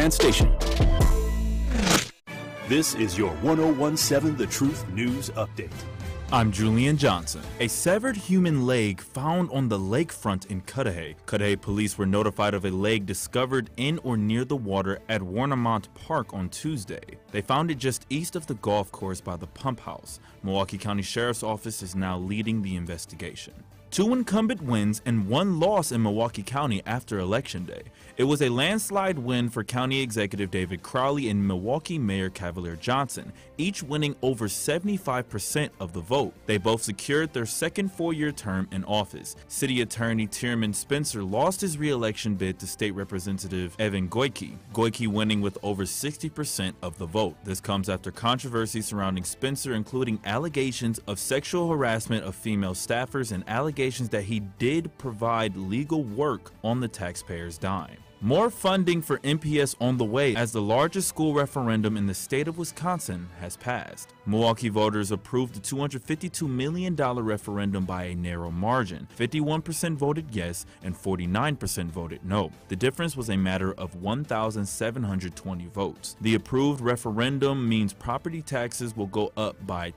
fan station. This is your 1017 The Truth News Update. I'm Julian Johnson. A severed human leg found on the lakefront in Cudahy. Cudahy police were notified of a leg discovered in or near the water at Warnemont Park on Tuesday. They found it just east of the golf course by the pump house. Milwaukee County Sheriff's Office is now leading the investigation. 2 incumbent wins and 1 loss in Milwaukee County after Election Day. It was a landslide win for County Executive David Crowley and Milwaukee Mayor Cavalier Johnson, each winning over 75% of the vote. They both secured their second 4-year term in office. City Attorney Tierman Spencer lost his re-election bid to State Representative Evan Goyke. Goyke winning with over 60% of the vote. This comes after controversy surrounding Spencer, including allegations of sexual harassment of female staffers and allegations that he did provide legal work on the taxpayer's dime. More funding for MPS on the way as the largest school referendum in the state of Wisconsin has passed. Milwaukee voters approved the $252 million referendum by a narrow margin. 51% voted yes and 49% voted no. The difference was a matter of 1,720 votes. The approved referendum means property taxes will go up by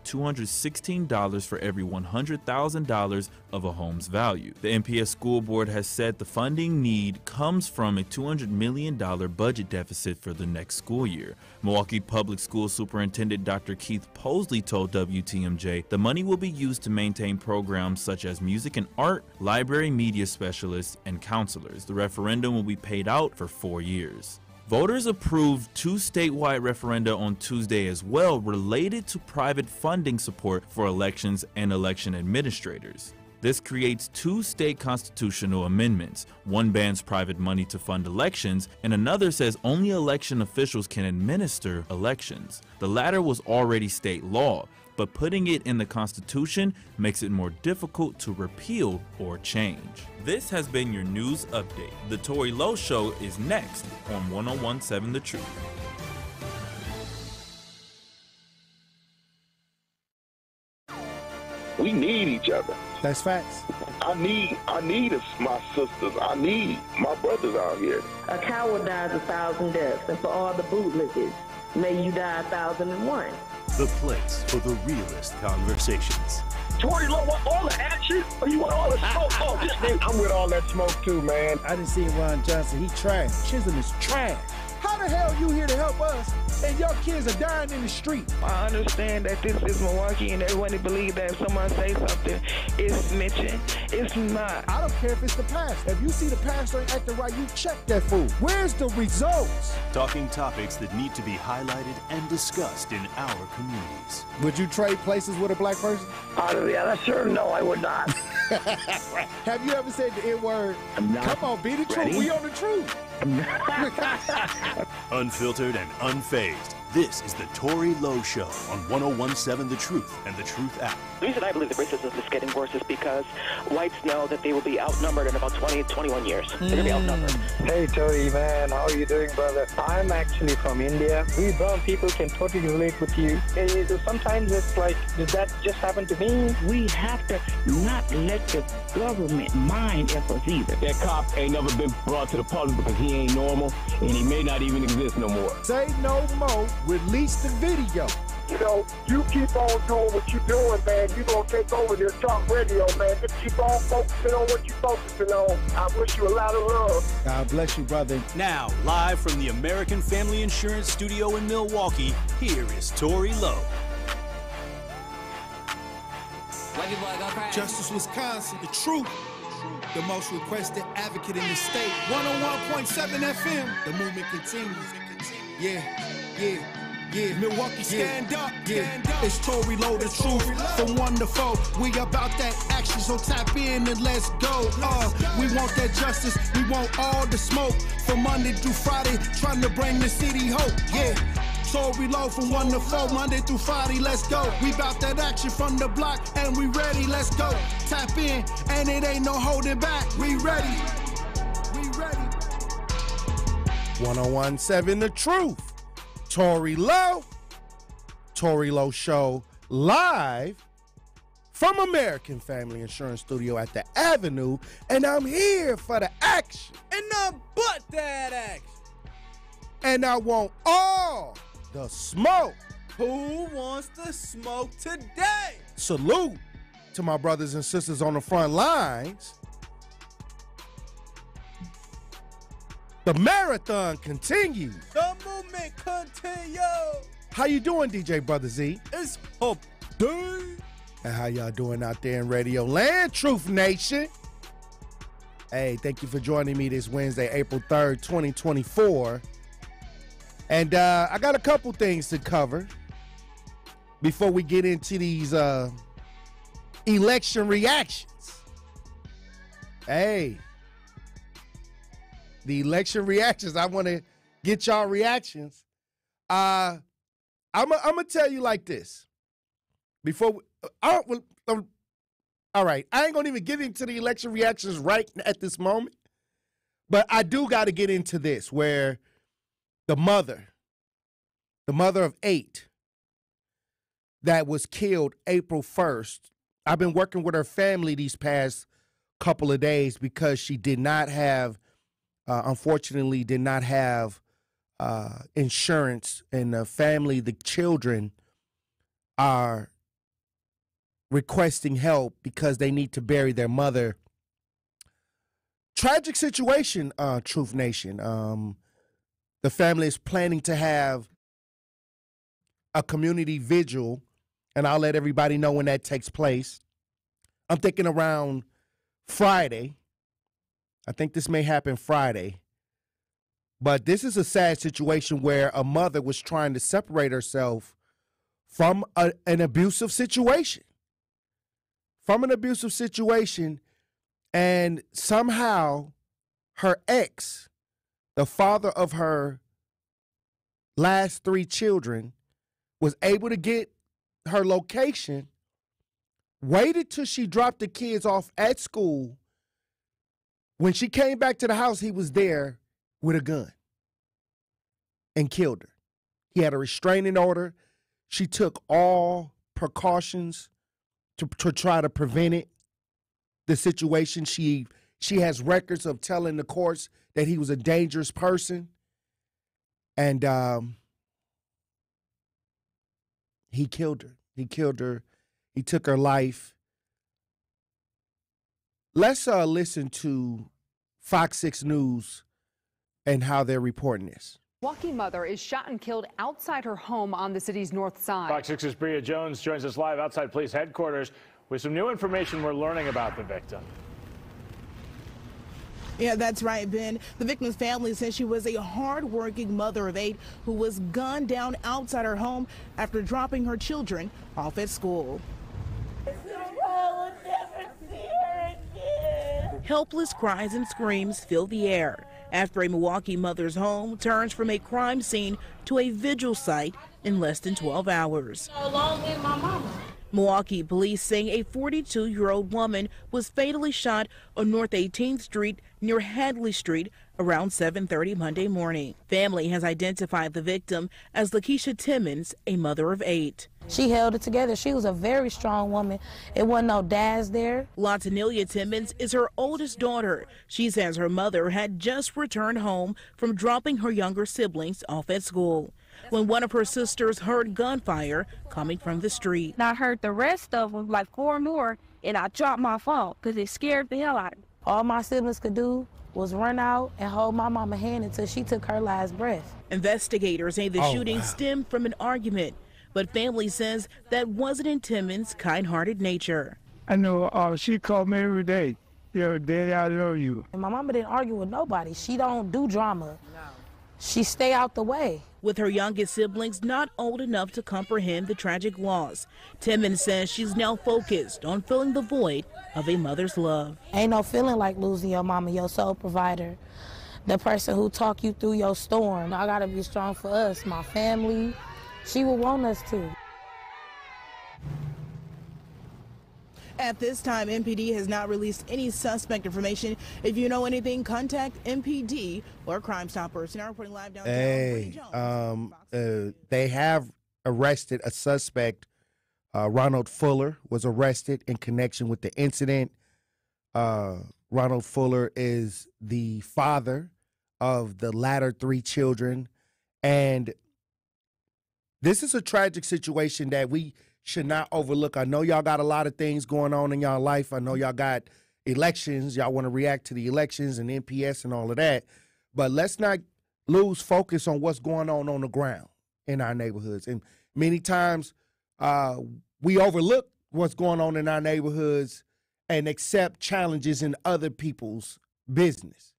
$216 for every $100,000 of a home's value. The MPS school board has said the funding need comes from a $200 million budget deficit for the next school year. Milwaukee Public School Superintendent Dr. Keith Posley told WTMJ the money will be used to maintain programs such as music and art, library media specialists, and counselors. The referendum will be paid out for 4 years. Voters approved 2 statewide referenda on Tuesday as well related to private funding support for elections and election administrators. This creates 2 state constitutional amendments. One bans private money to fund elections, and another says only election officials can administer elections. The latter was already state law, but putting it in the Constitution makes it more difficult to repeal or change. This has been your news update. The Tory Lowe Show is next on 1017 The Truth. We need each other. That's facts. I need my sisters. I need my brothers out here. A coward dies 1,000 deaths, and for all the bootlickers, may you die 1,001. The place for the realest conversations. Tory Lowe want all the action, or you want all the smoke? Oh, this nigga. I'm with all that smoke too, man. I done seen Ron Johnson. He trash. Chisholm is trash. How the hell you here to help us and your kids are dying in the street? I understand that this is Milwaukee and everyone believes that if someone say something, it's mentioned. It's not. I don't care if it's the past. If you see the pastor ain't acting right, you check that fool. Where's the results? Talking topics that need to be highlighted and discussed in our communities. Would you trade places with a black person? Yeah, sure. No, I would not. Have you ever said the N-word? Come on, be the truth. We on the truth. Unfiltered and unfazed. This is the Tory Lowe Show on 1017 The Truth and The Truth app. The reason I believe the racism is getting worse is because whites know that they will be outnumbered in about 20, 21 years. They're going to be outnumbered. Hey, Tory, man. How are you doing, brother? I'm actually from India. We brown people can totally relate with you. Sometimes it's like, did that just happen to me? We have to not let the government mind us either. That cop ain't never been brought to the public because he ain't normal, and he may not even exist no more. Say no more. Release the video. You know, you keep on doing what you're doing, man. You're going to take over this talk radio, man. Just keep on focusing on what you're focusing on. I wish you a lot of love. God bless you, brother. Now, live from the American Family Insurance Studio in Milwaukee, here is Tory Lowe. Justice Wisconsin, the truth. The most requested advocate in the state. 101.7 FM. The movement continues. Yeah. Milwaukee, stand up. It's Tory Lowe, the truth. From 1 to 4, we about that action, so tap in and let's go. We want that justice, we want all the smoke. From Monday through Friday, trying to bring the city hope. Yeah. Tory Lowe from 1 to 4, Monday through Friday, let's go. We bout that action from the block, and we ready, let's go. Tap in, and it ain't no holding back. We ready. 1017 The Truth. Tory Lowe. Tory Lowe Show live from American Family Insurance Studio at the Avenue, and I'm here for the action. And none but that action. And I want all the smoke. Who wants to smoke today? Salute to my brothers and sisters on the front lines. The marathon continues. The movement continues. How you doing, DJ Brother Z? It's Hump Day. And how y'all doing out there in Radio Land, Truth Nation? Hey, thank you for joining me this Wednesday, April 3rd, 2024. And I got a couple things to cover before we get into these election reactions. Hey, the election reactions. I want to get y'all reactions. I'm gonna tell you like this. Before all right, I ain't gonna even get into the election reactions right at this moment, but I do got to get into this where the mother of 8 that was killed April 1st. I've been working with her family these past couple of days because she did not have, unfortunately, did not have insurance, and the family, the children, are requesting help because they need to bury their mother. Tragic situation, Truth Nation. The family is planning to have a community vigil, and I'll let everybody know when that takes place. I'm thinking around Friday. I think this may happen Friday. But this is a sad situation where a mother was trying to separate herself from an abusive situation. From an abusive situation, and somehow her ex, the father of her last 3 children, was able to get her location, waited till she dropped the kids off at school. When she came back to the house, he was there with a gun and killed her. He had a restraining order. She took all precautions to try to prevent it. The situation, she has records of telling the courts that he was a dangerous person. And he killed her. He killed her. He took her life. Let's listen to Fox 6 News and how they're reporting this. Milwaukee mother is shot and killed outside her home on the city's north side. Fox 6's Bria Jones joins us live outside police headquarters with some new information we're learning about the victim. Yeah, that's right, Ben. The victim's family says she was a hard-working mother of 8 who was gunned down outside her home after dropping her children off at school. Helpless cries and screams fill the air after a Milwaukee mother's home turns from a crime scene to a vigil site in less than 12 hours. Along with my mama. Milwaukee police saying a 42-year-old woman was fatally shot on North 18th Street near Hadley Street around 7:30 Monday morning. Family has identified the victim as Lakeisha Timmons, a mother of 8. She held it together. She was a very strong woman. It wasn't no dads there. Latanilia Timmons is her oldest daughter. She says her mother had just returned home from dropping her younger siblings off at school when one of her sisters heard gunfire coming from the street. I heard the rest of them, like 4 more, and I dropped my phone because it scared the hell out of me. All my siblings could do was run out and hold my mama's hand until she took her last breath. Investigators say the shooting stemmed from an argument, but family says that wasn't in Timmons' kind-hearted nature. I know she called me every day. Yeah, Daddy, I love you. And my mama didn't argue with nobody. She don't do drama. No. She stay out the way. With her youngest siblings not old enough to comprehend the tragic loss, Timmons says she's now focused on filling the void of a mother's love. Ain't no feeling like losing your mama, your sole provider, the person who talk you through your storm. I gotta be strong for us, my family. She would want us to. At this time, MPD has not released any suspect information. If you know anything, contact MPD or Crime Stoppers. Now reporting live downtown. They have arrested a suspect. Ronald Fuller was arrested in connection with the incident. Ronald Fuller is the father of the latter 3 children And this is a tragic situation that we should not overlook. I know y'all got a lot of things going on in y'all life. I know y'all got elections. Y'all want to react to the elections and NPS and all of that. But let's not lose focus on what's going on the ground in our neighborhoods. And many times we overlook what's going on in our neighborhoods and accept challenges in other people's business.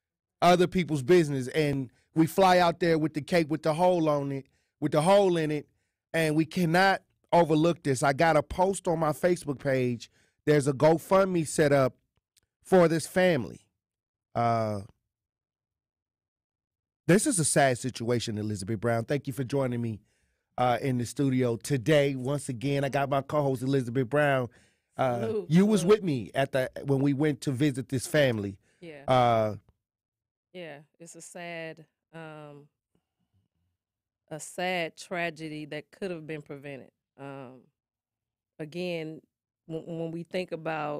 And we fly out there with the cake with the hole in it, and we cannot overlook this. I got a post on my Facebook page. There's a GoFundMe set up for this family. This is a sad situation, Elizabeth Brown. Thank you for joining me in the studio today. Once again, I got my co-host Elizabeth Brown. You was with me when we went to visit this family. Yeah. Yeah, it's a sad tragedy that could have been prevented. Again, when we think about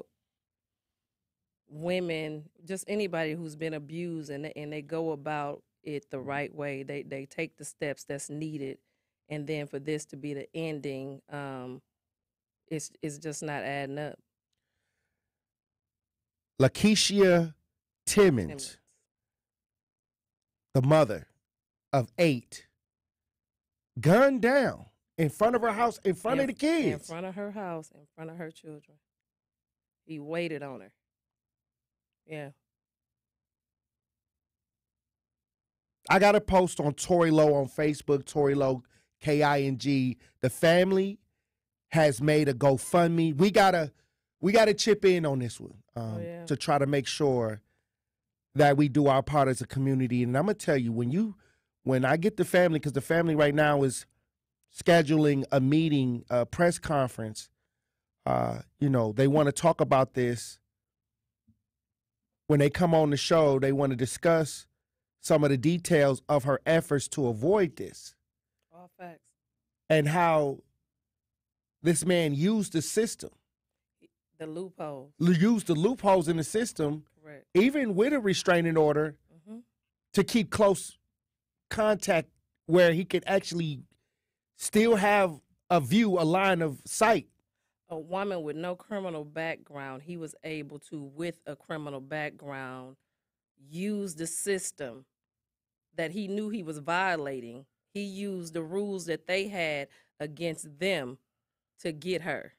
women, just anybody who's been abused, and they go about it the right way, they take the steps that's needed, and then for this to be the ending, it's just not adding up. Lakeisha Timmons, the mother of 8, gunned down in front of her house, in front of the kids. In front of her house, in front of her children. He waited on her. Yeah. I got a post on Tory Lowe on Facebook, Tory Lowe, King. The family has made a GoFundMe. We gotta chip in on this one to try to make sure that we do our part as a community. And I'm gonna tell you, when I get the family, because the family right now is scheduling a meeting, a press conference. They want to talk about this. When they come on the show, they want to discuss some of the details of her efforts to avoid this. All facts. And how this man used the system. The loopholes. Used the loopholes in the system, Correct. Even with a restraining order, to keep close contact where he could actually still have a line of sight. A woman with no criminal background, he was able to, with a criminal background, use the system that he knew he was violating. He used the rules that they had against them to get her.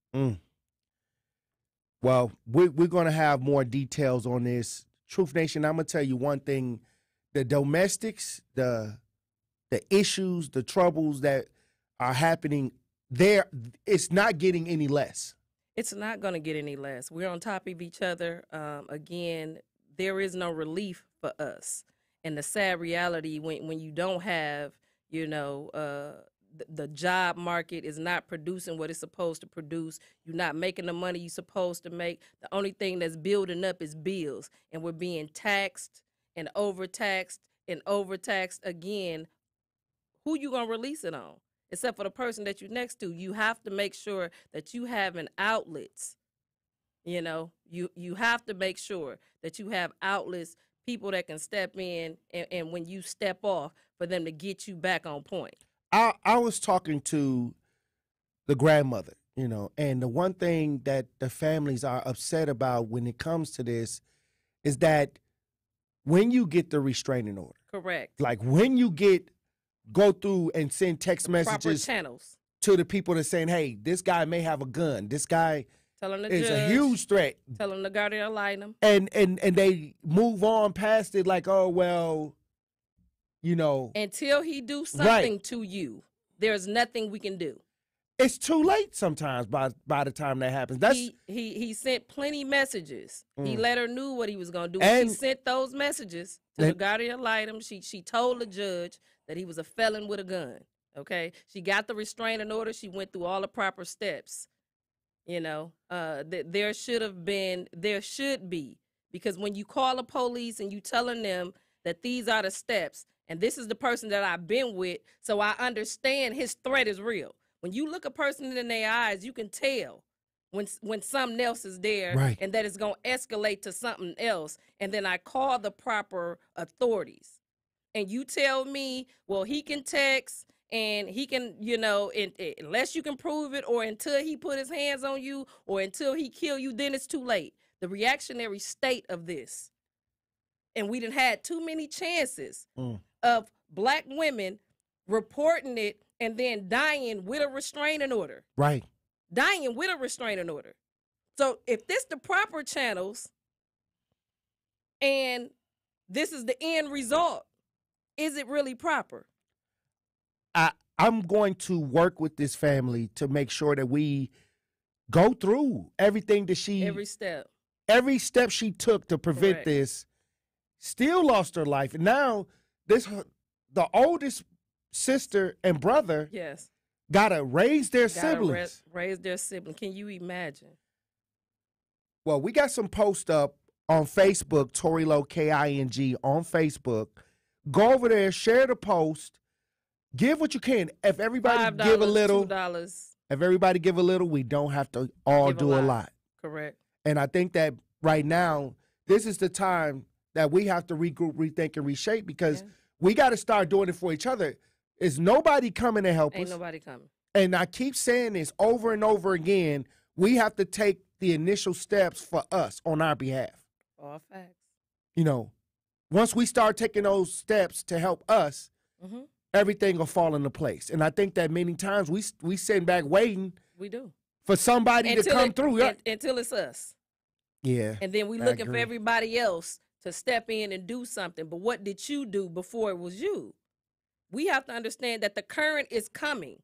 Well, we're going to have more details on this. Truth Nation, I'm going to tell you one thing. The domestics, the issues, the troubles that are happening there, it's not getting any less. It's not going to get any less. We're on top of each other. Again, there is no relief for us. And the sad reality, when you don't have, the job market is not producing what it's supposed to produce. You're not making the money you're supposed to make. The only thing that's building up is bills. And we're being taxed and overtaxed again. Who you going to release it on? Except for the person that you're next to. You have to make sure that you have an outlets. You have to make sure that you have outlets, people that can step in, and when you step off, for them to get you back on point. I was talking to the grandmother, and the one thing that the families are upset about when it comes to this is that when you get the restraining order. Correct. Like when you go through and send text messages channels to the people that saying, hey, this guy may have a gun. This guy is a huge threat. Tell him the guardian ad litem. And they move on past it like, oh, well, Until he do something to you, there's nothing we can do. It's too late sometimes by the time that happens. He sent plenty messages. He let her knew what he was going to do. And she sent those messages to the guardian ad litem. She told the judge that he was a felon with a gun. Okay, she got the restraining order. She went through all the proper steps. There should be, because when you call the police and you telling them that these are the steps and this is the person that I've been with, so I understand his threat is real. When you look a person in their eyes, you can tell when something else is there, and that it's going to escalate to something else. And then I call the proper authorities. and you tell me, well, he can text and he can, unless you can prove it or until he put his hands on you or until he kill you, then it's too late. The reactionary state of this. And we done had too many chances of black women reporting it and then dying with a restraining order. Right. Dying with a restraining order. So if this the proper channels and this is the end result, is it really proper? I'm going to work with this family to make sure that we go through everything that every step she took to prevent this, still lost her life. And now the oldest sister and brother gotta raise their siblings. Raise their sibling. Can you imagine? Well, we got some posts up on Facebook, Tory Lowe, King, on Facebook. Go over there, share the post, give what you can. If everybody $5, give a little, $2. if everybody give a little, we don't have to all do a lot. Correct. And I think that right now, this is the time that we have to regroup, rethink, and reshape, because we got to start doing it for each other. Is nobody coming to help us? Ain't nobody coming. And I keep saying this over and over again. We have to take the initial steps for us on our behalf. All facts. Once we start taking those steps to help us, everything will fall into place. And I think that many times we sitting back waiting. We do. For somebody to come through. Until it's us. Yeah. And then we looking for everybody else to step in and do something. But what did you do before it was you? We have to understand that the current is coming.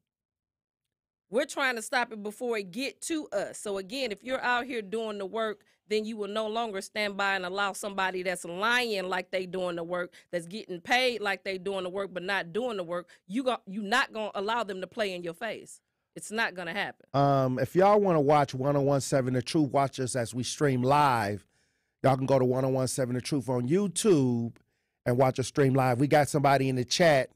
We're trying to stop it before it get to us. So again, if you're out here doing the work, then you will no longer stand by and allow somebody that's lying like they doing the work, that's getting paid like they doing the work but not doing the work. You not going to allow them to play in your face. It's not going to happen. If y'all want to watch 1017 The Truth, watch us as we stream live. Y'all can go to 1017 The Truth on YouTube and watch us stream live. We got somebody in the chat.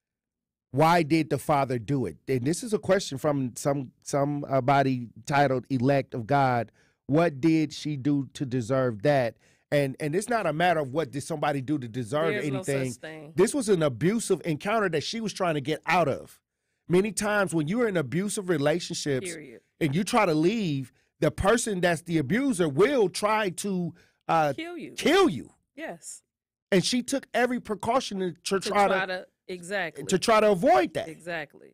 Why did the father do it? And this is a question from somebody titled Elect of God. What did she do to deserve that? And it's not a matter of what did somebody do to deserve anything. No such thing. This was an abusive encounter that she was trying to get out of. Many times when you're in abusive relationships and you try to leave, the person that's the abuser will try to kill you. Yes. And she took every precaution to try to avoid that. Exactly.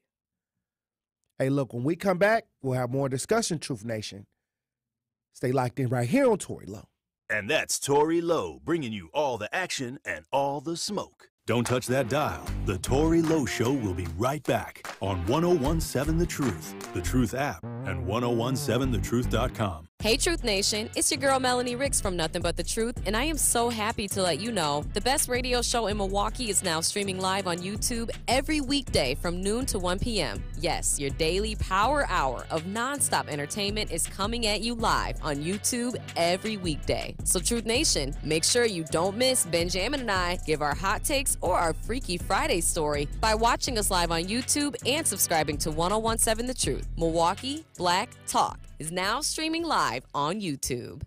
Hey, look, when we come back, we'll have more discussion, Truth Nation. Stay locked in right here on Tory Lowe. And that's Tory Lowe, bringing you all the action and all the smoke. Don't touch that dial. The Tory Lowe Show will be right back on 1017 The Truth app, and 1017thetruth.com. Hey Truth Nation, it's your girl Melanie Ricks from Nothing But The Truth, and I am so happy to let you know the best radio show in Milwaukee is now streaming live on YouTube every weekday from noon to 1 p.m. Yes, your daily power hour of nonstop entertainment is coming at you live on YouTube every weekday. So Truth Nation, make sure you don't miss Benjamin and I give our hot takes or our Freaky Friday story by watching us live on YouTube and subscribing to 1017 The Truth. Milwaukee Black Talk is now streaming live on YouTube.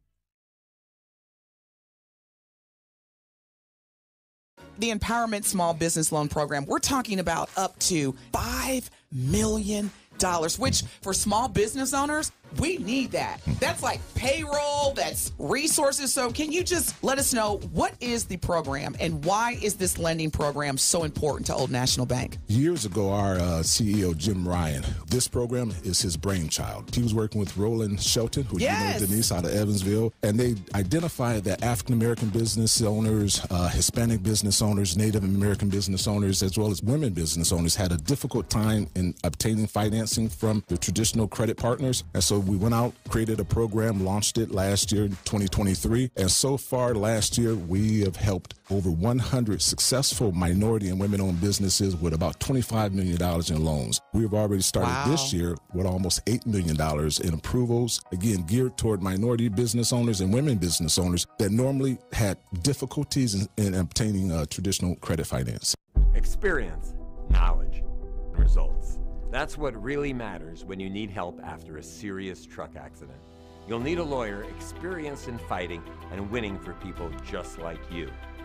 The Empowerment Small Business Loan Program, we're talking about up to $5 million, which for small business owners, we need that. That's like payroll, that's resources. So can you just let us know what is the program and why is this lending program so important to Old National Bank? Years ago, our CEO, Jim Ryan, this program is his brainchild. He was working with Roland Shelton, who you know, Denise, out of Evansville, and they identified that African-American business owners, Hispanic business owners, Native American business owners, as well as women business owners had a difficult time in obtaining financing from the traditional credit partners. And so we went out, created a program, launched it last year, 2023. And so far last year, we have helped over 100 successful minority and women-owned businesses with about $25 million in loans. We've already started this year with almost $8 million in approvals, again, geared toward minority business owners and women business owners that normally had difficulties in obtaining traditional credit finance. Experience, knowledge, results. That's what really matters when you need help after a serious truck accident. You'll need a lawyer experienced in fighting and winning for people just like you.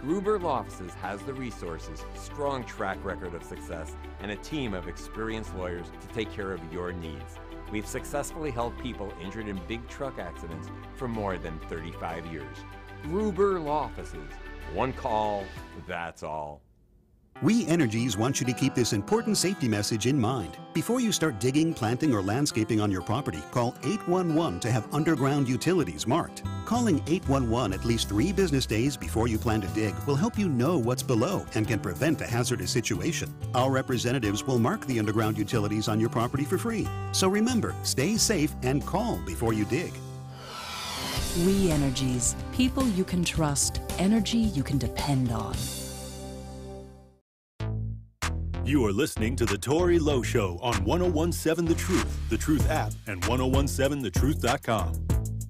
Gruber Law Offices has the resources, strong track record of success, and a team of experienced lawyers to take care of your needs. We've successfully helped people injured in big truck accidents for more than 35 years. Gruber Law Offices. One call, that's all. We Energies want you to keep this important safety message in mind. Before you start digging, planting, or landscaping on your property, call 811 to have underground utilities marked. Calling 811 at least 3 business days before you plan to dig will help you know what's below and can prevent a hazardous situation. Our representatives will mark the underground utilities on your property for free. So remember, stay safe and call before you dig. We Energies. People you can trust. Energy you can depend on. You are listening to The Tory Lowe Show on 1017 The Truth app, and 1017thetruth.com.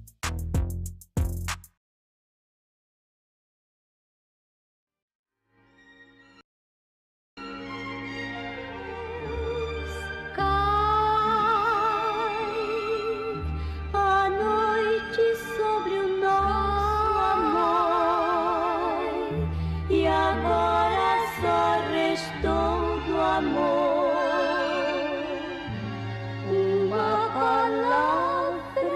A noite sobre o nosso amor, e agora só restou do amor uma palavra.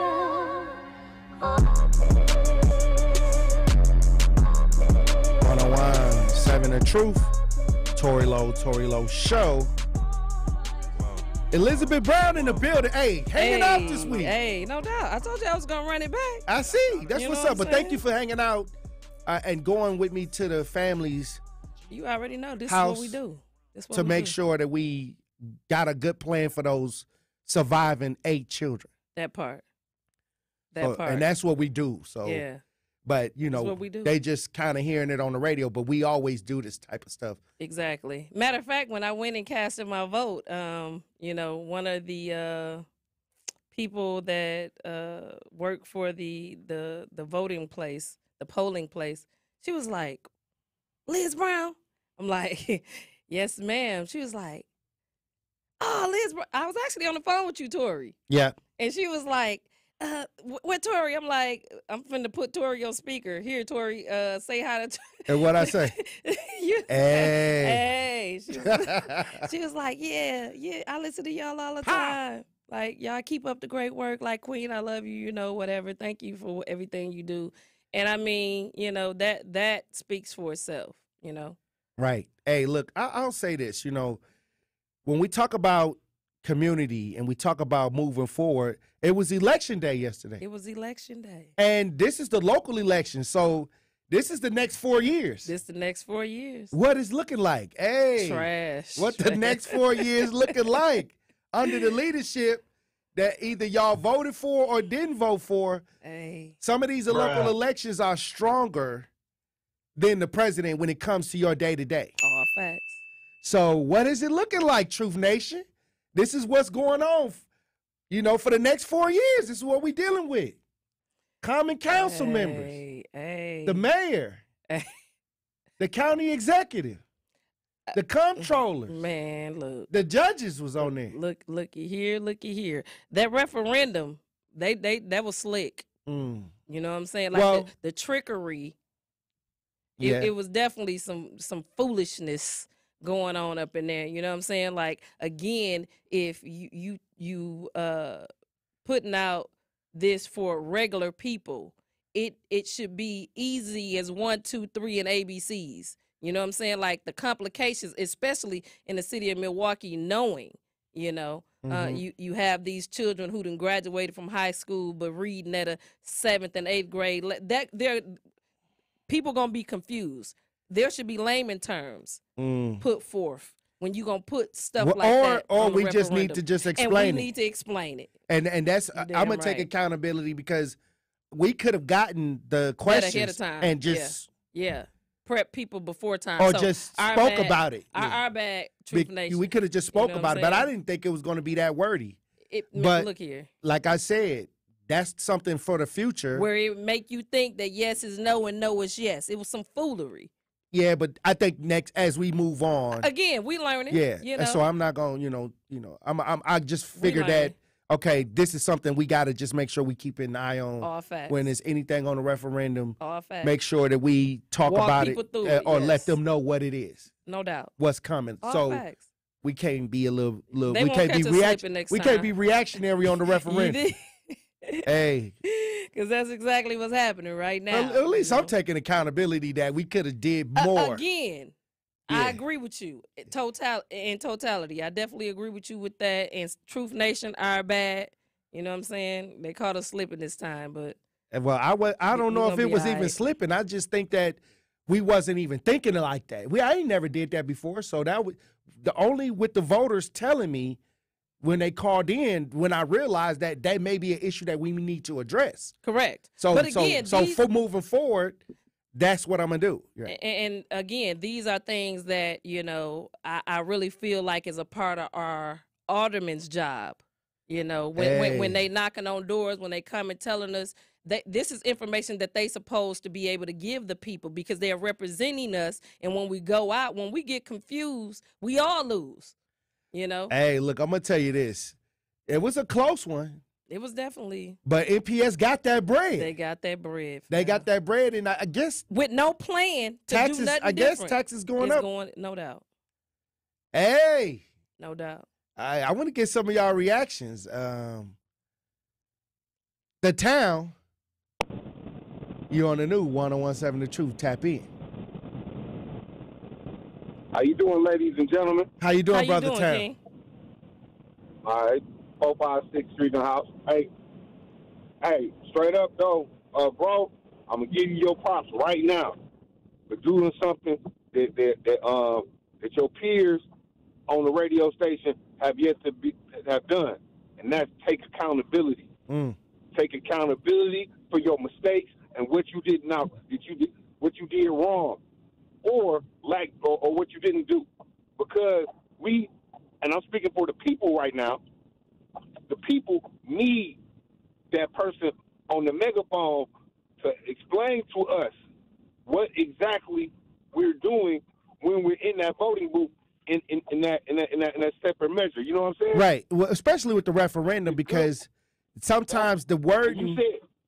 1017 The Truth. Tory Lowe Show. Elizabeth Brown in the building. Hey, hanging out this week. Hey, no doubt. I told you I was going to run it back. I see. That's You what's know up. what But I'm thank you for hanging out and going with me to the family's You already know this house is what we do. This what to we make do. sure that we got a good plan for those surviving 8 children. That part. And that's what we do. So Yeah. But, you That's know, what we do. they just kind of hearing it on the radio, but we always do this type of stuff. Exactly. Matter of fact, when I went and casted my vote, you know, one of the people that work for the voting place, the polling place, she was like, Liz Brown? I'm like, yes, ma'am. She was like, oh, Liz Brown. I was actually on the phone with you, Tory. Yeah. And she was like, what Tory? I'm like, I'm finna put Tory on speaker. Here, Tory, say hi to And what I say? Hey. She was like, yeah, I listen to y'all all the time. Like, y'all keep up the great work. Like, Queen, I love you, you know, whatever. Thank you for everything you do. And I mean, you know, that speaks for itself, you know. Right. Hey, look, I'll say this, you know, when we talk about community and we talk about moving forward, it was election day yesterday. It was election day. And this is the local election. So this is the next 4 years. This the next 4 years. What it's looking like. Hey. Trash. What the next 4 years looking like under the leadership that either y'all voted for or didn't vote for. Hey. Some of these local elections are stronger than the president when it comes to your day-to-day. All facts. So what is it looking like, Truth Nation? This is what's going on, you know, for the next 4 years. This is what we're dealing with. Common council members, the mayor, the county executive, the comptroller. Man, look. The judges was on there. Looky here. That referendum, that was slick. Mm. You know what I'm saying? Like the trickery. It was definitely some foolishness going on up in there. You know what I'm saying? Like, again, if you putting out this for regular people, it should be easy as 1, 2, 3 and ABCs. You know what I'm saying? Like the complications, especially in the city of Milwaukee, knowing, you know, you have these children who done graduated from high school but reading at a 7th and 8th grade. People gonna be confused. There should be layman terms put forth when you gonna put stuff like that. Or we just need to just explain it. And we need to explain it. And that's I'm gonna take accountability because we could have gotten the questions ahead of time and just prep people before time, or just spoke about it. Our bad, Truth Nation. We could have just spoke about it, but I didn't think it was going to be that wordy. But look here, like I said, that's something for the future where it make you think that yes is no and no is yes. It was some foolery. Yeah, but I think next as we move on, again we learning. Yeah, you know? and so I'm not going. I just figured that okay, this is something we got to just make sure we keep an eye on. All facts. When there's anything on the referendum, All facts. make sure that we talk Walk about people it, through it, or yes. let them know what it is. No doubt. What's coming. All so facts. we can't be a little They we won't can't be catch us slipping next we time. can't be reactionary on the referendum. Hey. Because that's exactly what's happening right now. At least I'm taking accountability that we could have did more. Again, I agree with you. In totality, I definitely agree with you with that. And Truth Nation are bad. You know what I'm saying? They caught us slipping this time, but Well, I don't know if it was even slipping. I just think that we wasn't even thinking like that. I ain't never did that before. So that was only with the voters telling me when they called in, when I realized that may be an issue that we need to address. Correct. So, but again, for moving forward, that's what I'm gonna do. Yeah. And again, these are things that I really feel like is a part of our alderman's job. When they knocking on doors, when they come and telling us that this is information that they supposed to be able to give the people because they are representing us. And when we go out, when we get confused, we all lose. Hey, look, I'm gonna tell you this. It was a close one. It was definitely. But NPS got that bread. They got that bread. They got that bread, and I guess with no plan to taxes, do nothing I guess different. taxes going up. No doubt. Hey. No doubt. I want to get some of y'all reactions. The town, you on the new 101.7 The Truth. Tap in. How you doing, ladies and gentlemen? How you doing, Brother Town? King? All right, 456 Street in the house. Hey, straight up though, bro, I'm gonna give you your props right now for doing something that your peers on the radio station have yet to have done, and that's take accountability. Take accountability for your mistakes and what you did what you did wrong, or what you didn't do, because and I'm speaking for the people right now. The people need that person on the megaphone to explain to us what exactly we're doing when we're in that voting booth in that separate measure. You know what I'm saying? Right. Well, especially with the referendum, because sometimes the wording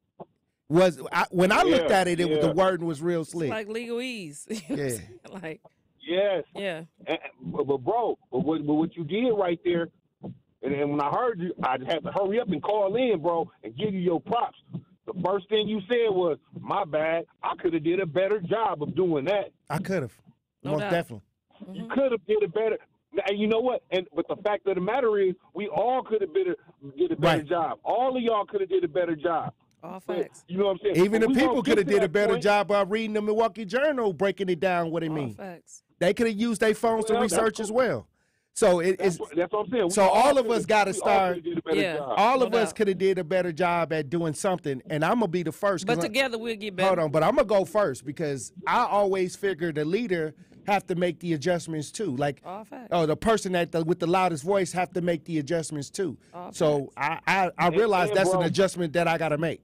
was when I looked at it, the wording was real slick. It's like legalese. Yeah. Like. Yes. Yeah. But bro, what you did right there, and when I heard you, I just had to hurry up and call in, bro, and give you your props. The first thing you said was, "My bad. I could have did a better job of doing that." I could have, most definitely. You could have did a better. And you know what? But the fact of the matter is, we all could have did a better job. All of y'all could have did a better job. All facts. You know what I'm saying? Even the people could have did a better job by reading the Milwaukee Journal, breaking it down what it means. Facts. They could have used their phones to research as well. So that's what I'm saying. So all of us got to start. All of us doubt. could have did a better job at doing something, and I'm gonna be the first. But together we'll get better. Hold on, but I'm gonna go first because I always figure the leader have to make the adjustments too. Like, the person with the loudest voice have to make the adjustments too. So I realize that's an adjustment that I got to make.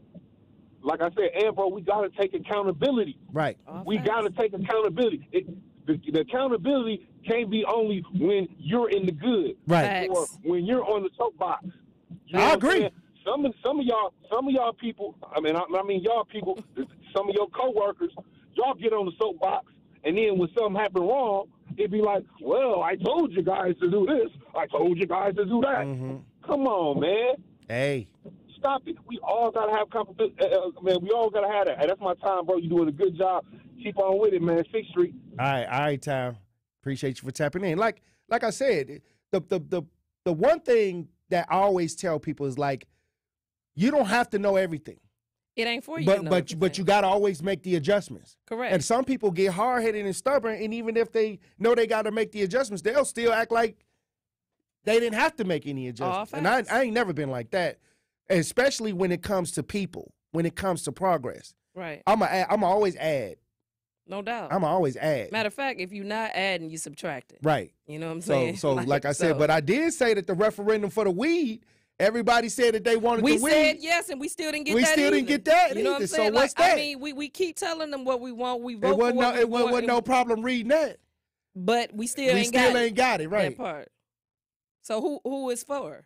Like I said, and bro, we got to take accountability. Right. We got to take accountability. The accountability can't be only when you're in the good, right, or when you're on the soapbox. You know I agree. Some of y'all people. I mean y'all people. Some of your coworkers, y'all get on the soapbox, and then when something happen wrong, it'd be like, "Well, I told you guys to do this. I told you guys to do that." Come on, man. Hey. Stop it. We all gotta have man. We all gotta have that. Hey, that's my time, bro. You're doing a good job. Keep on with it, man. 6th Street. All right, Tom. Appreciate you for tapping in. Like I said, the one thing that I always tell people is like, you don't have to know everything. It ain't for you. But you gotta always make the adjustments. Correct. And some people get hard headed and stubborn, and even if they know they gotta make the adjustments, they'll still act like they didn't have to make any adjustments. And I ain't never been like that. Especially when it comes to people, when it comes to progress. Right. I'm always add. No doubt. I'm always add. Matter of fact, if you're not adding, you subtracting. Right. You know what I'm saying? So like I said, but I did say that the referendum for the weed, everybody said that they wanted the weed. We said yes, and we still didn't get that. We still didn't get that. You know what I'm saying? So what's that? I mean, we keep telling them what we want. We vote it wasn't no problem reading that. But we still ain't got it. Right. That part. So who is for?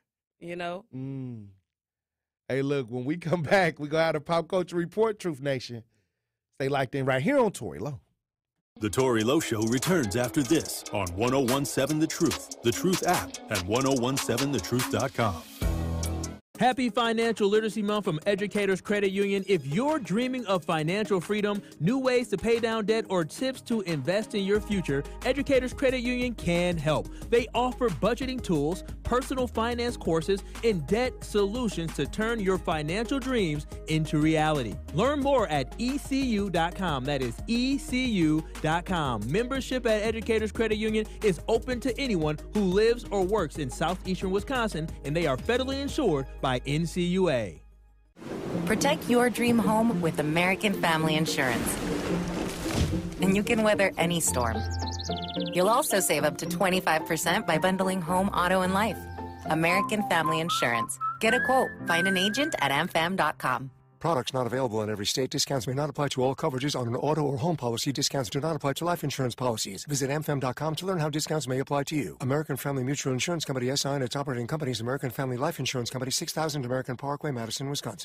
you know? Hey, look, when we come back, we go out of Pop Culture Report, Truth Nation. Stay locked in right here on Tory Lowe. The Tory Lowe Show returns after this on 1017 The Truth app, and 1017thetruth.com. Happy Financial Literacy Month from Educators Credit Union. If you're dreaming of financial freedom, new ways to pay down debt, or tips to invest in your future, Educators Credit Union can help. They offer budgeting tools, personal finance courses, and debt solutions to turn your financial dreams into reality. Learn more at ECU.com. That is ECU.com. Membership at Educators Credit Union is open to anyone who lives or works in southeastern Wisconsin, and they are federally insured by NCUA. Protect your dream home with American Family Insurance. And you can weather any storm. You'll also save up to 25% by bundling home, auto, and life. American Family Insurance. Get a quote. Find an agent at amfam.com. Products not available in every state. Discounts may not apply to all coverages on an auto or home policy. Discounts do not apply to life insurance policies. Visit amfam.com to learn how discounts may apply to you. American Family Mutual Insurance Company, SI, and its operating companies, American Family Life Insurance Company, 6000 American Parkway, Madison, Wisconsin.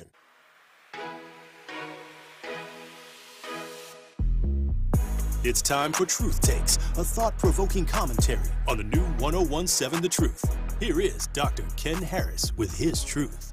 It's time for Truth Takes, a thought-provoking commentary on the new 1017 The Truth. Here is Dr. Ken Harris with his truth.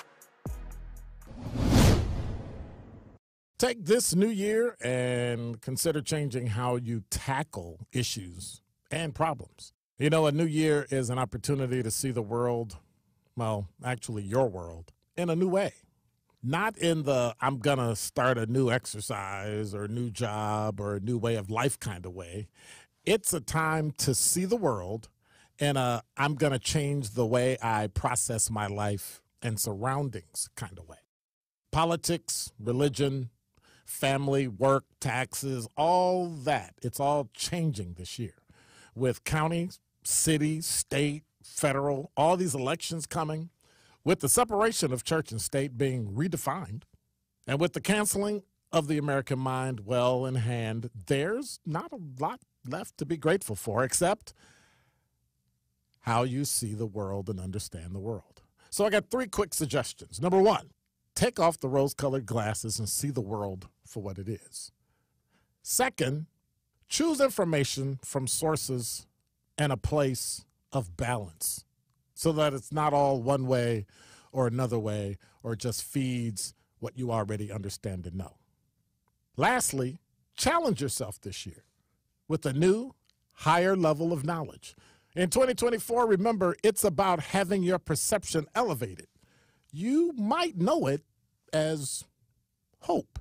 Take this new year and consider changing how you tackle issues and problems. You know, a new year is an opportunity to see the world, well, actually your world, in a new way. Not in the I'm going to start a new exercise or a new job or a new way of life kind of way. It's a time to see the world in a I'm going to change the way I process my life and surroundings kind of way. Politics, religion, family, work, taxes, all that. It's all changing this year with county, city, state, federal, all these elections coming, with the separation of church and state being redefined, and with the canceling of the American mind well in hand, there's not a lot left to be grateful for except how you see the world and understand the world. So I got 3 quick suggestions. Number 1, take off the rose-colored glasses and see the world for what it is. Second, choose information from sources and a place of balance so that it's not all one way or another way or just feeds what you already understand and know. Lastly, challenge yourself this year with a new, higher level of knowledge. In 2024, remember, it's about having your perception elevated. You might know it as hope.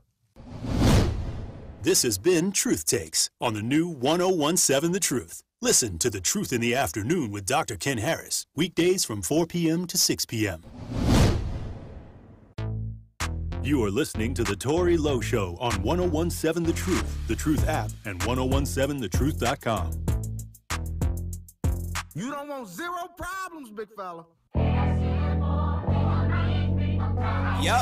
This has been Truth Takes on the new 1017 The Truth. Listen to The Truth in the Afternoon with Dr. Ken Harris, weekdays from 4 p.m. to 6 p.m. You are listening to The Tory Lowe Show on 1017 The Truth app, and 1017thetruth.com. You don't want zero problems, big fella. Yup.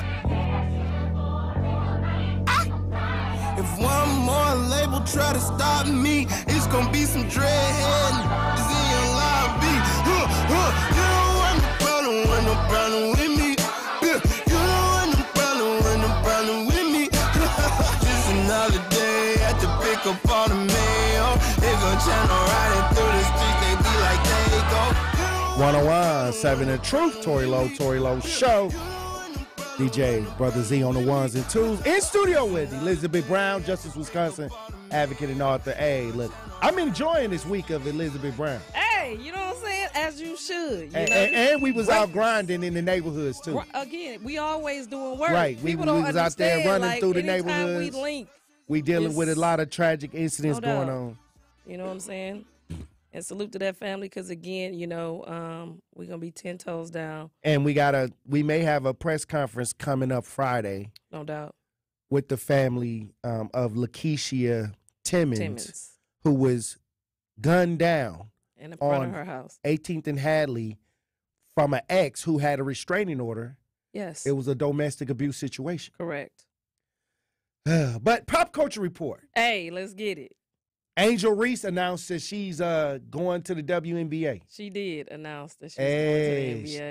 If one more label try to stop me, it's gonna be some dreadhead. It's in your lobby. You don't want no problem with me. You don't want no problem with me. Just another day at the pick up all the mail. They go channel riding through the streets, they be like they go. 1017 The Truth, Tory Lowe Show. DJ Brother Z on the ones and twos. In studio with Elizabeth Brown, Justice Wisconsin advocate and author. Hey, look, I'm enjoying this week of Elizabeth Brown. Hey, you know what I'm saying? As you should. You know? And we was out grinding in the neighborhoods, too. Again, we always doing work. Right. We was out there running through the neighborhoods. We link, we dealing with a lot of tragic incidents going on. You know what I'm saying? And salute to that family because, again, you know, we're going to be 10 toes down. And we may have a press conference coming up Friday. No doubt. With the family of Lakeisha Timmons, who was gunned down in front of her house. 18th and Hadley from an ex who had a restraining order. Yes. It was a domestic abuse situation. Correct. But Pop Culture Report. Hey, let's get it. Angel Reese announced that she's going to the WNBA. She did announce that she's going to the NBA.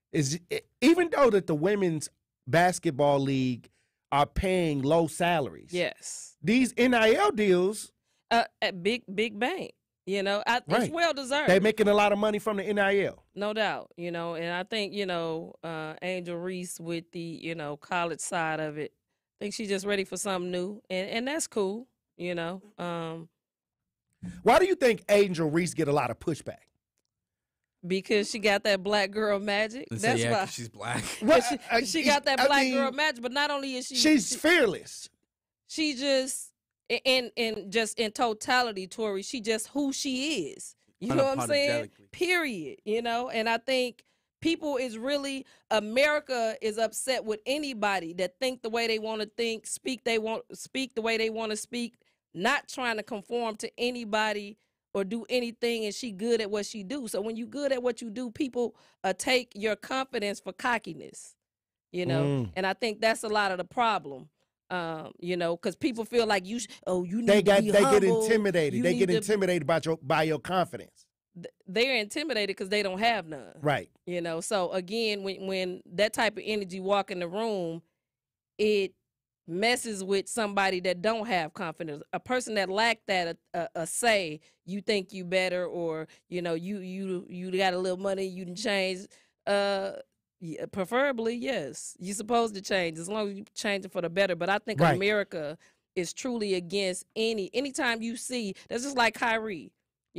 is even though that the women's basketball league are paying low salaries. Yes. These NIL deals. At big bank. You know, it's well deserved. They're making a lot of money from the NIL. No doubt. You know, and I think, Angel Reese with the, college side of it, I think she's just ready for something new. And that's cool, Why do you think Angel Reese get a lot of pushback? Because she got that black girl magic. That's why she's black. Well, she got that black girl magic, but not only is she's fearless. She just in totality, Tory, she just who she is. You know what I'm saying? Period. And I think America is upset with anybody that think the way they want to think, speak the way they want to speak, not trying to conform to anybody or do anything, and she good at what she do. So when you good at what you do, people take your confidence for cockiness, and I think that's a lot of the problem, because people feel like you need to be humble. They get intimidated. They get intimidated by your confidence. They're intimidated because they don't have none. Right. So again, when that type of energy walk in the room, it messes with somebody that don't have confidence. A person that lack that a say, you think you better, or you got a little money, you can change. Preferably, yes, you're supposed to change as long as you change it for the better. But I think America is truly against anytime you see that's just like Kyrie.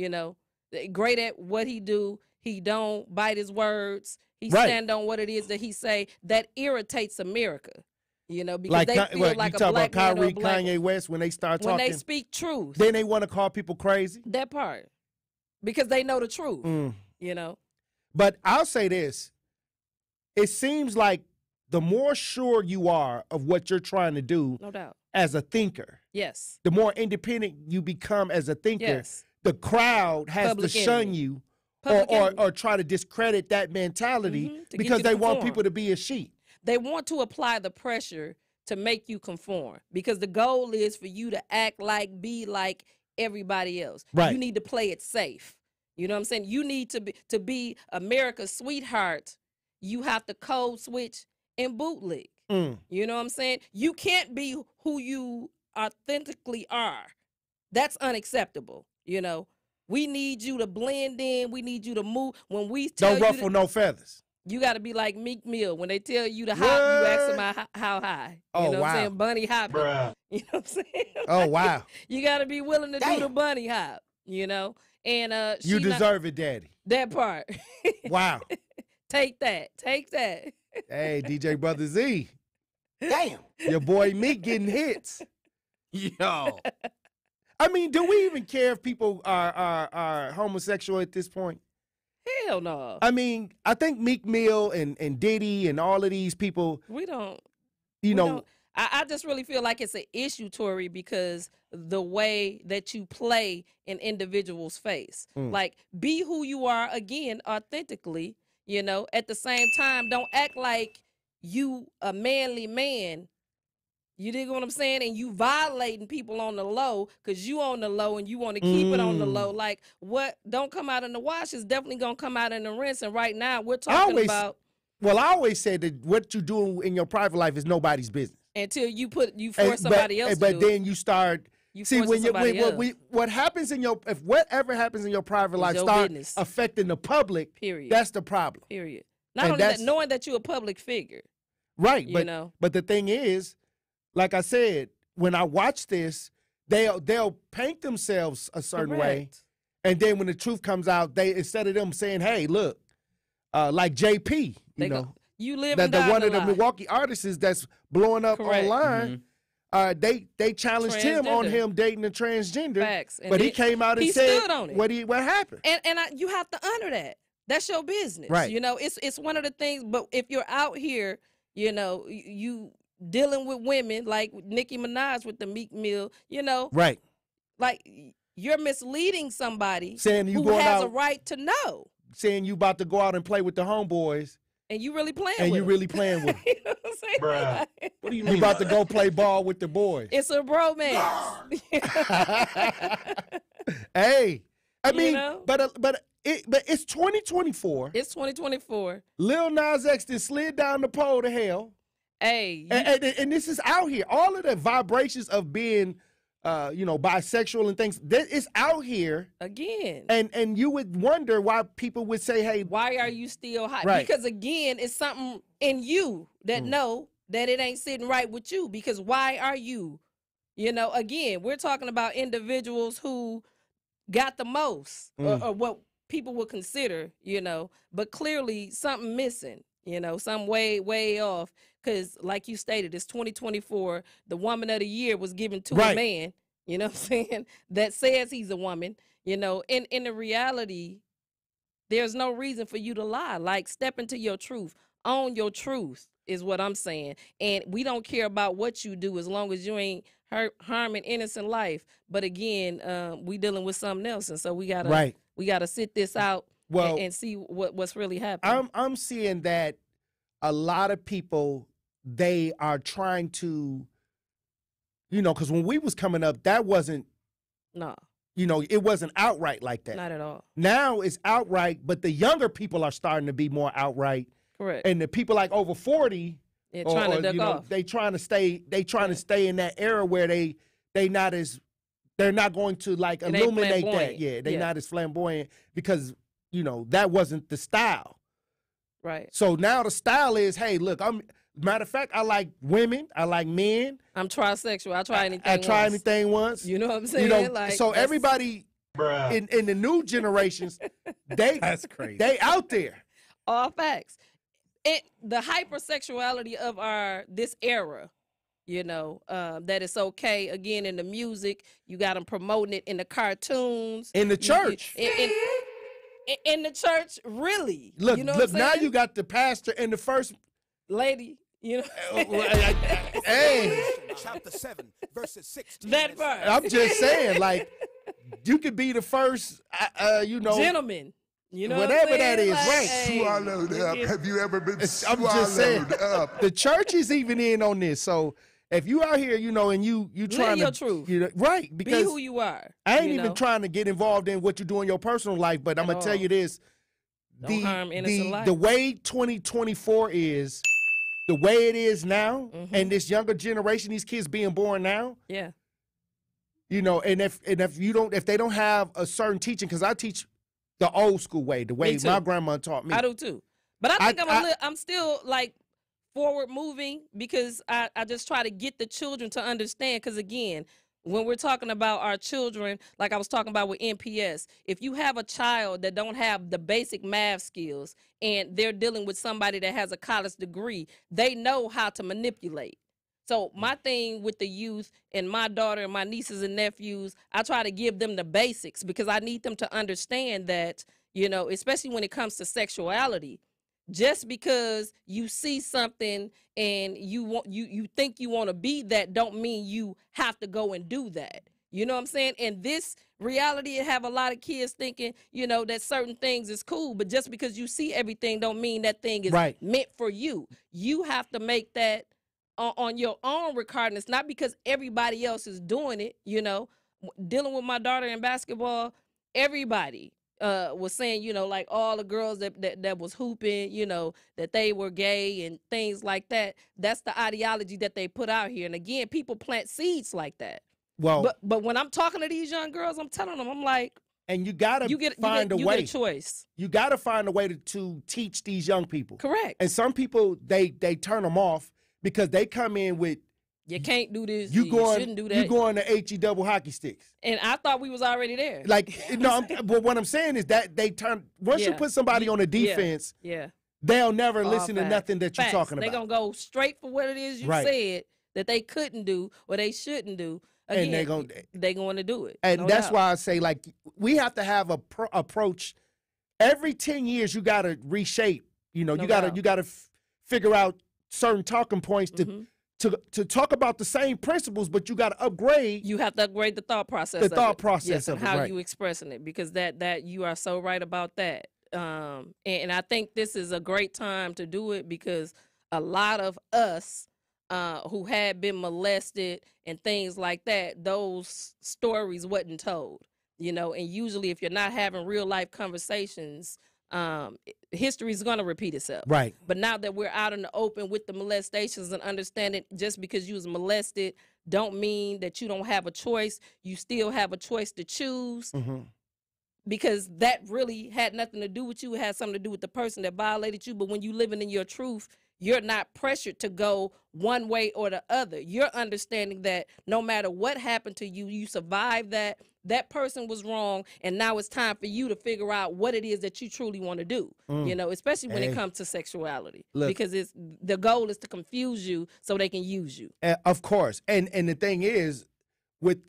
Great at what he do. He don't bite his words. He stand on what it is that he say. That irritates America. Because they feel like a black man or a black Kanye West, when they start talking. When they speak truth. Then they want to call people crazy. That part. Because they know the truth, But I'll say this. It seems like the more sure you are of what you're trying to do, no doubt, as a thinker, yes, the more independent you become as a thinker, yes, the crowd has to shun you or try to discredit that mentality because they want people to be as sheep. They want to apply the pressure to make you conform because the goal is for you to be like everybody else. Right. You need to play it safe. You know what I'm saying? You need to be America's sweetheart. You have to code switch and bootleg. You know what I'm saying? You can't be who you authentically are. That's unacceptable. We need you to blend in. We need you to move. When we tell don't ruffle no feathers. You got to be like Meek Mill. When they tell you to hop, you ask them how high. You know what I'm saying? Bunny hopping. Bruh. You know what I'm saying? Oh, wow. You got to be willing to do the bunny hop, And you deserve it, Daddy. That part. Wow. Take that. Hey, DJ Brother Z. Damn. Your boy Meek getting hits. Yo. I mean, do we even care if people are homosexual at this point? Hell no. I mean, I think Meek Mill and Diddy and all of these people. We don't. I just really feel like it's an issue, Tory, because the way that you play an individual's face. Like, be who you are, again, authentically, At the same time, don't act like you a manly man. You dig what I'm saying? And you violating people on the low because you on the low and you want to keep it on the low. Like, what don't come out in the wash is definitely going to come out in the rinse. And right now we're talking about. Well, I always said that what you do in your private life is nobody's business. Until you force somebody else to But do then you start. What happens in if whatever happens in your private life start affecting the public, period. That's the problem. Period. Not only that, knowing that you're a public figure. Right. But the thing is, like I said, when I watch this, they'll paint themselves a certain way, and then when the truth comes out, they instead of them saying, "Hey, look," like JP, you live one of the Milwaukee artists that's blowing up online. They challenged him on him dating a transgender. Facts. But he came out and he said stood on it. What happened. And you have to honor that. That's your business. Right. It's one of the things. But if you're out here, you dealing with women like Nicki Minaj with the Meek Mill, right? Like you're misleading somebody saying you who has a right to know. Saying you about to go out and play with the homeboys. And you really playing with them. You know what I'm saying? Bruh. What do you mean? You about to go play ball with the boys. It's a bromance. Hey. I mean, but But it's 2024. It's 2024. Lil Nas X then slid down the pole to hell. Hey, and this is out here. All of the vibrations of being, bisexual and things. It's out here again. And you would wonder why people would say, "Hey, why are you still hot?" Right. Because again, it's something in you that know that it ain't sitting right with you. Because why are you? Again, we're talking about individuals who got the most, or what people would consider, but clearly something missing, some way off. Because like you stated, it's 2024. The woman of the year was given to a man, you know what I'm saying, that says he's a woman, in the reality, there's no reason for you to lie. Like, step into your truth, own your truth is what I'm saying. And we don't care about what you do as long as you ain't harming innocent life. But again, we dealing with something else. And so we gotta sit this out and see what's really happening. I'm seeing that a lot of people, they are trying to, because when we was coming up, that wasn't, it wasn't outright like that. Not at all. Now it's outright, but the younger people are starting to be more outright. Correct. And the people like over 40, trying to duck off. They trying to stay in that era where they're not going to like illuminate that. Yeah, they're not as flamboyant because, that wasn't the style. Right. So now the style is, hey, look, matter of fact, I like women, I like men. I'm trisexual. I try anything. I try anything once. You know what I'm saying? So everybody in the new generations, that's crazy. They out there. All facts. The hypersexuality of this era, that it's okay. Again, in the music, you got them promoting it in the cartoons, in the church. In the church, really. Look, look. Now you got the pastor and the first lady. Hey, chapter 7, verses 16. That verse. I'm just saying, like, you could be the first, gentleman. Whatever that is, right? Swallowed up. Have you ever been swallowed I'm just saying, up? The church is even in on this. So if you out here, and you trying your to truth, right? Because be who you are. I ain't even trying to get involved in what you do in your personal life, but I'm gonna tell you this: Don't harm innocent life. The way 2024 is, the way it is now, and this younger generation, these kids being born now, yeah. And if they don't have a certain teaching, because I teach the old school way, the way my grandma taught me. I do too. But I think I'm still like forward moving because I just try to get the children to understand. Because again, when we're talking about our children, like I was talking about with NPS, if you have a child that don't have the basic math skills and they're dealing with somebody that has a college degree, they know how to manipulate. So my thing with the youth and my daughter and my nieces and nephews, I try to give them the basics because I need them to understand that, especially when it comes to sexuality, just because you see something and you think you want to be that don't mean you have to go and do that. You know what I'm saying? And this reality, it have a lot of kids thinking, that certain things is cool, but just because you see everything don't mean that thing is meant for you. You have to make that on your own regardless, not because everybody else is doing it. Dealing with my daughter in basketball, everybody was saying, like all the girls that was hooping, that they were gay and things like that. That's the ideology that they put out here. And again, people plant seeds like that. Well, but when I'm talking to these young girls, I'm telling them, I'm like, and you gotta find a way. You get a choice. You gotta find a way to teach these young people. Correct. And some people they turn them off because they come in with, you can't do this. You shouldn't do that. You going to HE double hockey sticks. And I thought we was already there. Like, but what I'm saying is that they turn, once you put somebody on a defense, they'll never listen to nothing that you're talking about. They're going to go straight for what it is you said that they couldn't do or they shouldn't do. Again, and they're going to do it. And that's why I say, like, we have to have a approach. Every 10 years, you got to reshape. You got to figure out certain talking points to talk about the same principles, but you got to upgrade. You have to upgrade the thought process. The thought process of how you expressing it, because that you are so right about that. And I think this is a great time to do it because a lot of us who had been molested and things like that, those stories wasn't told. You know, and usually if you're not having real life conversations, history is going to repeat itself. Right. But now that we're out in the open with the molestations and understanding just because you was molested don't mean that you don't have a choice. You still have a choice to choose. Because that really had nothing to do with you. It had something to do with the person that violated you. But when you living in your truth, you're not pressured to go one way or the other. You're understanding that no matter what happened to you, you survived that. That person was wrong, and now it's time for you to figure out what it is that you truly want to do. You know, especially when it comes to sexuality, because the goal is to confuse you so they can use you. Of course, and the thing is, with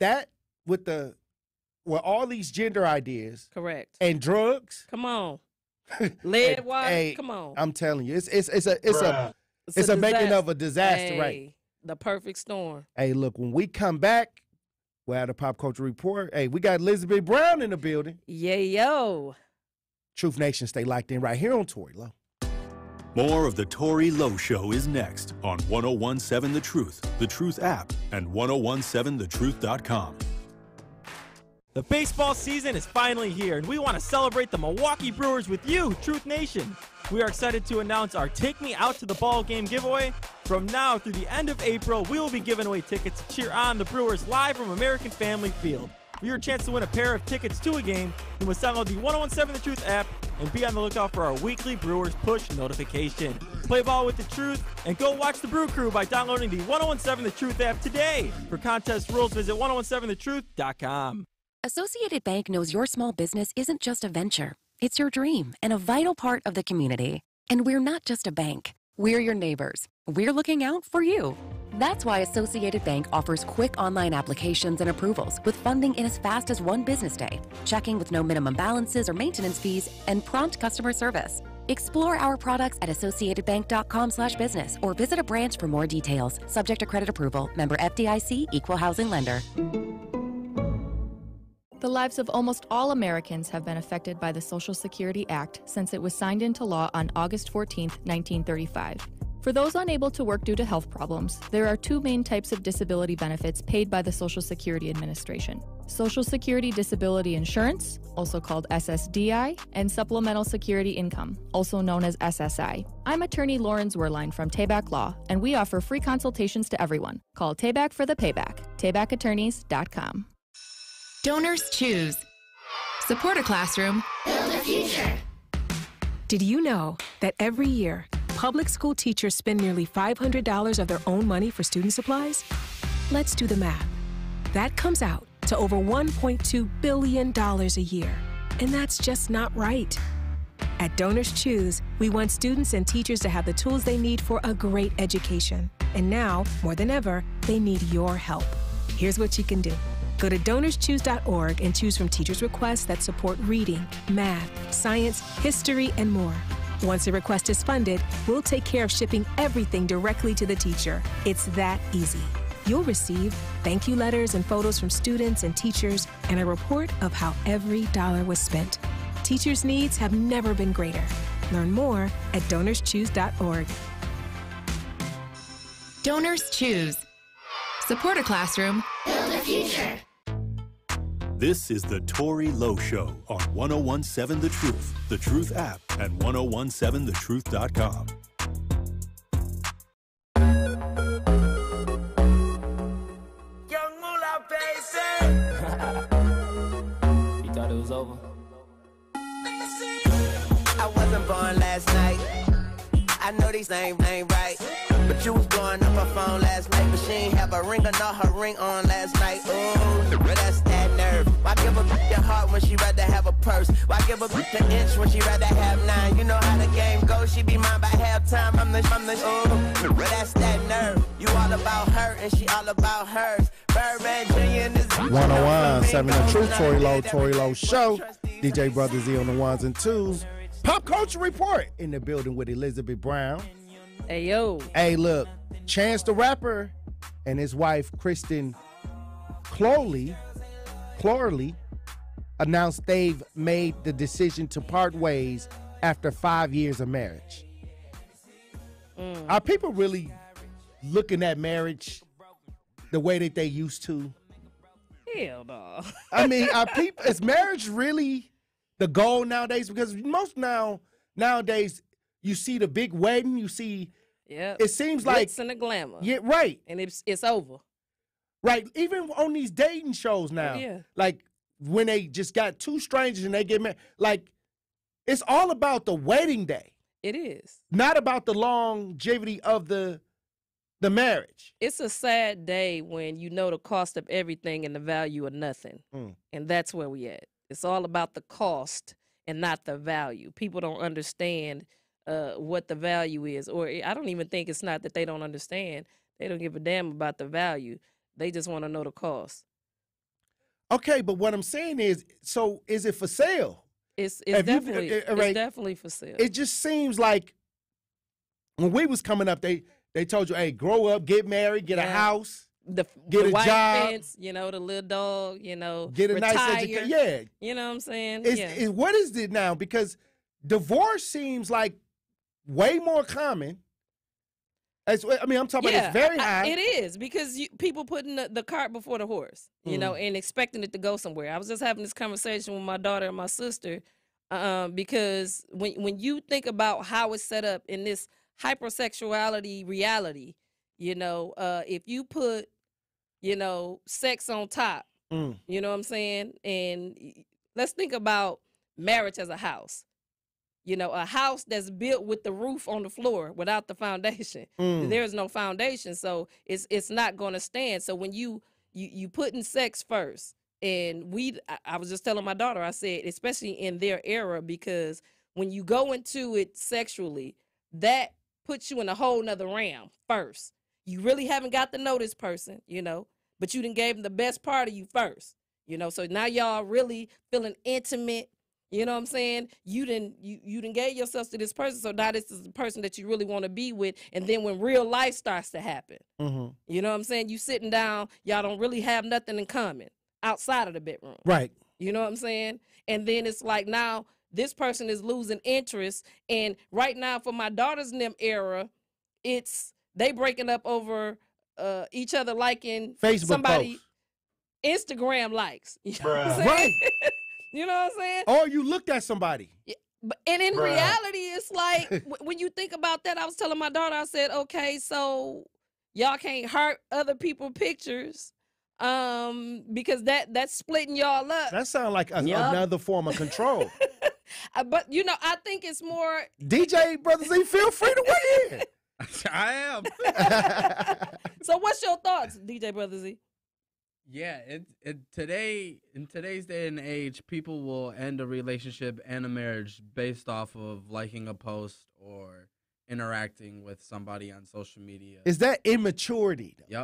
all these gender ideas, correct, and drugs, come on, lead water, hey, come on. I'm telling you, it's a making of a disaster, right? The perfect storm. Hey, look, when we come back, we're at a Pop Culture Report. Hey, we got Elizabeth Brown in the building. Yeah, yo. Truth Nation, stay locked in right here on Tory Lowe. More of the Tory Lowe Show is next on 1017 The Truth app, and 1017thetruth.com. The baseball season is finally here, and we want to celebrate the Milwaukee Brewers with you, Truth Nation. We are excited to announce our Take Me Out to the Ball Game giveaway. From now through the end of April, we will be giving away tickets to cheer on the Brewers live from American Family Field. For your chance to win a pair of tickets to a game, you must download the 1017 The Truth app and be on the lookout for our weekly Brewers push notification. Play ball with the truth and go watch the Brew Crew by downloading the 1017 The Truth app today. For contest rules, visit 1017thetruth.com. Associated Bank knows your small business isn't just a venture. It's your dream and a vital part of the community. And we're not just a bank. We're your neighbors. We're looking out for you. That's why Associated Bank offers quick online applications and approvals with funding in as fast as one business day, checking with no minimum balances or maintenance fees, and prompt customer service. Explore our products at associatedbank.com/business or visit a branch for more details. Subject to credit approval. Member FDIC, Equal Housing Lender. The lives of almost all Americans have been affected by the Social Security Act since it was signed into law on August 14, 1935. For those unable to work due to health problems, there are two main types of disability benefits paid by the Social Security Administration: Social Security Disability Insurance, also called SSDI, and Supplemental Security Income, also known as SSI. I'm attorney Lauren Zwerlein from Tabak Law, and we offer free consultations to everyone. Call Tabak for the payback. TabakAttorneys.com. Donors choose. Support a classroom. Build a future. Did you know that every year, public school teachers spend nearly $500 of their own money for student supplies? Let's do the math. That comes out to over $1.2 billion a year. And that's just not right. At Donors Choose, we want students and teachers to have the tools they need for a great education. And now, more than ever, they need your help. Here's what you can do. Go to DonorsChoose.org and choose from teachers' requests that support reading, math, science, history, and more. Once a request is funded, we'll take care of shipping everything directly to the teacher. It's that easy. You'll receive thank you letters and photos from students and teachers, and a report of how every dollar was spent. Teachers' needs have never been greater. Learn more at DonorsChoose.org. Donors choose. Support a classroom. Build a future. This is the Tory Lowe Show on 1017 The Truth app, and 1017thetruth.com. Young Moolah, baby. You thought it was over? I wasn't born last night. I know these names ain't right. But you was blowing up her phone last night, but she ain't have a ring or not her ring on last night. Ooh, but that's that nerve. Why give a bitch your heart when she rather have a purse? Why give a bitch an inch when she rather have 9? You know how the game goes, she be mine by halftime. I'm the ooh, but that's that nerve. You all about her and she all about hers. Birdman Jr. and this 1017 The Truth, Tory Lowe Show. DJ Brother Z on the ones and twos. Pop Culture Report in the building with Elizabeth Brown. Hey, yo. Hey, look, Chance the Rapper and his wife, Kristen Clorley, announced they've made the decision to part ways after 5 years of marriage. Are people really looking at marriage the way that they used to? Hell no. I mean, is marriage really the goal nowadays? Because nowadays you see the big wedding, you see. Yeah. It seems like glitz and the glamour. Yeah, right. And it's over. Right. Even on these dating shows now. Yeah. Like when they just got two strangers and they get married. Like it's all about the wedding day. It is. Not about the longevity of the marriage. It's a sad day when you know the cost of everything and the value of nothing. And that's where we at. It's all about the cost and not the value. People don't understand what the value is. Or I don't even think it's not that they don't understand. They don't give a damn about the value. They just want to know the cost. Okay, but what I'm saying is, so is it for sale? It's definitely for sale. It just seems like when we was coming up, they told you, hey, grow up, get married, get a house, get the a white job, fence, the little dog, get a retire, nice education. Yeah. You know what I'm saying? What is it now? Because divorce seems like way more common. I'm talking about it's very high. It is because people putting the cart before the horse, and expecting it to go somewhere. I was just having this conversation with my daughter and my sister because when you think about how it's set up in this hypersexuality reality, if you put, sex on top, you know what I'm saying? And let's think about marriage as a house. A house that's built with the roof on the floor without the foundation. There's no foundation, so it's not going to stand. So when you putting sex first, and I was just telling my daughter, I said, especially in their era, because when you go into it sexually, that puts you in a whole nother realm first. You really haven't got to know this person, but you done gave them the best part of you first, So now y'all really feeling intimate. You know what I'm saying? You done gave yourself to this person, so now this is the person that you really want to be with. And then when real life starts to happen, you know what I'm saying? You sitting down, y'all don't really have nothing in common outside of the bedroom. Right. You know what I'm saying? And then it's like now this person is losing interest. And right now for my daughter's era, it's they breaking up over each other liking Facebook somebody posts. Instagram likes. You know what I'm saying? Right. You know what I'm saying? Or you looked at somebody. Yeah, and in reality, it's like, when you think about that, I was telling my daughter, I said, okay, so y'all can't hurt other people's pictures because that's splitting y'all up. That sounds like another form of control. But, I think it's more. DJ Brother Z, feel free to weigh in. I am. So what's your thoughts, DJ Brother Z? Yeah, in today's day and age, people will end a relationship and a marriage based off of liking a post or interacting with somebody on social media. Is that immaturity? Yep.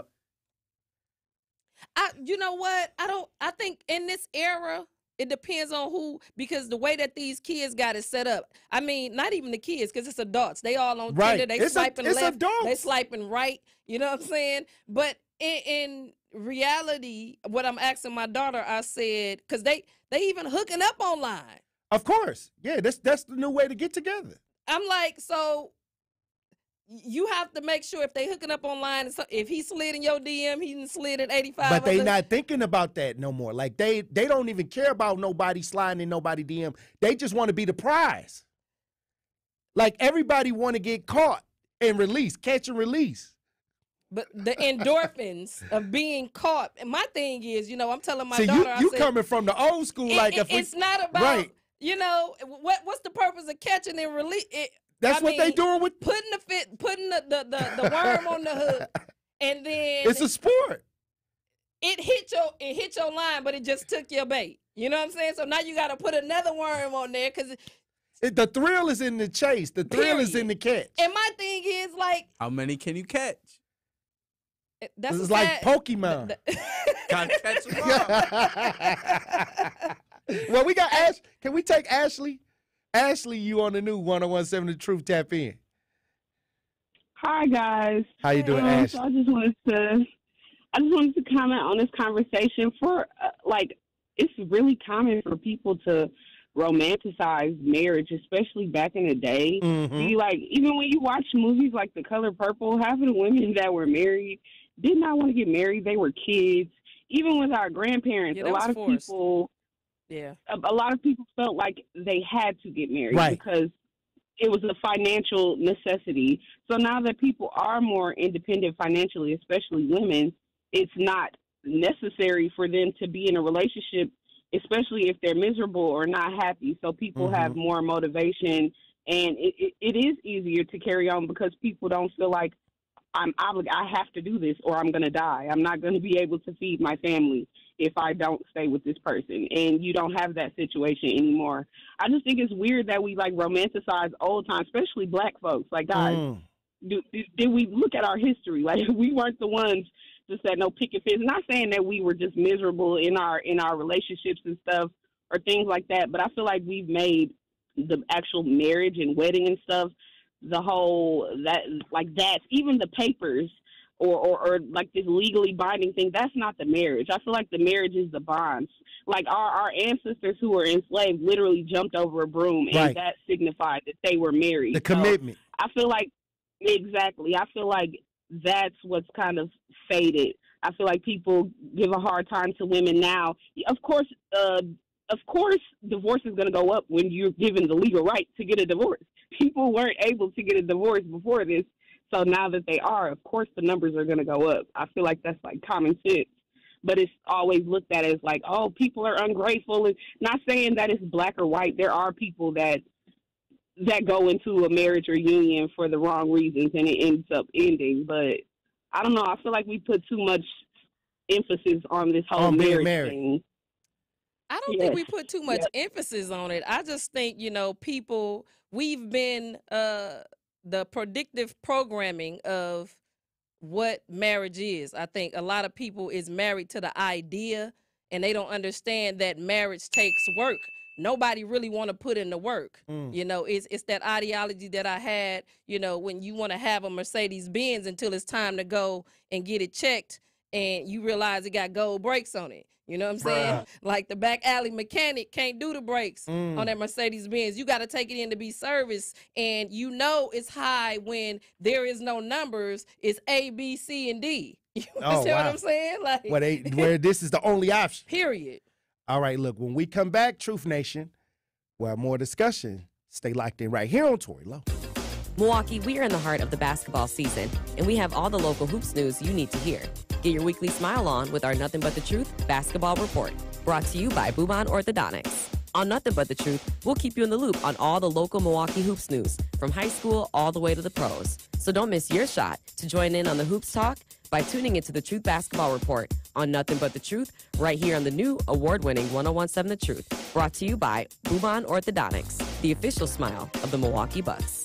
You know what? I think in this era, it depends on who, because the way that these kids got it set up. I mean, not even the kids, because it's adults. They all on Tinder. They swiping left. They swiping right. You know what I'm saying? But in reality, what I'm asking my daughter, I said, because they even hooking up online. Of course. Yeah, that's the new way to get together. I'm like, so you have to make sure if they hooking up online, if he slid in your DM, he done slid in 85. But they not thinking about that no more. Like they don't even care about nobody sliding in nobody DM. They just want to be the prize. Like everybody want to get caught and released, catch and release. But the endorphins of being caught. And my thing is, I'm telling my daughter. I you said, coming from the old school. It's not about, what's the purpose of catching and release? That's what they doing with putting the worm on the hook, and then it's a sport. It hit your line, but it just took your bait. You know what I'm saying? So now you got to put another worm on there because the thrill is in the chase. The thrill is in the catch. And my thing is like, how many can you catch? That's like Pokemon. Gotta catch them all. Well, we got Ash. Can we take Ashley? Ashley, you on the new 101.7 The Truth. Tap in. Hi guys. How you doing, Ash? So I just wanted to comment on this conversation. For it's really common for people to romanticize marriage, especially back in the day. Even when you watch movies like The Color Purple, half of the women that were married did not want to get married. They were kids. even with our grandparents, Yeah, a lot of forced. people, Yeah. a lot of people felt like they had to get married Right. because it was a financial necessity. So now that people are more independent financially, especially women, it's not necessary for them to be in a relationship, especially if they're miserable or not happy. So people have more motivation, and it is easier to carry on because people don't feel like I have to do this or I'm going to die. I'm not going to be able to feed my family if I don't stay with this person. And you don't have that situation anymore. I just think it's weird that we like romanticize old times, especially black folks. Like, guys, did we look at our history? Like, we weren't the ones that said no picket fence. Not saying that we were just miserable in our relationships and stuff or things like that, but I feel like we've made the actual marriage and wedding and stuff, the whole that even the papers or like this legally binding thing, that's not the marriage. I feel like the marriage is the bonds. Like our ancestors who were enslaved literally jumped over a broom, and that signified that they were married. The commitment. I feel like exactly. I feel like that's what's kind of faded. I feel like people give a hard time to women now. Of course, divorce is going to go up when you're given the legal right to get a divorce. People weren't able to get a divorce before this, so now that they are, of course, the numbers are going to go up. I feel like that's like common sense, but it's always looked at as like, oh, people are ungrateful. And not saying that it's black or white. There are people that go into a marriage or union for the wrong reasons, and it ends up ending. But I don't know. I feel like we put too much emphasis on this whole marriage thing. I don't think we put too much emphasis on it. I just think, people, we've been the predictive programming of what marriage is. I think a lot of people is married to the idea, and they don't understand that marriage takes work. Nobody really want to put in the work. It's that ideology that I had, when you want to have a Mercedes-Benz until it's time to go and get it checked, and you realize it got gold brakes on it. You know what I'm saying? Like the back alley mechanic can't do the brakes on that Mercedes-Benz. You got to take it in to be serviced. And it's high when there is no numbers. It's A, B, C, and D. You understand what I'm saying? Like where this is the only option. Period. All right, look, when we come back, Truth Nation, we'll have more discussion. Stay locked in right here on Tory Lowe. Milwaukee, we are in the heart of the basketball season, and we have all the local hoops news you need to hear. Get your weekly smile on with our Nothing But the Truth Basketball Report, brought to you by Bubon Orthodontics. On Nothing But the Truth, we'll keep you in the loop on all the local Milwaukee hoops news, from high school all the way to the pros. So don't miss your shot to join in on the hoops talk by tuning into the Truth Basketball Report on Nothing But the Truth, right here on the new award-winning 1017 The Truth, brought to you by Bubon Orthodontics, the official smile of the Milwaukee Bucks.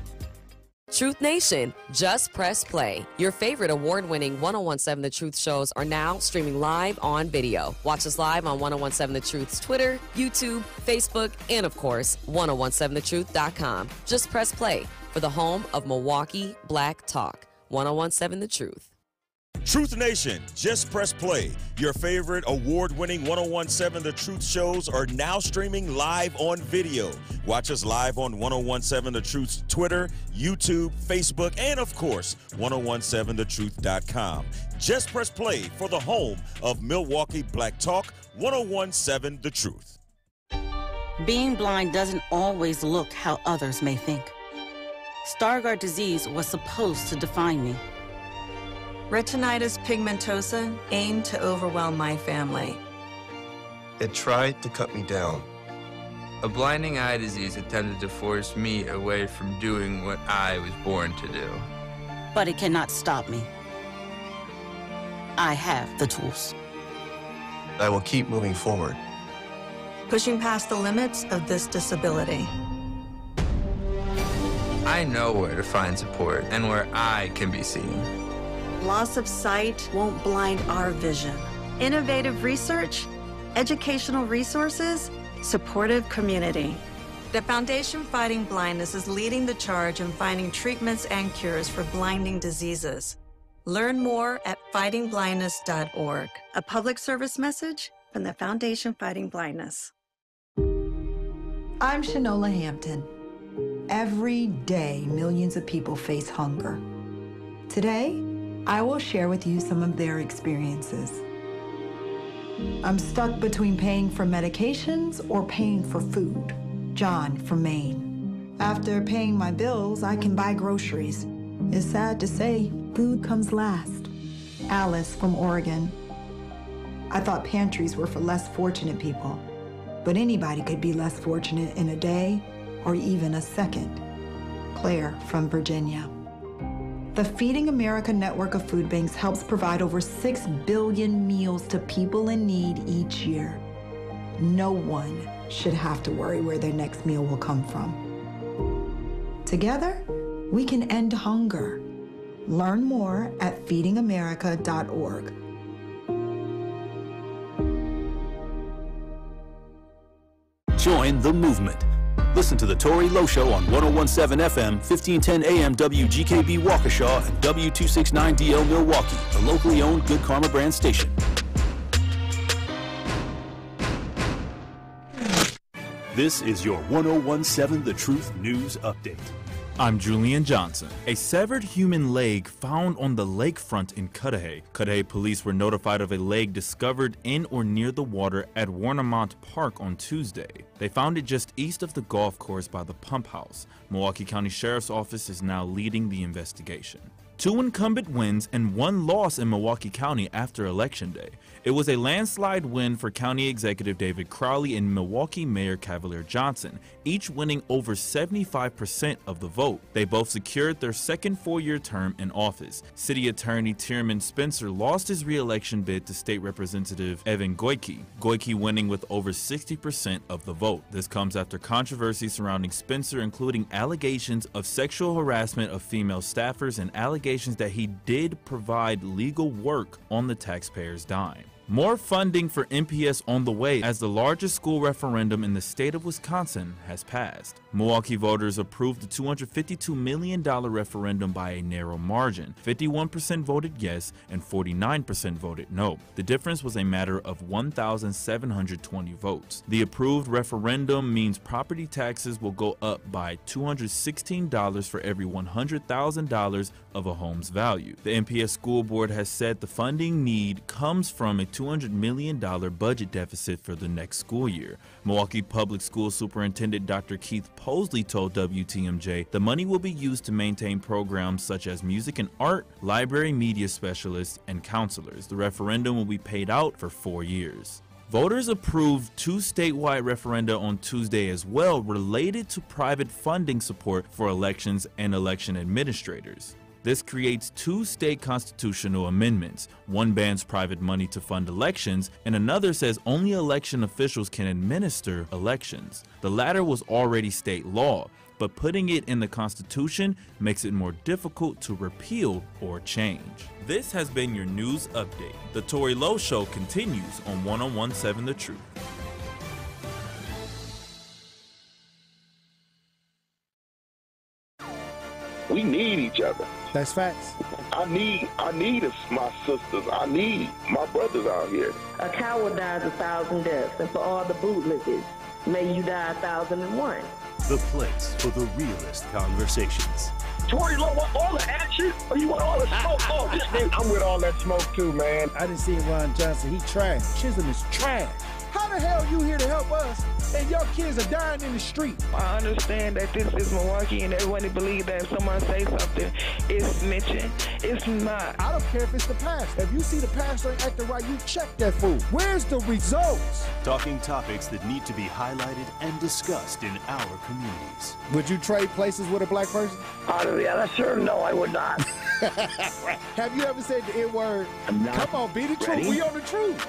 Truth Nation, just press play. Your favorite award-winning 1017 The Truth shows are now streaming live on video. Watch us live on 1017 The Truth's Twitter, YouTube, Facebook, and of course, 1017thetruth.com. Just press play for the home of Milwaukee Black Talk. 1017 The Truth. Truth Nation, just press play. Your favorite award-winning 1017 The Truth shows are now streaming live on video. Watch us live on 1017 The Truth's Twitter, YouTube, Facebook, and of course, 1017thetruth.com. Just press play for the home of Milwaukee Black Talk, 1017 The Truth. Being blind doesn't always look how others may think. Stargardt disease was supposed to define me. Retinitis pigmentosa aimed to overwhelm my family. It tried to cut me down. A blinding eye disease attempted to force me away from doing what I was born to do. But it cannot stop me. I have the tools. I will keep moving forward. Pushing past the limits of this disability. I know where to find support and where I can be seen. Loss of sight won't blind our vision. Innovative research, educational resources, supportive community. The Foundation Fighting Blindness is leading the charge in finding treatments and cures for blinding diseases. Learn more at fightingblindness.org. A public service message from the Foundation Fighting Blindness. I'm Shanola Hampton. Every day, millions of people face hunger. Today, I will share with you some of their experiences. I'm stuck between paying for medications or paying for food. John from Maine. After paying my bills, I can buy groceries. It's sad to say, food comes last. Alice from Oregon. I thought pantries were for less fortunate people, but anybody could be less fortunate in a day or even a second. Claire from Virginia. The Feeding America network of food banks helps provide over 6 billion meals to people in need each year. No one should have to worry where their next meal will come from. Together, we can end hunger. Learn more at feedingamerica.org. Join the movement. Listen to the Tory Lowe Show on 1017 FM, 1510 AM WGKB Waukesha and W269DL Milwaukee, a locally owned Good Karma brand station. This is your 1017 The Truth News Update. I'm Julian Johnson. A severed human leg found on the lakefront in Cudahy. Cudahy police were notified of a leg discovered in or near the water at Warnemont Park on Tuesday. They found it just east of the golf course by the pump house. Milwaukee County Sheriff's Office is now leading the investigation. 2 incumbent wins and 1 loss in Milwaukee County after Election Day. It was a landslide win for County Executive David Crowley and Milwaukee Mayor Cavalier Johnson, each winning over 75% of the vote. They both secured their second 4-year term in office. City Attorney Tierman Spencer lost his re-election bid to State Representative Evan Goyke, Goyke winning with over 60% of the vote. This comes after controversy surrounding Spencer, including allegations of sexual harassment of female staffers and allegations that he did provide legal work on the taxpayers' dime. More funding for MPS on the way as the largest school referendum in the state of Wisconsin has passed. Milwaukee voters approved the $252 million referendum by a narrow margin. 51% voted yes and 49% voted no. The difference was a matter of 1,720 votes. The approved referendum means property taxes will go up by $216 for every $100,000 of a home's value. The MPS school board has said the funding need comes from a $200 million budget deficit for the next school year. Milwaukee Public School Superintendent Dr. Keith Posley told WTMJ the money will be used to maintain programs such as music and art, library media specialists, and counselors. The referendum will be paid out for 4 years. Voters approved 2 statewide referenda on Tuesday as well related to private funding support for elections and election administrators. This creates 2 state constitutional amendments. One bans private money to fund elections, and another says only election officials can administer elections. The latter was already state law, but putting it in the Constitution makes it more difficult to repeal or change. This has been your news update. The Tory Lowe Show continues on 1017 The Truth. We need each other. That's facts. I need my sisters. I need my brothers out here. A coward dies 1,000 deaths, and for all the bootlickers, may you die 1,001. The place for the realest conversations. Tory Lowe want all the action, or you want all the smoke? Oh, this nigga. I'm with all that smoke too, man. I done seen Ron Johnson. He trash. Chisholm is trash. How the hell you here to help us and your kids are dying in the street? I understand that this is Milwaukee and everyone believes that if someone say something, it's mentioned. It's not. I don't care if it's the past. If you see the pastor ain't acting right, you check that fool. Where's the results? Talking topics that need to be highlighted and discussed in our communities. Would you trade places with a black person? Yeah, sure, no, I would not. Have you ever said the N-word? Come on, be the truth. We on the truth.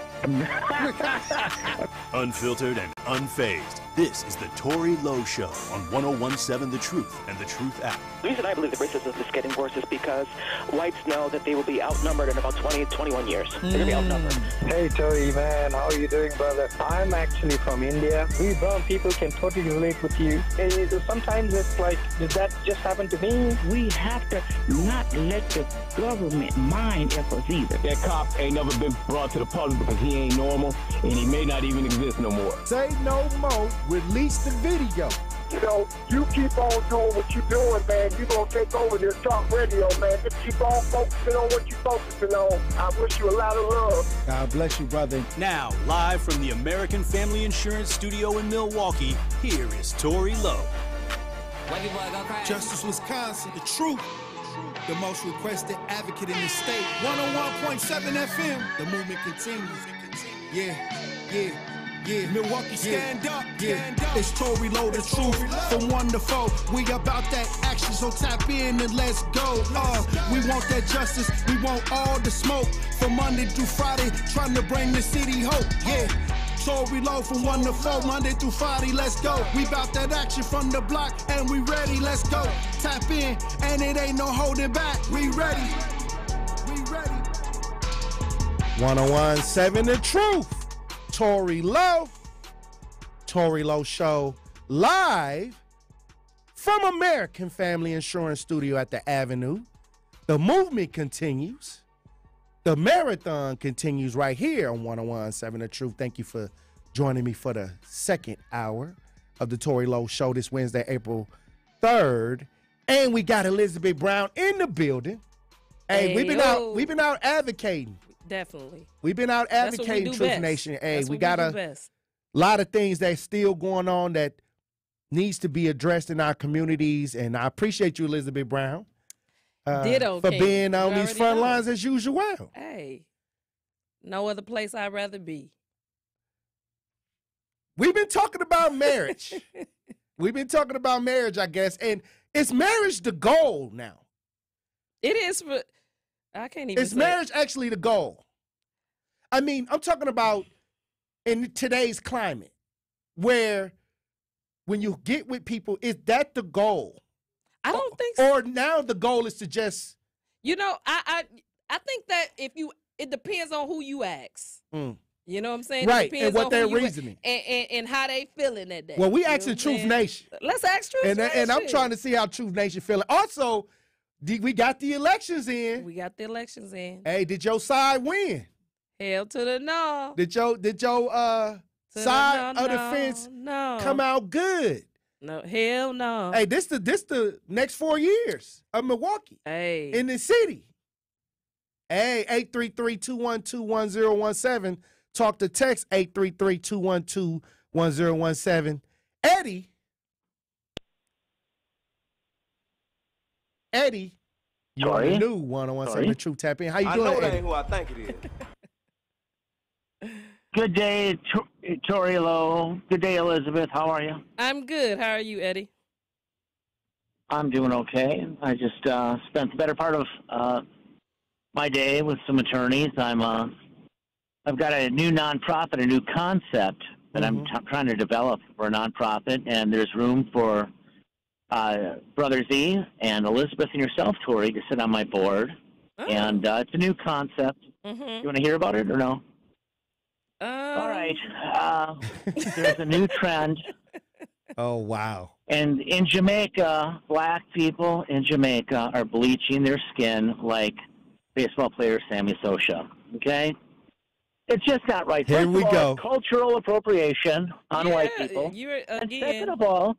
Unfiltered and unfazed. This is the Tory Lowe Show on 1017 The Truth and The Truth app. The reason I believe that racism is getting worse is because whites know that they will be outnumbered in about 20 to 21 years. They're going to be outnumbered. Hey, Tory, man. How are you doing, brother? I'm actually from India. We brown people can totally relate with you. Sometimes it's like, did that just happen to me? We have to not let the government mind us either. That cop ain't never been brought to the public because he ain't normal, and he may not even exist no more. Say no more. Release the video. You know, you keep on doing what you're doing, man. You're going to take over this talk radio, man. Just keep on focusing on what you're focusing on. I wish you a lot of love. God bless you, brother. Now, live from the American Family Insurance Studio in Milwaukee, here is Tory Lowe. Justice, Wisconsin, the truth. The most requested advocate in the state. 101.7 FM. The movement continues. Yeah. Milwaukee, stand up. Stand up. It's Tory Lowe, the truth. From 1 to 4. We about that action, so tap in and let's go. We want that justice. We want all the smoke. From Monday through Friday, trying to bring the city hope. Yeah. Tory Lowe from 1 to 4, Monday through Friday, let's go. We bout that action from the block, and we ready, let's go. Tap in, and it ain't no holding back. We ready. 101.7 The Truth. Tory Lowe. Tory Lowe Show live from American Family Insurance Studio at the Avenue. The movement continues. The marathon continues right here on 101.7 The Truth. Thank you for joining me for the second hour of the Tory Lowe Show this Wednesday, April 3rd. And we got Elizabeth Brown in the building. Hey, we've been out advocating. Definitely. We've been out advocating, Truth Nation. Hey, we got a lot of things that's still going on that needs to be addressed in our communities. And I appreciate you, Elizabeth Brown. Ditto, for King. being on You these front already know. lines as usual. Hey, no other place I'd rather be. We've been talking about marriage. I guess. And is marriage the goal now? It is. I can't even Is say marriage actually the goal? I mean, I'm talking about in today's climate where when you get with people, is that the goal? I don't think so. Or now the goal is to just... You know, I think that it depends on who you ask. You know what I'm saying? Right, It depends and what on their who you reasoning. and how they feeling that day. Well, we You know asking what I'm Truth saying? Nation. Let's ask Truth Nation. And I'm trying to see how Truth Nation feeling. Also, we got the elections in. We got the elections in. Hey, did your side win? Hell to the no. Did your side of the fence come out good? No, hell no. Hey, this the next 4 years of Milwaukee. Hey. In the city. Hey, 833-212-1017. Talk to text 833-212-1017. Eddie, you're on the new 101.7 The Truth. Tap in. How you doing, I know that Eddie? ain't who I think it is. Good day, Tory Lowe. Good day, Elizabeth. How are you? I'm good. How are you, Eddie? I'm doing okay. I just spent the better part of my day with some attorneys. I've got a new nonprofit, a new concept that I'm trying to develop for a nonprofit, and there's room for Brother Z and Elizabeth and yourself, Tory, to sit on my board. Oh. And it's a new concept. You want to hear about it or no? All right. There's a new trend. Oh, wow. And in Jamaica, black people in Jamaica are bleaching their skin like baseball player Sammy Sosa. Okay? It's just not right. Here we go. Cultural appropriation on white people. And second of all,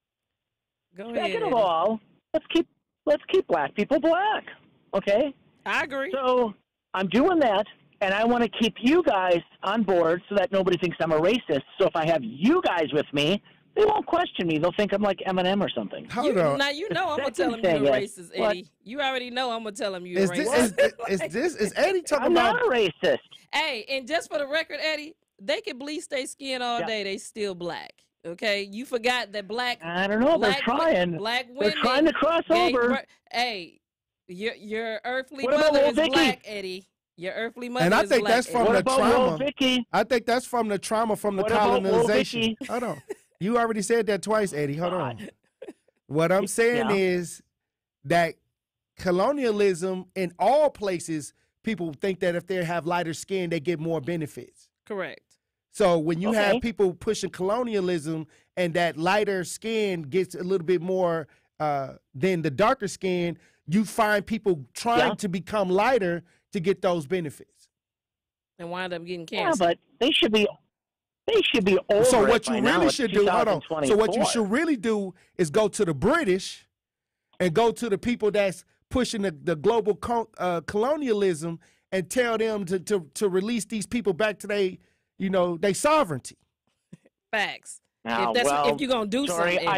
let's keep black people black. Okay? I agree. So I'm doing that, and I want to keep you guys on board so that nobody thinks I'm a racist. So if I have you guys with me, they won't question me. They'll think I'm like Eminem or something. Now you know I'm gonna tell him you're a racist, Eddie. You already know I'm gonna tell him you're a racist. Is Eddie talking I'm about? not a racist. Hey, and just for the record, Eddie, they can bleach their skin all day. They still black. Okay, you forgot that black. I don't know. They're trying. Black women. They're trying to cross over. Hey, your earthly What about mother Lil is Vicky? black, Eddie. Your earthly mother And I is think black. that's from What the about trauma. Lil Vicky? I think that's from the trauma from the What about Lil colonization. Vicky? Hold on. You already said that twice, Eddie. Hold on. What I'm saying is that colonialism in all places, people think that if they have lighter skin, they get more benefits. Correct. So when you have people pushing colonialism and that lighter skin gets a little bit more than the darker skin, you find people trying to become lighter to get those benefits. And wind up getting cancer. Yeah, but they should be They should be over. So it what by you now. really It's should do, hold on. So what you 2024. should really do is go to the British and go to the people that's pushing the global colonialism and tell them to release these people back to their sovereignty. Facts. Now, If you're gonna do sorry, something,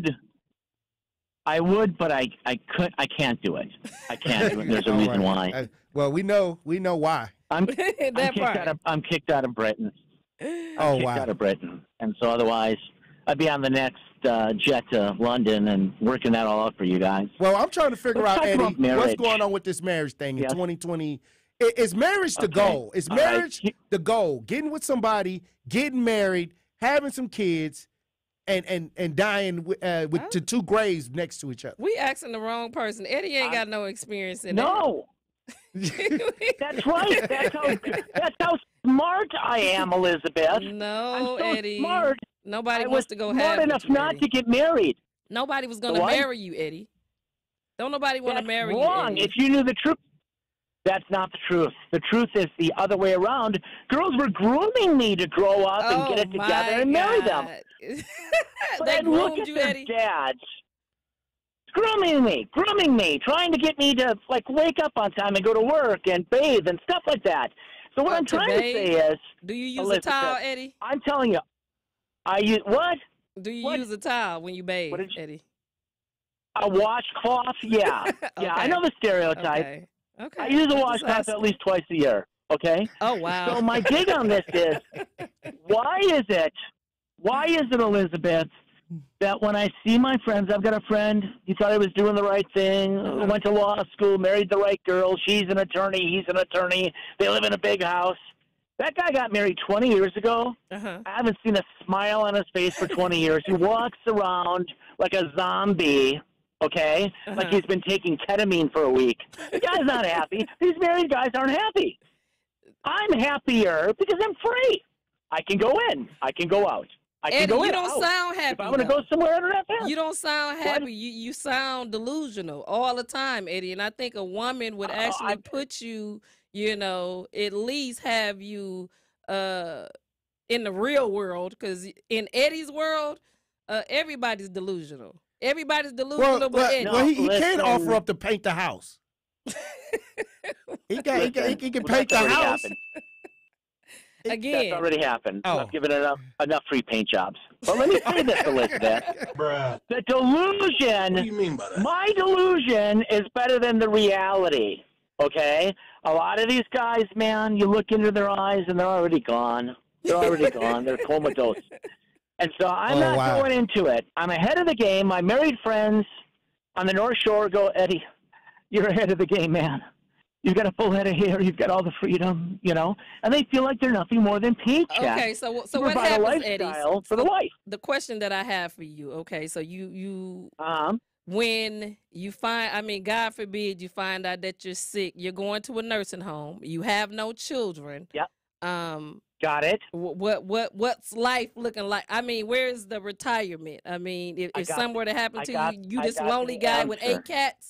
I would, but I can't do it. I can't do it. There's a reason why. Well, we know why. I'm kicked out of Britain. Oh, wow. Out of Britain, and so otherwise I'd be on the next jet to London and working that all out for you guys. Well, I'm trying to figure Let's out, talk Eddie, about marriage. what's going on with this marriage thing in 2020. Is marriage the goal? Is All right. marriage the goal? Getting with somebody, getting married, having some kids, and dying with to two graves next to each other. we asking the wrong person. Eddie ain't got no experience in No. That's right. That's how smart I am, Elizabeth. No, I'm so Eddie. smart. Nobody I wants was to go smart have enough with you, not Eddie. to get married. Nobody was going to What? marry you, Eddie. Don't nobody want to That's marry wrong. you, Eddie. If you knew the truth, that's not the truth. The truth is the other way around. Girls were grooming me to grow up and get it together and marry them. But They then look groomed at you, their Eddie? dads. Grooming me, trying to get me to wake up on time and go to work and bathe and stuff like that. So what I'm to trying to bathe? say is, Do you use Elizabeth, a towel, Eddie? I'm telling you, I use what? Do you use a towel when you bathe, Eddie? A washcloth? Yeah, yeah. I know the stereotype. Okay. I use a I'm just washcloth asking. at least twice a year. Okay. Oh wow. So my dig on this is, why is it, Elizabeth, that when I see my friends, I've got a friend, he thought he was doing the right thing, went to law school, married the right girl, she's an attorney, he's an attorney, they live in a big house. That guy got married 20 years ago. I haven't seen a smile on his face for 20 years. He walks around like a zombie, okay? Like he's been taking ketamine for a week. The guy's not happy. These married guys aren't happy. I'm happier because I'm free. I can go in. I can go out. I can Eddie, go you in. don't sound happy. If I want to go somewhere, I don't have to. You don't sound happy. You sound delusional all the time, Eddie. And I think a woman would actually put you, at least have you in the real world. Because in Eddie's world, everybody's delusional. Everybody's delusional but Eddie. Well, he can offer up to paint the house. he can paint the house. Again. That's already happened. Oh. I've given enough free paint jobs. But let me say this, Elizabeth. The delusion, what do you mean by that? My delusion is better than the reality, okay? A lot of these guys, man, you look into their eyes and they're already gone. They're already gone. They're comatose. And so I'm not going into it. I'm ahead of the game. My married friends on the North Shore go, Eddie, you're ahead of the game, man. You've got a full head of hair. You've got all the freedom, and they feel like they're nothing more than paychecks. Okay, so what provide happens, a Eddie? lifestyle for the wife. The question that I have for you, okay, so you when you find, God forbid, you find out that you're sick, you're going to a nursing home, you have no children. Yep. Got it. What's life looking like? Where's the retirement? If something were to happen to you this lonely guy with 8 cats.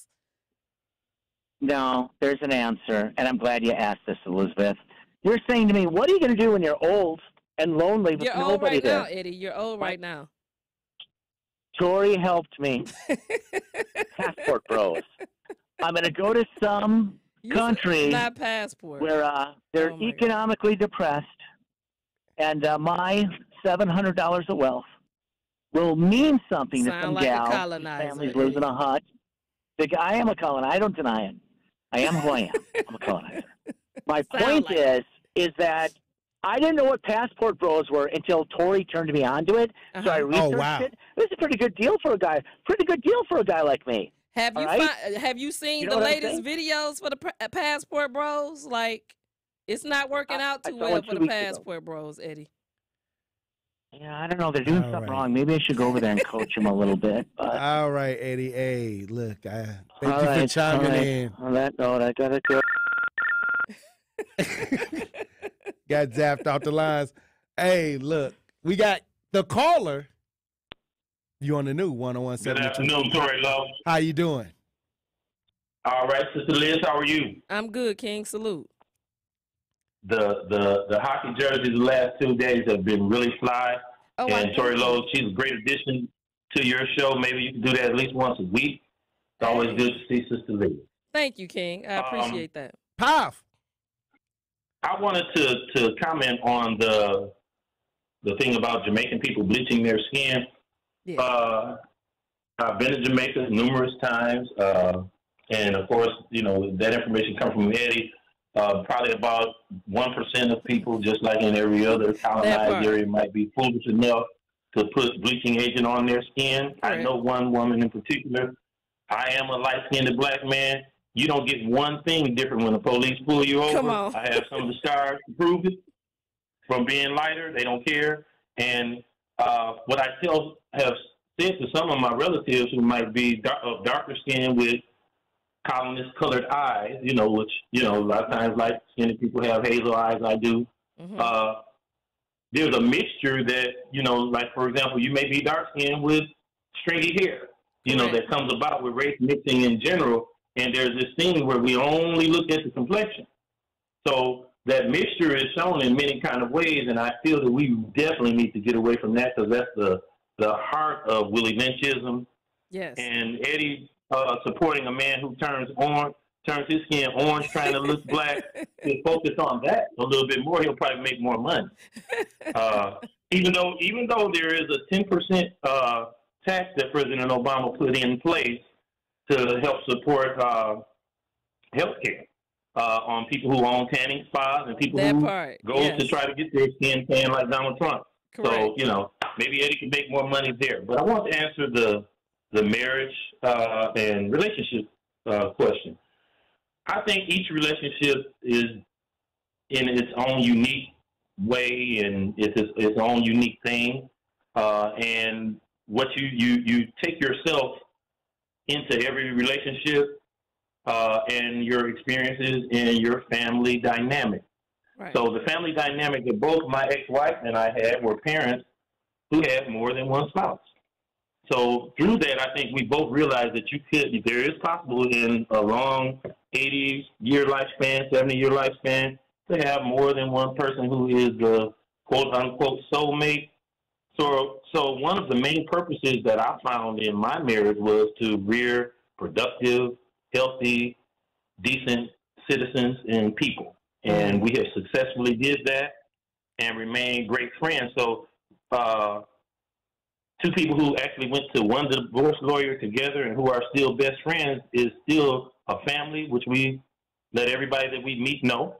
No, there's an answer, and I'm glad you asked this, Elizabeth. You're saying to me, what are you going to do when you're old and lonely with You're nobody old right there? now, Eddie. You're old right now. Tory helped me. Passport bros. I'm going to go to some country not passport. where they're economically depressed, and my $700 of wealth will mean something to some like gal. a colonizer, Families lives in a hut. I am a colonizer. I don't deny it. I am who I am. I'm a colonizer. My point is that I didn't know what passport bros were until Tory turned me onto it. So I researched it. This is a pretty good deal for a guy. Pretty good deal for a guy like me. Have you seen the latest videos for the passport bros? Like, it's not working out too well for the passport bros, Eddie. Yeah, I don't know. They're doing something wrong. Maybe I should go over there and coach them a little bit. But... All right, Eddie. Hey, look, thank you for chiming in. On that note, I gotta go. Got zapped off the lines. Hey, look, we got the caller. You on the new 101.7. Good afternoon, Tory Lowe. How you doing? All right, Sister Liz, how are you? I'm good, King. Salute. the hockey jerseys the last 2 days have been really fly. Oh, and Tory Lowe, she's a great addition to your show. Maybe you can do that at least once a week. It's always good to see Sister Lee. Thank you, King. I appreciate that. Puff. I wanted to comment on the thing about Jamaican people bleaching their skin. Yeah. I've been to Jamaica numerous times, and of course, you know, that information comes from Eddie. Probably about 1% of people, just like in every other colonized area, might be foolish enough to put bleaching agent on their skin. I know one woman in particular. I am a light-skinned black man. You don't get one thing different when the police pull you over. Come on. I have some of the scars to prove it. From being lighter, they don't care. And what I have said to some of my relatives who might be of darker skin with colonist-colored eyes, you know, which, you know, a lot of times light-skinned people have hazel eyes, I do. There's a mixture that, you know, like, for example, you may be dark-skinned with stringy hair, you know, that comes about with race mixing in general. And there's this thing where we only look at the complexion. So that mixture is shown in many kind of ways, and I feel that we definitely need to get away from that because that's the heart of Willie Lynchism. Yes. And Eddie supporting a man who turns his skin orange, trying to look black. To focus on that a little bit more, he'll probably make more money. Even though there is a 10% tax that President Obama put in place to help support health care on people who own tanning spas and people who go to try to get their skin tan like Donald Trump. Correct. So, you know, maybe Eddie can make more money there. But I want to answer the marriage and relationship question. I think each relationship is in its own unique way and it's its own unique thing. And what you take yourself into every relationship and your experiences and your family dynamic. Right. So the family dynamic that both my ex-wife and I had were parents who had more than one spouse. So through that, I think we both realized that there is possible in a long 80-year lifespan, 70-year lifespan, to have more than one person who is the quote-unquote soulmate. So one of the main purposes that I found in my marriage was to rear productive, healthy, decent citizens and people. And we have successfully did that and remained great friends. So two people who actually went to one divorce lawyer together and who are still best friends is still a family, which we let everybody that we meet know.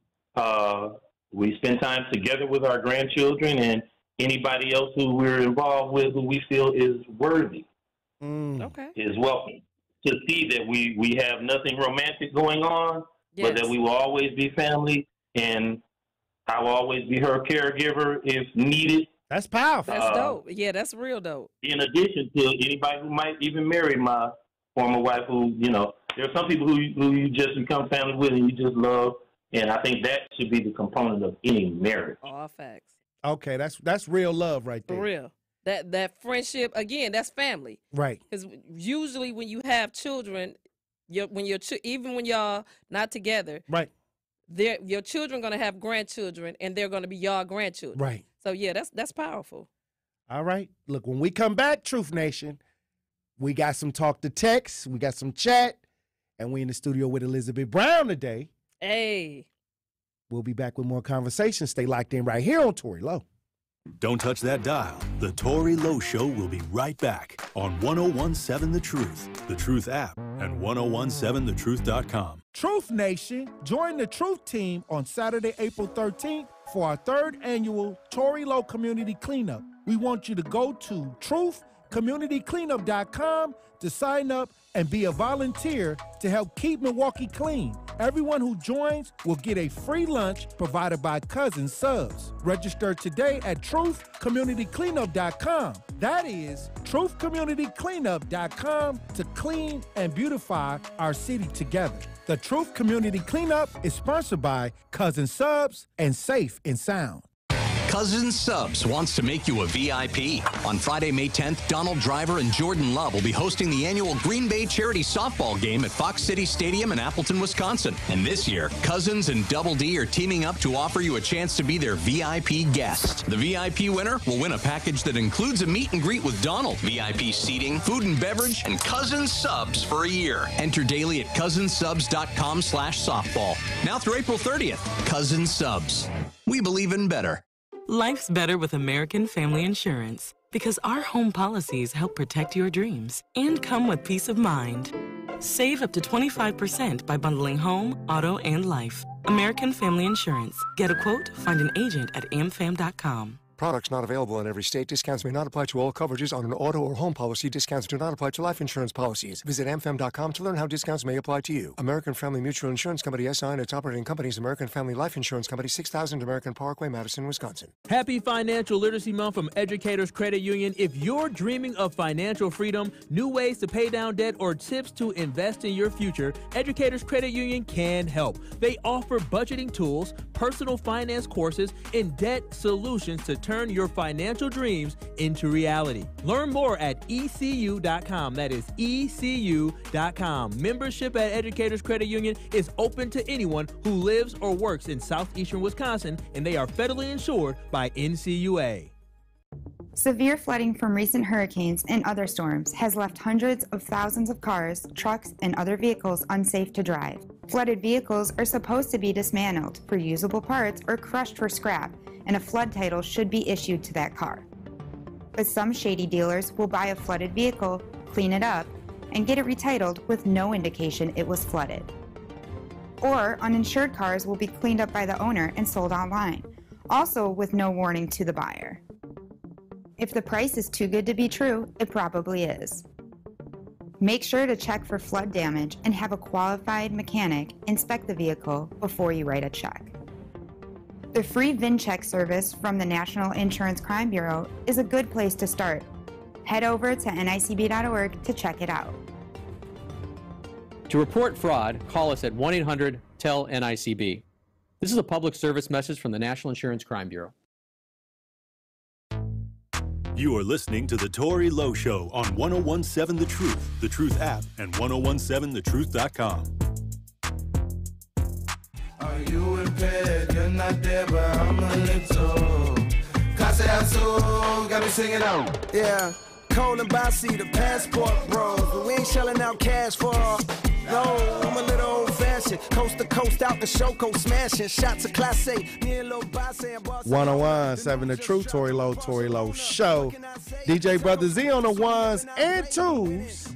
We spend time together with our grandchildren and anybody else who we're involved with who we feel is worthy is welcome. To see that we have nothing romantic going on, but that we will always be family, and I will always be her caregiver if needed. That's powerful. That's dope. Yeah, that's real dope. In addition to anybody who might even marry my former wife, who, you know, there are some people who you just become family with and you just love, and I think that should be the component of any marriage. All facts. Okay, that's real love right there. For real. That friendship, again, that's family. Right. Because usually when you have children, even when y'all not together, right, your children going to have grandchildren, and they're going to be y'all grandchildren. Right. So yeah, that's powerful. All right. Look, when we come back, Truth Nation, we got some talk to text, we got some chat, and we in the studio with Elizabeth Brown today. Hey. We'll be back with more conversation. Stay locked in right here on Tory Lowe. Don't touch that dial. The Tory Lowe Show will be right back on 1017 The Truth app, and 1017thetruth.com. Truth Nation, join the Truth Team on Saturday, April 13th for our 3rd annual Tory Lowe Community Cleanup. We want you to go to truthcommunitycleanup.com to sign up and be a volunteer to help keep Milwaukee clean. Everyone who joins will get a free lunch provided by Cousin Subs. Register today at truthcommunitycleanup.com. That is truthcommunitycleanup.com to clean and beautify our city together. The Truth Community Cleanup is sponsored by Cousin Subs and Safe and Sound. Cousins Subs wants to make you a VIP. On Friday, May 10th, Donald Driver and Jordan Love will be hosting the annual Green Bay Charity Softball Game at Fox City Stadium in Appleton, Wisconsin. And this year, Cousins and Double D are teaming up to offer you a chance to be their VIP guest. The VIP winner will win a package that includes a meet and greet with Donald, VIP seating, food and beverage, and Cousins Subs for a year. Enter daily at cousinsubs.com/softball. Now through April 30th, Cousins Subs. We believe in better. Life's better with American Family Insurance because our home policies help protect your dreams and come with peace of mind. Save up to 25% by bundling home, auto, and life. American Family Insurance. Get a quote, find an agent at amfam.com. Products not available in every state. Discounts may not apply to all coverages on an auto or home policy. Discounts do not apply to life insurance policies. Visit amfam.com to learn how discounts may apply to you. American Family Mutual Insurance Company, SI, and its operating companies, American Family Life Insurance Company, 6000 American Parkway, Madison, Wisconsin. Happy Financial Literacy Month from Educators Credit Union. If you're dreaming of financial freedom, new ways to pay down debt, or tips to invest in your future, Educators Credit Union can help. They offer budgeting tools, personal finance courses, and debt solutions to turn your financial dreams into reality. Learn more at ECU.com. That is ECU.com. Membership at Educators Credit Union is open to anyone who lives or works in southeastern Wisconsin, and they are federally insured by NCUA. Severe flooding from recent hurricanes and other storms has left hundreds of thousands of cars, trucks, and other vehicles unsafe to drive. Flooded vehicles are supposed to be dismantled for usable parts or crushed for scrap, and a flood title should be issued to that car. But some shady dealers will buy a flooded vehicle, clean it up, and get it retitled with no indication it was flooded. Or uninsured cars will be cleaned up by the owner and sold online, also with no warning to the buyer. If the price is too good to be true, it probably is. Make sure to check for flood damage and have a qualified mechanic inspect the vehicle before you write a check. The free VIN check service from the National Insurance Crime Bureau is a good place to start. Head over to nicb.org to check it out. To report fraud, call us at 1-800-TEL-NICB. This is a public service message from the National Insurance Crime Bureau. You are listening to The Tory Lowe Show on 1017 The Truth app, and 1017thetruth.com. Are you impaired? You're not there, but I'm a little. Casazo, got me singing out. Yeah, cold and bossy, the passport bros, but we ain't shelling out cash for. No, I'm a little old-fashioned, coast to coast, out the show, coast smashing, shots of Class A, me and Lowe bossing. 1017 The Truth, Tory Lowe Show. DJ Brother Z on the ones and twos.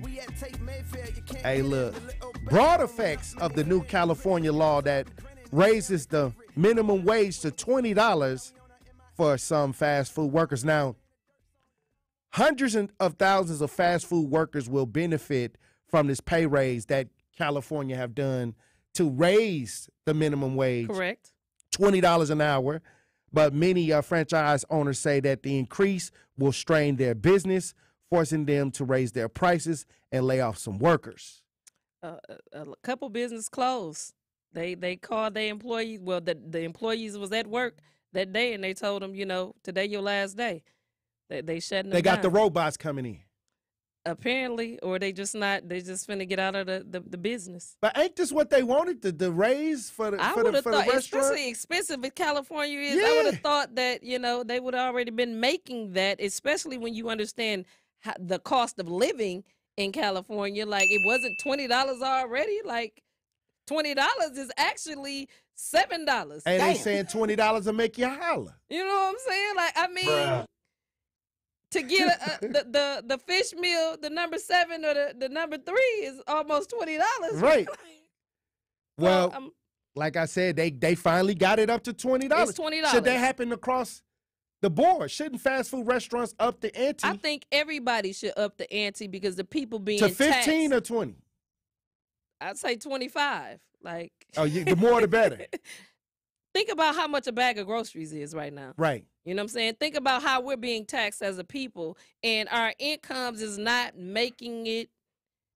Hey, look, broad effects of the new California law that raises the minimum wage to $20 for some fast food workers. Now, hundreds of thousands of fast food workers will benefit from this pay raise that California have done to raise the minimum wage. Correct. $20 an hour. But many franchise owners say that the increase will strain their business, forcing them to raise their prices and lay off some workers. A couple business closed. They called their employees. Well, the employees was at work that day, and they told them, today your last day. They shutting them They got down. the robots coming in. Apparently, or they just finna get out of the business. But ain't this what they wanted, the raise for the restaurant? Especially expensive as California is, Yeah. I would have thought that, they would have already been making that, especially when you understand the cost of living in California. Like, it wasn't $20 already. Like, $20 is actually $7. And they saying $20 will make you holler. You know what I'm saying? Like, I mean... Bruh. To get the fish meal, the number 7 or the number 3 is almost $20. Right. Well, like I said, they finally got it up to $20. It's $20. Should that happen across the board? Shouldn't fast food restaurants up the ante? I think everybody should up the ante because the people being to 15 taxed, or 20. I'd say 25. Like, the more the better. Think about how much a bag of groceries is right now. Right. You know what I'm saying? Think about how we're being taxed as a people, and our incomes is not making it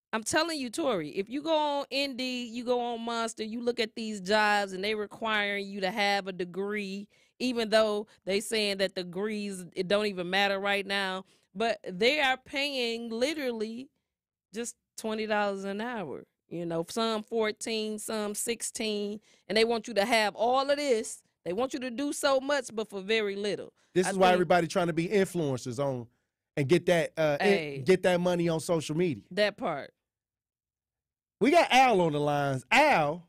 I'm telling you, Tory, if you go on Indeed, you go on Monster, you look at these jobs and they requiring you to have a degree, even though they saying that degrees, it don't even matter right now. But they are paying literally just $20 an hour. You know, some 14, some 16, and they want you to have all of this. They want you to do so much, but for very little. This is why everybody trying to be influencers on and get that get that money on social media. That part. We got Al on the lines. Al,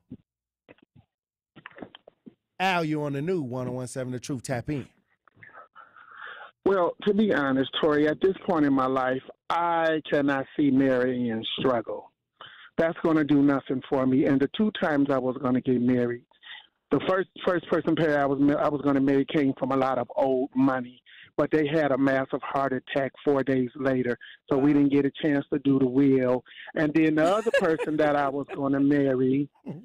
you on the new 101.7 The Truth. Tap in. Well, to be honest, Tory, at this point in my life, I cannot see marrying struggle. That's going to do nothing for me. And the 2 times I was going to get married, the first person pair I was going to marry came from a lot of old money, but they had a massive heart attack 4 days later, so we didn't get a chance to do the will. And then the other person that I was going to marry,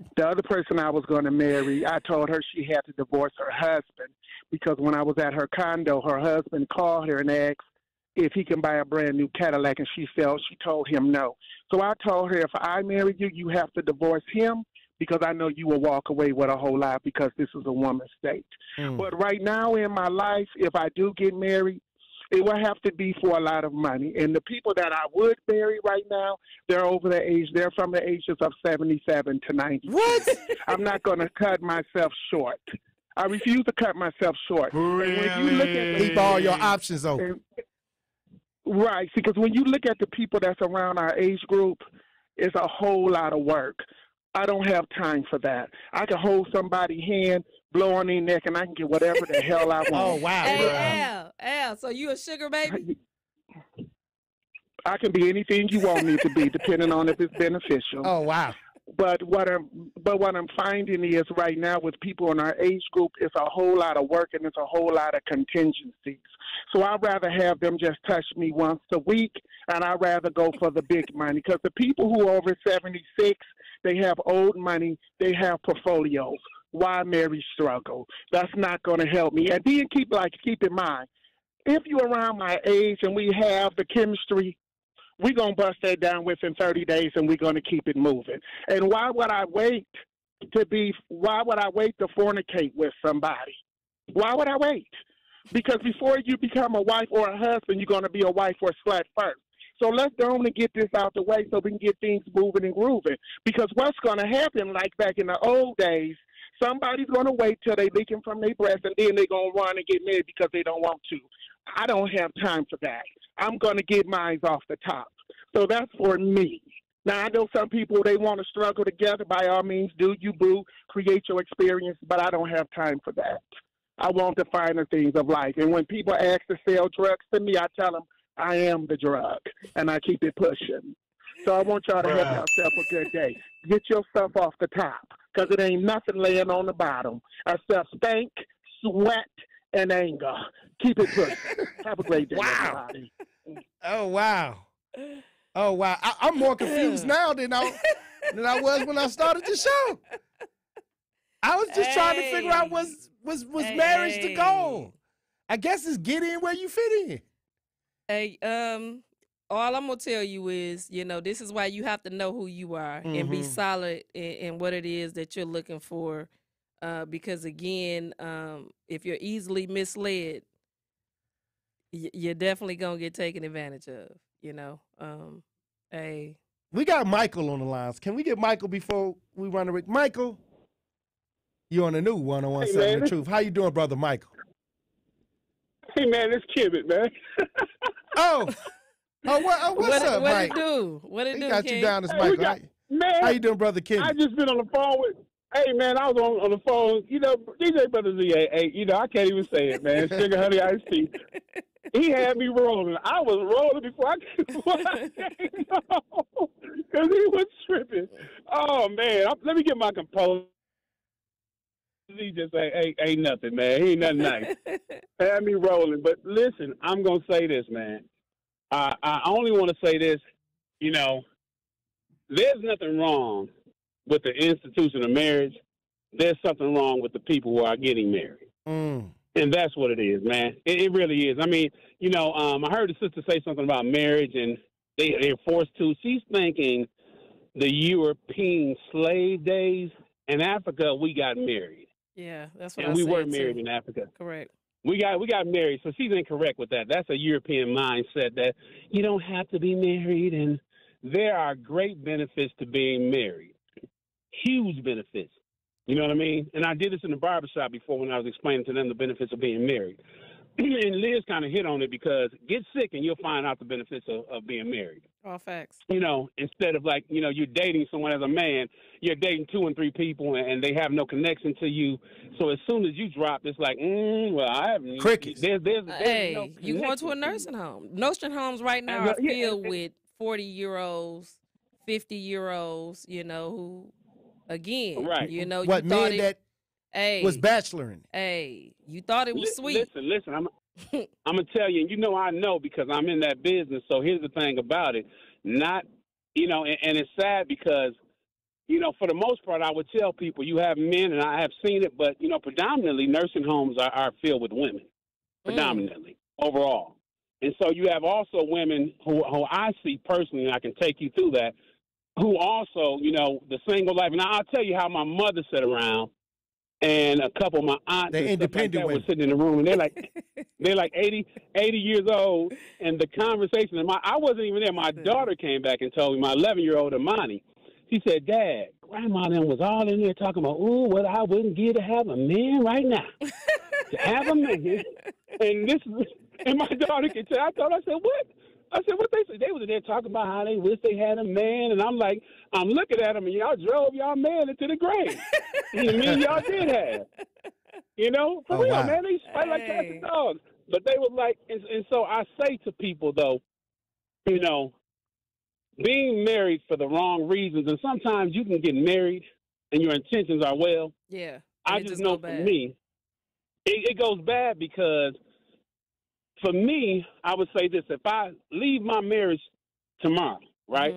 I told her she had to divorce her husband because when I was at her condo, her husband called her and asked if he can buy a brand new Cadillac, and she told him no. So I told her, if I marry you, you have to divorce him, because I know you will walk away with a whole lot because this is a woman's state. But right now in my life, if I do get married, it will have to be for a lot of money. And the people that I would marry right now, they're over the age, they're from the ages of 77 to 90. What? I'm not going to cut myself short. I refuse to cut myself short. Really? When you look at Keep all your options open. Right, because when you look at the people that's around our age group, it's a whole lot of work. I don't have time for that. I can hold somebody's hand, blow on their neck, and I can get whatever the hell I want. Oh, wow. Hey, Al, so you a sugar baby? I can be anything you want me to be, depending on if it's beneficial. Oh, wow. But what I'm finding is right now with people in our age group, it's a whole lot of work and it's a whole lot of contingencies. So I'd rather have them just touch me once a week, and I'd rather go for the big money, because the people who are over 76, they have old money, they have portfolios. Why marry struggle? That's not going to help me. And then keep in mind, if you're around my age and we have the chemistry, we're going to bust that down within 30 days and we're going to keep it moving. And why would I wait to fornicate with somebody? Why would I wait? Because before you become a wife or a husband, you're going to be a wife or a slut first. So let's go on and get this out the way so we can get things moving and grooving. Because what's going to happen, like back in the old days, somebody's going to wait till they leaking from their breast, and then they're going to run and get married because they don't want to. I don't have time for that. I'm going to get mine off the top. So that's for me. Now, I know some people, they want to struggle together. By all means, do you, boo. Create your experience, but I don't have time for that. I want the finer things of life. And when people ask to sell drugs to me, I tell them I am the drug, and I keep it pushing. So I want y'all to have yourself a good day. Get your stuff off the top, because it ain't nothing laying on the bottom except stank, sweat, and anger. Keep it pushing. Have a great day, everybody. Oh, wow. Oh, wow. I'm more confused now than I was when I started the show. I was just trying to figure out was marriage the goal? I guess it's get in where you fit in. Hey, all I'm gonna tell you is, this is why you have to know who you are and be solid in what it is that you're looking for. Because again, if you're easily misled, you're definitely gonna get taken advantage of. Hey, we got Michael on the lines. Can we get Michael before we run the rig? Michael, you on the new 101.7 The Truth. How you doing, brother Michael? Hey, man, it's Kibbit, man. what's up, Mike? What it do? He got King? you down as Michael. How you doing, brother Kim? I just been on the phone with. Hey, man, I was on the phone. DJ Brother Z8. I can't even say it, man. Sugar, honey, iced tea. He had me rolling. I was rolling before I came on because he was tripping. Oh, man. Let me get my composure. He just ain't nothing, man. He ain't nothing nice. Had me rolling. But listen, I'm going to say this, man. I only want to say this. There's nothing wrong with the institution of marriage. There's something wrong with the people who are getting married. And that's what it is, man. It really is. I mean, I heard the sister say something about marriage, and they're forced to. She's thinking the European slave days. In Africa, we got married. Yeah, that's what and I we said were married too. in Africa. Correct. We got married, so she's incorrect with that. That's a European mindset that you don't have to be married, and there are great benefits to being married. Huge benefits. You know what I mean? And I did this in the barbershop before when I was explaining to them the benefits of being married. And Liz kind of hit on it because get sick and you'll find out the benefits of being married. All facts. You know, instead of like, you know, you're dating someone as a man, you're dating 2 and 3 people and they have no connection to you. So as soon as you drop, it's like, well, I haven't. Crickets. There's Hey, no you going to a nursing home. Nursing homes right now are filled with 40-year-olds, 50-year-olds, you know, who, again, right. you know, What you thought men that was bacheloring? Hey, you thought it was sweet. Listen, I'm gonna tell you, and you know I know because I'm in that business. So here's the thing about it, not, you know, and it's sad because, you know, for the most part, I would tell people you have men, and I have seen it, but you know, predominantly nursing homes are filled with women, predominantly overall, and so you have also women who I see personally, and I can take you through that, who also, you know, the single life. And I'll tell you how my mother sat around. And a couple of my aunts They're and stuff like independent that were women. sitting in the room, and they're like 80 years old, and the conversation. And I wasn't even there. My daughter came back and told me, my 11-year-old Imani. She said, "Dad, Grandma then was all in there talking about, ooh, what I wouldn't give to have a man right now, to have a man." And my daughter could tell. I said, "What?" I said, "What they said?" They was in there talking about how they wish they had a man, and I'm like, I'm looking at them, and y'all drove y'all man into the grave. You mean y'all did have, you know, for real, man. They used to fight like cats and dogs, but they was like, and so I say to people though, you know, being married for the wrong reasons, and sometimes you can get married and your intentions are well. Yeah, I just know for me, it goes bad because. For me, I would say this. If I leave my marriage tomorrow, right,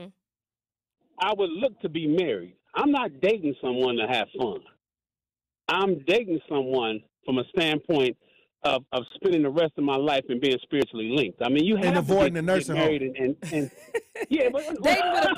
I would look to be married. I'm not dating someone to have fun. I'm dating someone from a standpoint of spending the rest of my life and being spiritually linked. I mean, you have and avoiding to the nursing get married home. and yeah, but dating with a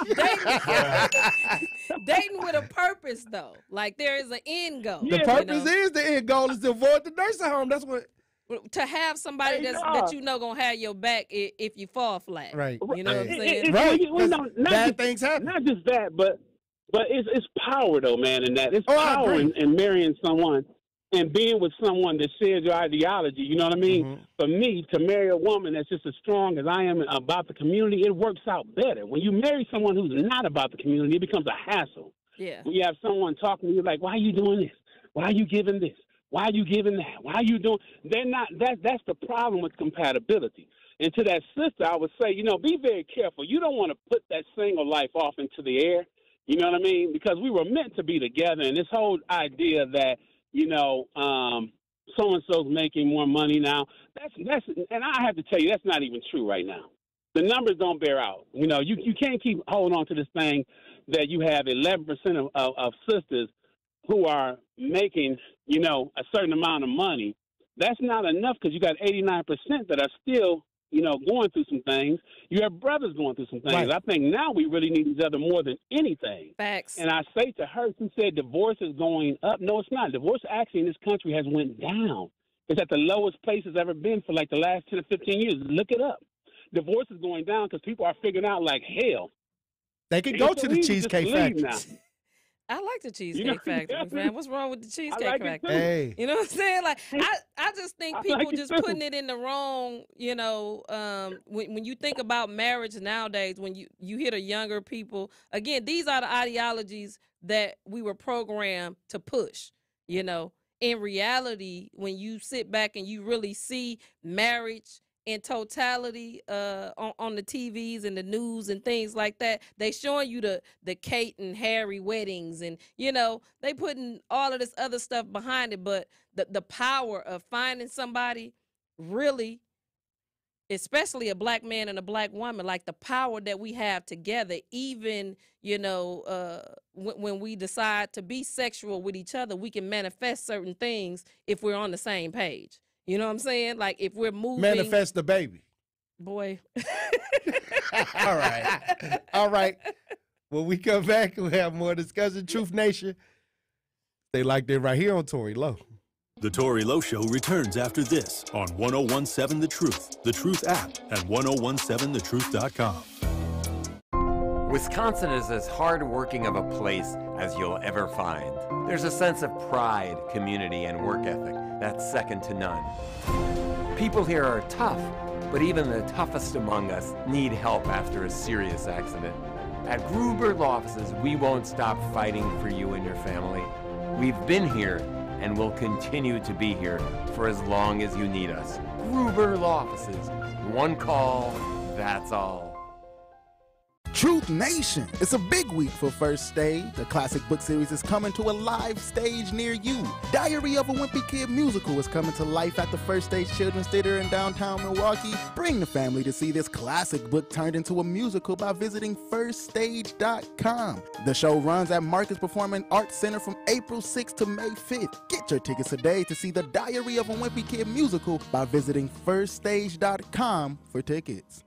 purpose. Dating with a purpose, though. Like there is an end goal. The purpose is the end goal is to avoid the nursing home. That's what. To have somebody that you know gonna have your back if you fall flat. Right. You know what I'm saying? Right. Bad things happen. Not just that, but it's power though, man, in that. It's power in marrying someone and being with someone that shares your ideology. You know what I mean? For me, to marry a woman that's just as strong as I am about the community, it works out better. When you marry someone who's not about the community, it becomes a hassle. Yeah. When you have someone talking to you like, why are you doing this? Why are you giving this? Why are you giving that? Why are you doing? They're not. That's the problem with compatibility. And to that sister, I would say, you know, be very careful. You don't want to put that single life off into the air. You know what I mean? Because we were meant to be together. And this whole idea that, you know, so and so's making more money now. That's. And I have to tell you, that's not even true right now. The numbers don't bear out. You know, you can't keep holding on to this thing that you have 11% of sisters who are making, you know, a certain amount of money. That's not enough because you got 89% that are still, you know, going through some things. You have brothers going through some things. Right. I think now we really need each other more than anything. Facts. And I say to her, she said divorce is going up. No, it's not. Divorce actually in this country has went down. It's at the lowest place it's ever been for like the last 10 or 15 years. Look it up. Divorce is going down because people are figuring out like hell. They can go to the Cheesecake Factory. I like the Cheesecake Factory, man. What's wrong with the Cheesecake Factory? Hey. You know what I'm saying? Like, I just think people like just too. putting it in the wrong, you know, when you think about marriage nowadays, when you hear the younger people, again, these are the ideologies that we were programmed to push, you know. In reality, when you sit back and you really see marriage in totality on the TVs and the news and things like that, they showing you the Kate and Harry weddings, and you know they putting all of this other stuff behind it, but the power of finding somebody really, especially a black man and a black woman, like the power that we have together, even, you know, when we decide to be sexual with each other, we can manifest certain things if we're on the same page. You know what I'm saying? Like if we're moving. Manifest the baby. Boy. All right. All right. When we come back, we'll have more discussion. Truth Nation. They like that right here on Tory Lowe. The Tory Lowe Show returns after this on 1017 The Truth app, and 1017thetruth.com. Wisconsin is as hard-working of a place as you'll ever find. There's a sense of pride, community, and work ethic that's second to none. People here are tough, but even the toughest among us need help after a serious accident. At Gruber Law Offices, we won't stop fighting for you and your family. We've been here and will continue to be here for as long as you need us. Gruber Law Offices. One call, that's all. Truth Nation, it's a big week for First Stage. The classic book series is coming to a live stage near you. Diary of a Wimpy Kid musical is coming to life at the First Stage Children's Theater in downtown Milwaukee. Bring the family to see this classic book turned into a musical by visiting firststage.com. The show runs at Marcus Performing Arts Center from April 6th to May 5th. Get your tickets today to see the Diary of a Wimpy Kid musical by visiting firststage.com for tickets.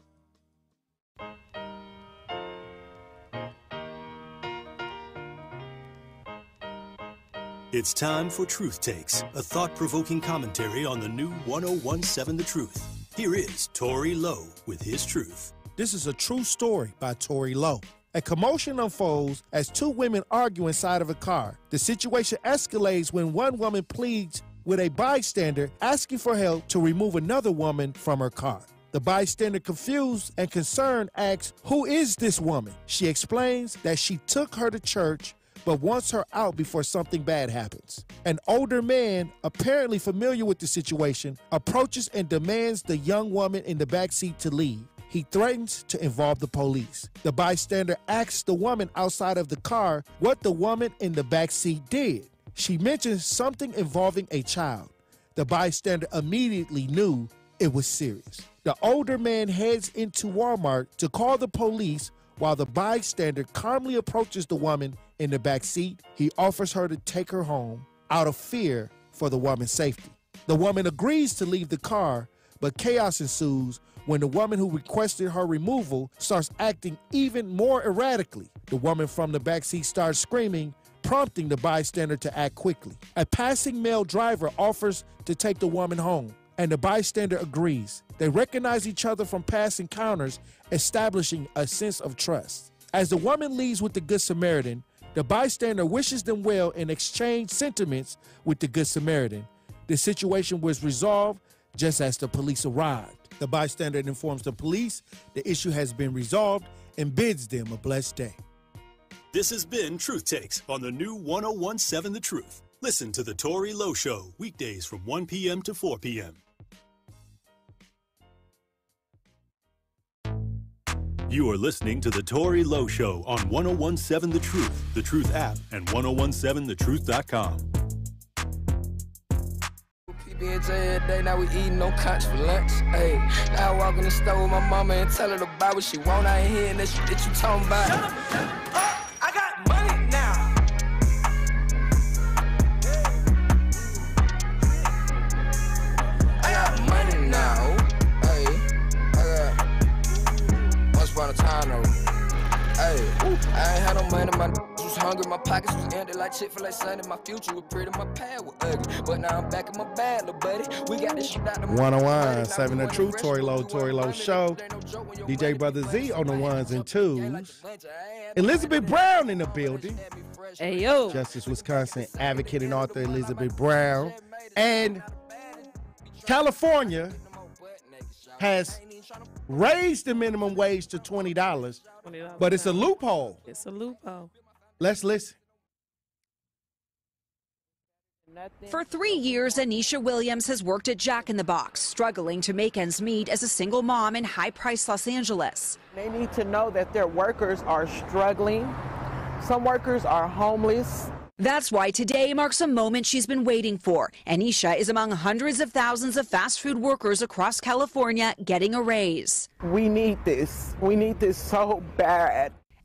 It's time for Truth Takes, a thought-provoking commentary on the new 1017 The Truth. Here is Tory Lowe with his truth. This is a true story by Tory Lowe. A commotion unfolds as two women argue inside of a car. The situation escalates when one woman pleads with a bystander asking for help to remove another woman from her car. The bystander, confused and concerned, asks, "Who is this woman?" She explains that she took her to church but wants her out before something bad happens. An older man, apparently familiar with the situation, approaches and demands the young woman in the backseat to leave. He threatens to involve the police. The bystander asks the woman outside of the car what the woman in the backseat did. She mentions something involving a child. The bystander immediately knew it was serious. The older man heads into Walmart to call the police while the bystander calmly approaches the woman in the back seat. He offers her to take her home out of fear for the woman's safety. The woman agrees to leave the car, but chaos ensues when the woman who requested her removal starts acting even more erratically. The woman from the back seat starts screaming, prompting the bystander to act quickly. A passing male driver offers to take the woman home, and the bystander agrees. They recognize each other from past encounters, establishing a sense of trust. As the woman leaves with the Good Samaritan, the bystander wishes them well and exchanges sentiments with the Good Samaritan. The situation was resolved just as the police arrived. The bystander informs the police the issue has been resolved and bids them a blessed day. This has been Truth Takes on the new 1017 The Truth. Listen to The Tory Lowe Show weekdays from 1 p.m. to 4 p.m. You are listening to The Tory Lowe Show on 1017 The Truth app, and 1017thetruth.com. PB&J every day, now we eating no conch for lunch. Hey, now I walk in the store with my mama and tell her to buy what she want. I ain't hearing that shit that you talking about. Shut up. I got money now. I got money now. Hey, I got once upon a time though. Hey, I ain't had no money, my was hungry, my pockets was empty like Chick-fil-A Sunday. My future was pretty, my past was ugly, but now I'm back in my bag, little buddy. We got this shit out the 1017 The Truth, Tory Lowe Show. DJ Brother Z on the ones and twos. Elizabeth Brown in the building. Hey, yo. Justice Wisconsin advocate and author Elizabeth Brown. And California has raised the minimum wage to $20, but it's a loophole. It's a loophole. Let's listen. For 3 years, Anisha Williams has worked at Jack in the Box, struggling to make ends meet as a single mom in high-priced Los Angeles. They need to know that their workers are struggling. Some workers are homeless. That's why today marks a moment she's been waiting for. Anisha is among hundreds of thousands of fast food workers across California getting a raise. We need this. We need this so bad.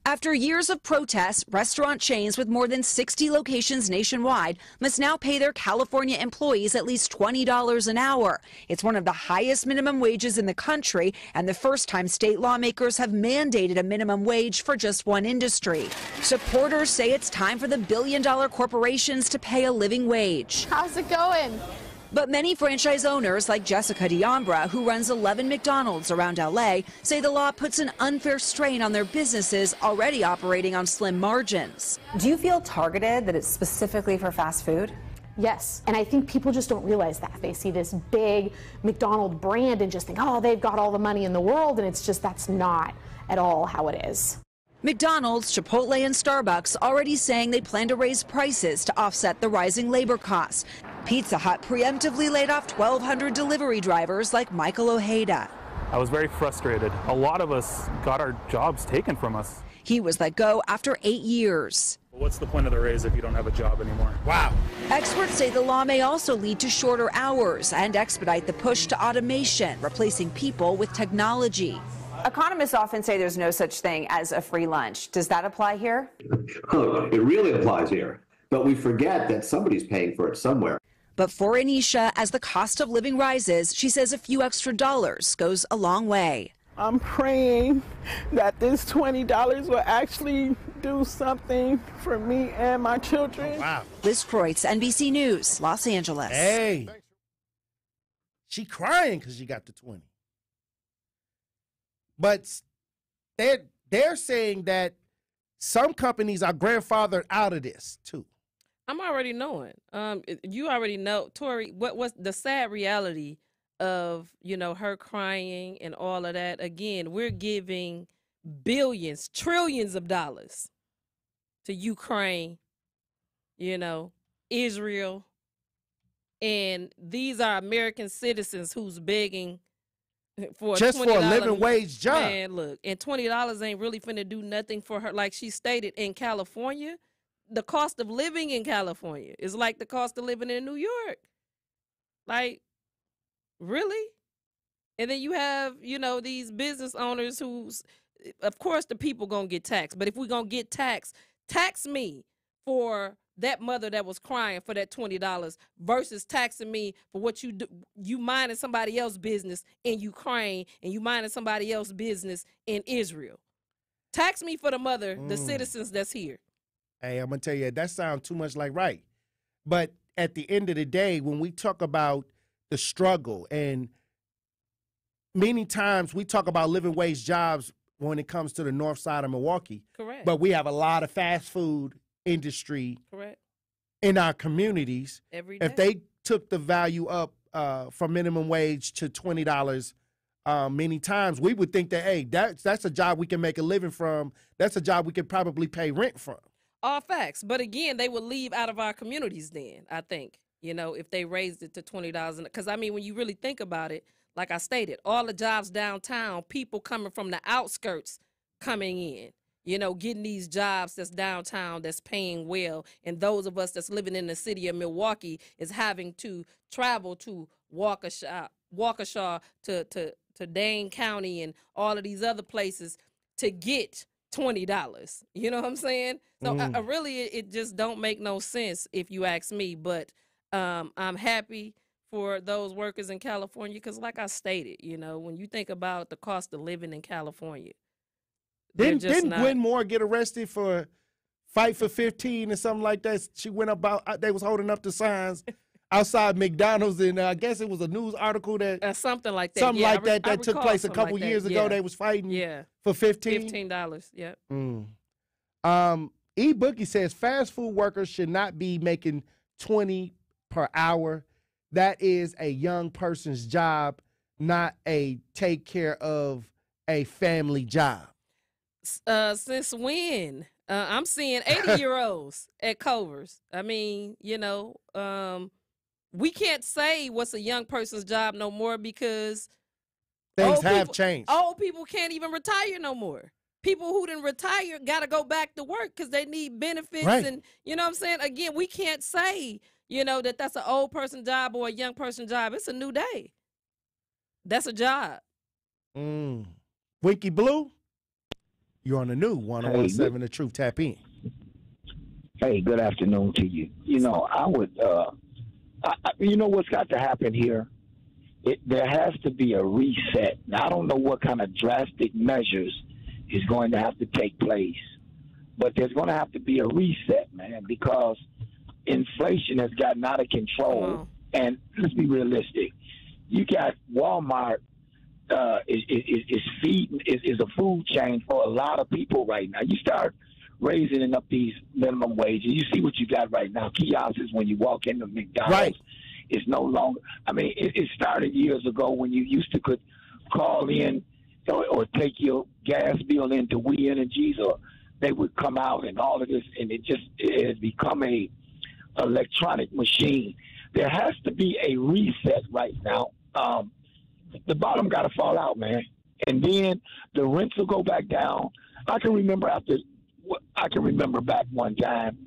After years of protests, restaurant chains with more than 60 locations nationwide must now pay their California employees at least $20 an hour. It's one of the highest minimum wages in the country, and the first time state lawmakers have mandated a minimum wage for just one industry. Supporters say it's time for the billion-dollar corporations to pay a living wage. How's it going? But many franchise owners, like Jessica Diambra, who runs 11 McDonald's around L.A., say the law puts an unfair strain on their businesses already operating on slim margins. Do you feel targeted, that it's specifically for fast food? Yes, and I think people just don't realize that. They see this big McDonald's brand and just think, oh, they've got all the money in the world, and it's just that's not at all how it is. McDonald's, Chipotle, and Starbucks already saying they plan to raise prices to offset the rising labor costs. Pizza Hut preemptively laid off 1,200 delivery drivers like Michael Ojeda. I was very frustrated. A lot of us got our jobs taken from us. He was let go after 8 years. What's the point of the raise if you don't have a job anymore? Wow. Experts say the law may also lead to shorter hours and expedite the push to automation, replacing people with technology. Economists often say there's no such thing as a free lunch. Does that apply here? It really applies here, but we forget that somebody's paying for it somewhere. But for Anisha, as the cost of living rises, she says a few extra dollars goes a long way. I'm praying that this $20 will actually do something for me and my children. Wow. Liz Kreutz, NBC News, Los Angeles. Hey, she crying because she got the 20. But they're saying that some companies are grandfathered out of this too. I'm already knowing. You already know, Tory. What's the sad reality of her crying and all of that? Again, we're giving billions, trillions of dollars to Ukraine, Israel, and these are American citizens who's begging for just for a living wage job. Man, look, and $20 ain't really finna do nothing for her. Like she stated, in California, the cost of living in California is like the cost of living in New York. Like, really? And then you have, these business owners who's, of course, the people gonna get taxed. But if we're gonna get taxed, tax me for that mother that was crying for that $20 versus taxing me for what you do, you minding somebody else's business in Ukraine and you minding somebody else's business in Israel. Tax me for the mother, the citizens that's here. Hey, I'm going to tell you, that sounds too much like right. But at the end of the day, when we talk about the struggle, and many times we talk about living wage jobs when it comes to the north side of Milwaukee. Correct. But we have a lot of fast food industry Correct. in our communities. Every day. If they took the value up from minimum wage to $20 many times, we would think that, hey, that's a job we can make a living from. That's a job we could probably pay rent from. All facts. But again, they would leave out of our communities then, I think, if they raised it to $20. Because, I mean, when you really think about it, like I stated, all the jobs downtown, people coming from the outskirts coming in, getting these jobs that's downtown that's paying well. And those of us that's living in the city of Milwaukee is having to travel to Waukesha to Dane County and all of these other places to get $20. You know what I'm saying? So I really, it just don't make no sense if you ask me. But I'm happy for those workers in California because, like I stated, when you think about the cost of living in California, didn't Gwen Moore get arrested for Fight for 15 or something like that? She went about, they was holding up the signs outside McDonald's, and I guess it was a news article that something like that. Something yeah, like that took place a couple years ago. They was fighting for $15. Yeah. E-Bookie says fast food workers should not be making $20 per hour. That is a young person's job, not a take care of a family job. Since when? I'm seeing 80-year-olds at Culver's. I mean, we can't say what's a young person's job no more because things have changed. Old people can't even retire no more. People who didn't retire got to go back to work because they need benefits. Right. And you know what I'm saying? Again, we can't say, that's an old person job or a young person job. It's a new day. That's a job. Winky Blue? You're on the new 101.7 The Truth. Tap in. Hey, good afternoon to you. You know, I would, you know what's got to happen here? There has to be a reset. Now, I don't know what kind of drastic measures is going to have to take place, but there's going to have to be a reset, man, because inflation has gotten out of control. And let's be realistic. You got Walmart is a food chain for a lot of people right now. You start raising up these minimum wages. You see what you got right now. Kiosks, when you walk into McDonald's, right. It's no longer. I mean, it started years ago when you used to could call in or take your gas bill into We Energies, or they would come out and all of this, and it has become a electronic machine. There has to be a reset right now. The bottom got to fall out, man, and then the rents will go back down. I can remember back one time,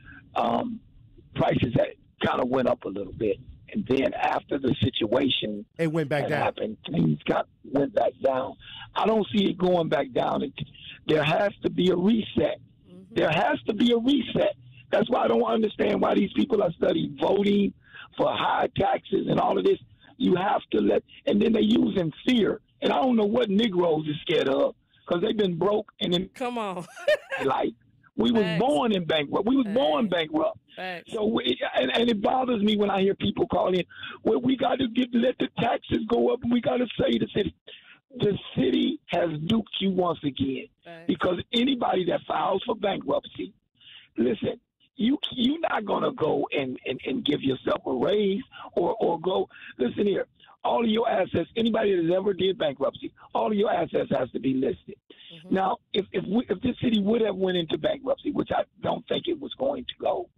prices that kind of went up a little bit, and then after the situation it went back down. Happened, things went back down. I don't see it going back down. There has to be a reset. Mm-hmm. There has to be a reset. That's why I don't understand why these people are studying voting for high taxes and all of this. You have to and then they using fear. And I don't know what Negroes is scared of, because they've been broke. And then come on, like we was born in bankrupt. We was born bankrupt. So and it bothers me when I hear people call in, well, we got to let the taxes go up, and we got to say the city. The city has duped you once again, because anybody that files for bankruptcy, listen, you're not gonna go and give yourself a raise or go. Listen here, all of your assets. Anybody that ever did bankruptcy, all of your assets has to be listed. Mm-hmm. Now, if this city would have went into bankruptcy, which I don't think it was going to go,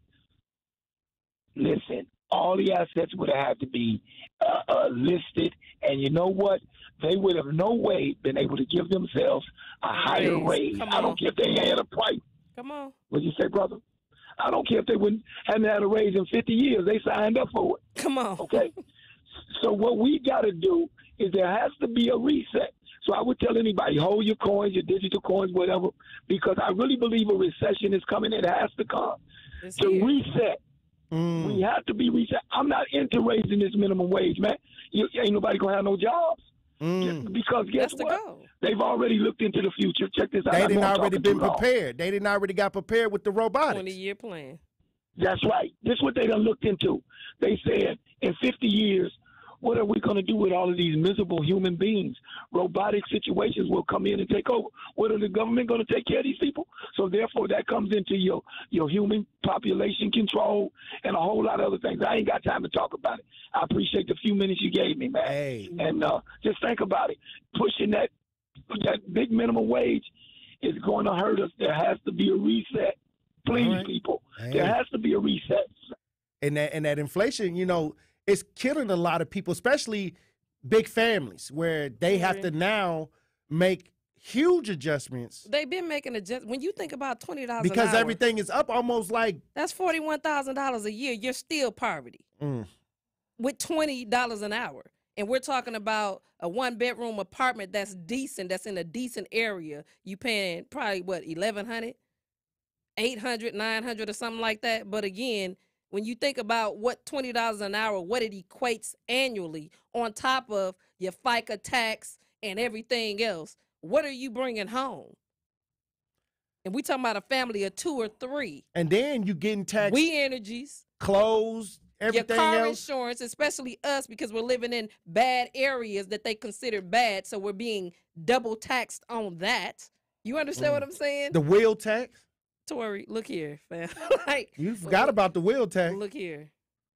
listen, all the assets would have had to be listed, and you know what? They would have no way been able to give themselves a higher raise. I don't care if they had a price. Come on. What'd you say, brother? I don't care if they hadn't had a raise in 50 years. They signed up for it. Come on. Okay? So what we got to do is there has to be a reset. So I would tell anybody, hold your coins, your digital coins, whatever, because I really believe a recession is coming. It has to come. Reset. We have to be reset. I'm not into raising this minimum wage, man. Ain't nobody going to have no jobs. Because guess what? They've already looked into the future. Check this out. They didn't already been prepared. They didn't already got prepared with the robotics. 20-year plan. That's right. This is what they done looked into. They said in 50 years, what are we going to do with all of these miserable human beings? Robotic situations will come in and take over. What are the government going to take care of these people? So therefore, that comes into your human population control and a whole lot of other things. I ain't got time to talk about it. I appreciate the few minutes you gave me, man. Hey. And just think about it. Pushing that big minimum wage is going to hurt us. There has to be a reset. Please, people. Hey. There has to be a reset. And that inflation, you know, it's killing a lot of people, especially big families, where they have to now make huge adjustments. They've been making adjustments. When you think about $20 because an hour, everything is up almost like that's $41,000 a year. You're still poverty with $20 an hour. And we're talking about a one-bedroom apartment that's decent, that's in a decent area. You paying probably, what, $1,100, $800, $900 or something like that. But again, when you think about what $20 an hour, what it equates annually on top of your FICA tax and everything else, what are you bringing home? And we talking about a family of 2 or 3. And then you getting taxed. We Energies. Clothes, everything your car else. Insurance, especially us, because we're living in bad areas that they consider bad, so we're being double taxed on that. You understand what I'm saying? The wheel tax. Tory, look here, fam. Like, you forgot about the wheel tax. Look here.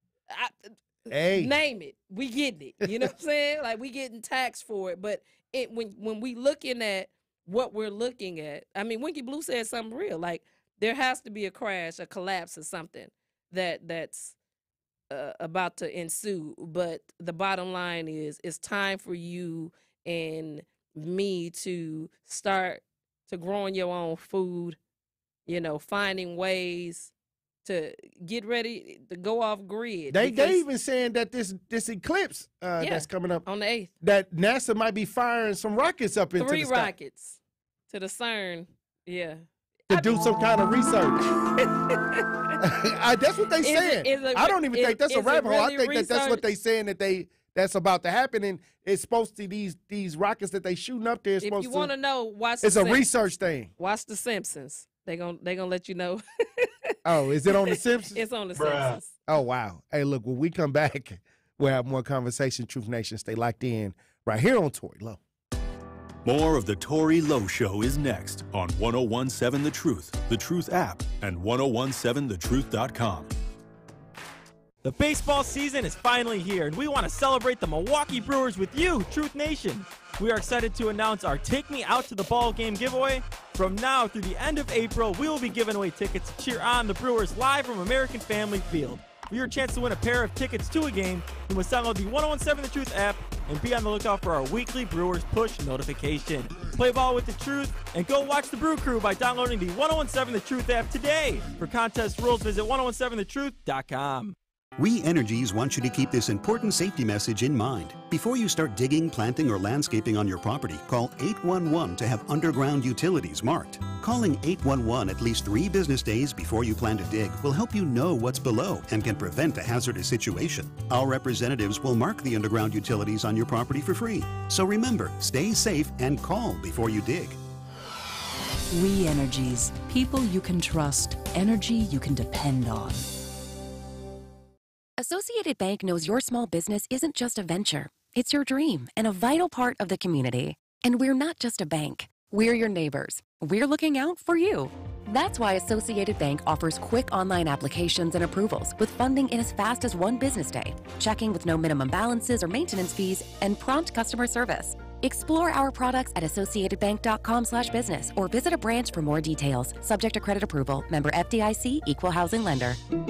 Hey. Name it. We getting it. You know what I'm saying? Like, we getting taxed for it. But when we looking at what we're looking at, I mean, Winky Blue said something real. Like, there has to be a crash, a collapse, or something that's about to ensue. But the bottom line is, it's time for you and me to start to growing your own food. You know, finding ways to get ready to go off grid. They even saying that this eclipse that's coming up on the 8th, that NASA might be firing some rockets up into the sky. 3 rockets to the CERN Yeah. To do some kind of research. That's what they saying. I don't even think that's a rabbit hole. I think that's what they saying that's about to happen, and it's supposed to these rockets that they shooting up there. If you want to know, watch. It's a research thing. Watch The Simpsons. They gonna let you know. Oh, is it on The Simpsons? It's on The Simpsons. Oh wow! Hey, look, when we come back, we'll have more conversation. Truth Nation, stay locked in right here on Tory Lowe. More of the Tory Lowe Show is next on 1017 The Truth app, and 1017thetruth.com. The baseball season is finally here, and we want to celebrate the Milwaukee Brewers with you, Truth Nation. We are excited to announce our Take Me Out to the Ball Game giveaway. From now through the end of April, we will be giving away tickets to cheer on the Brewers live from American Family Field. For your chance to win a pair of tickets to a game, you must download the 1017 The Truth app and be on the lookout for our weekly Brewers push notification. Play ball with the truth and go watch the Brew Crew by downloading the 1017 The Truth app today. For contest rules, visit 1017thetruth.com. We Energies want you to keep this important safety message in mind. Before you start digging, planting, or landscaping on your property, call 811 to have underground utilities marked. Calling 811 at least 3 business days before you plan to dig will help you know what's below and can prevent a hazardous situation. Our representatives will mark the underground utilities on your property for free. So remember, stay safe and call before you dig. We Energies. People you can trust. Energy you can depend on. Associated Bank knows your small business isn't just a venture. It's your dream and a vital part of the community. And we're not just a bank. We're your neighbors. We're looking out for you. That's why Associated Bank offers quick online applications and approvals with funding in as fast as 1 business day, checking with no minimum balances or maintenance fees, and prompt customer service. Explore our products at associatedbank.com/business or visit a branch for more details. Subject to credit approval. Member FDIC, Equal Housing Lender.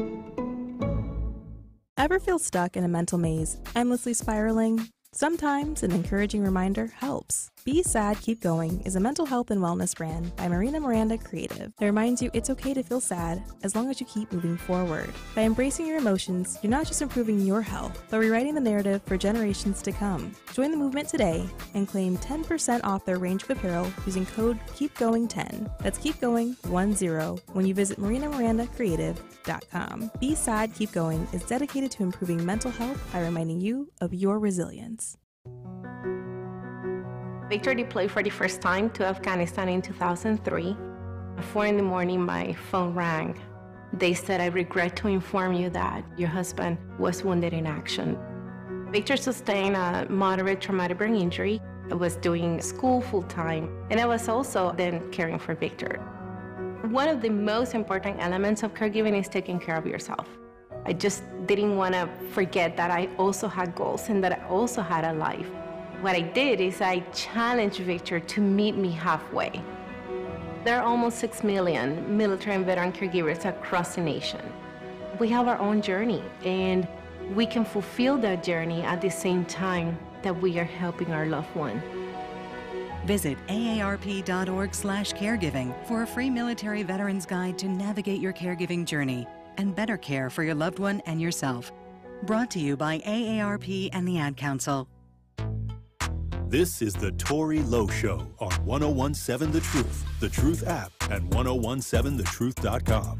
Ever feel stuck in a mental maze, endlessly spiraling? Sometimes an encouraging reminder helps. Be Sad, Keep Going is a mental health and wellness brand by Marina Miranda Creative that reminds you it's okay to feel sad as long as you keep moving forward. By embracing your emotions, you're not just improving your health, but rewriting the narrative for generations to come. Join the movement today and claim 10% off their range of apparel using code KEEPGOING10. That's KEEPGOING10 when you visit MarinaMirandaCreative.com. Be Sad, Keep Going is dedicated to improving mental health by reminding you of your resilience. Victor deployed for the first time to Afghanistan in 2003. At 4 in the morning, my phone rang. They said, "I regret to inform you that your husband was wounded in action." Victor sustained a moderate traumatic brain injury. I was doing school full-time, and I was also then caring for Victor. One of the most important elements of caregiving is taking care of yourself. I just didn't want to forget that I also had goals and that I also had a life. What I did is I challenged Victor to meet me halfway. There are almost 6 million military and veteran caregivers across the nation. We have our own journey, and we can fulfill that journey at the same time that we are helping our loved one. Visit aarp.org/caregiving for a free military veterans guide to navigate your caregiving journey and better care for your loved one and yourself. Brought to you by AARP and the Ad Council. This is the Tory Lowe Show on 1017 The Truth app, and 1017thetruth.com.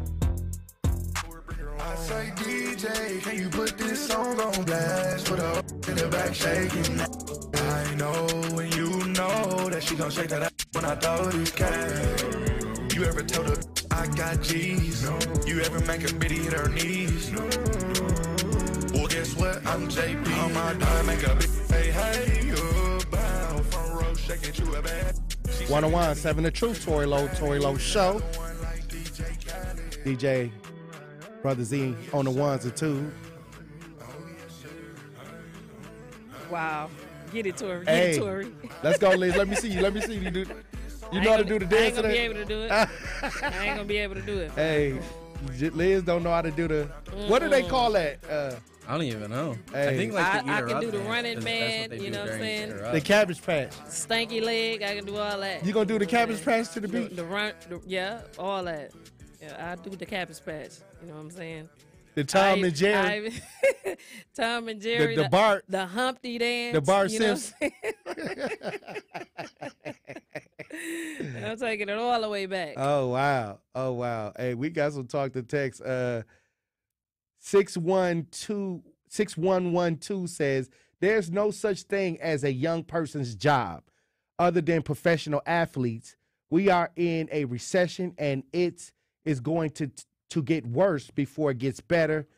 I say, DJ, can you put this song on blast? Put her in the back shaking. I know when you know that she gon' shake that when I throw this cash. You ever told her I got G's? You ever make a bitty hit her knees? Well, guess what? I'm JP. On my dime, make a bitch say, hey, you're bound. Front row shaking you a bad. 1017 The Truth, Tory Lowe Show. DJ Brother Z on the ones and twos. Wow. Get it, Tory. Hey, Get it, Tory. Let's go, Liz. Let me see you. You do. You know how to do the dance I ain't gonna today? be able to do it. I ain't gonna be able to do it. Hey, Liz don't know how to do the. What do they call that? I don't even know. Hey. I think like the I eater can up do the dance. running That's man, what they you do know what I'm during saying? Eater Up. The Cabbage Patch. Stanky leg, I can do all that. You gonna do the Cabbage Patch to the beat? Yeah, all that. Yeah, I do the Cabbage Patch. You know what I'm saying? The Tom and Jerry. Tom and Jerry. The Bart. The Humpty dance. The Bart you know Simpson. I'm taking it all the way back. Oh, wow. Oh, wow. Hey, we got some talk to text. 6112 says, there's no such thing as a young person's job other than professional athletes. We are in a recession, and it is going to get worse before it gets better.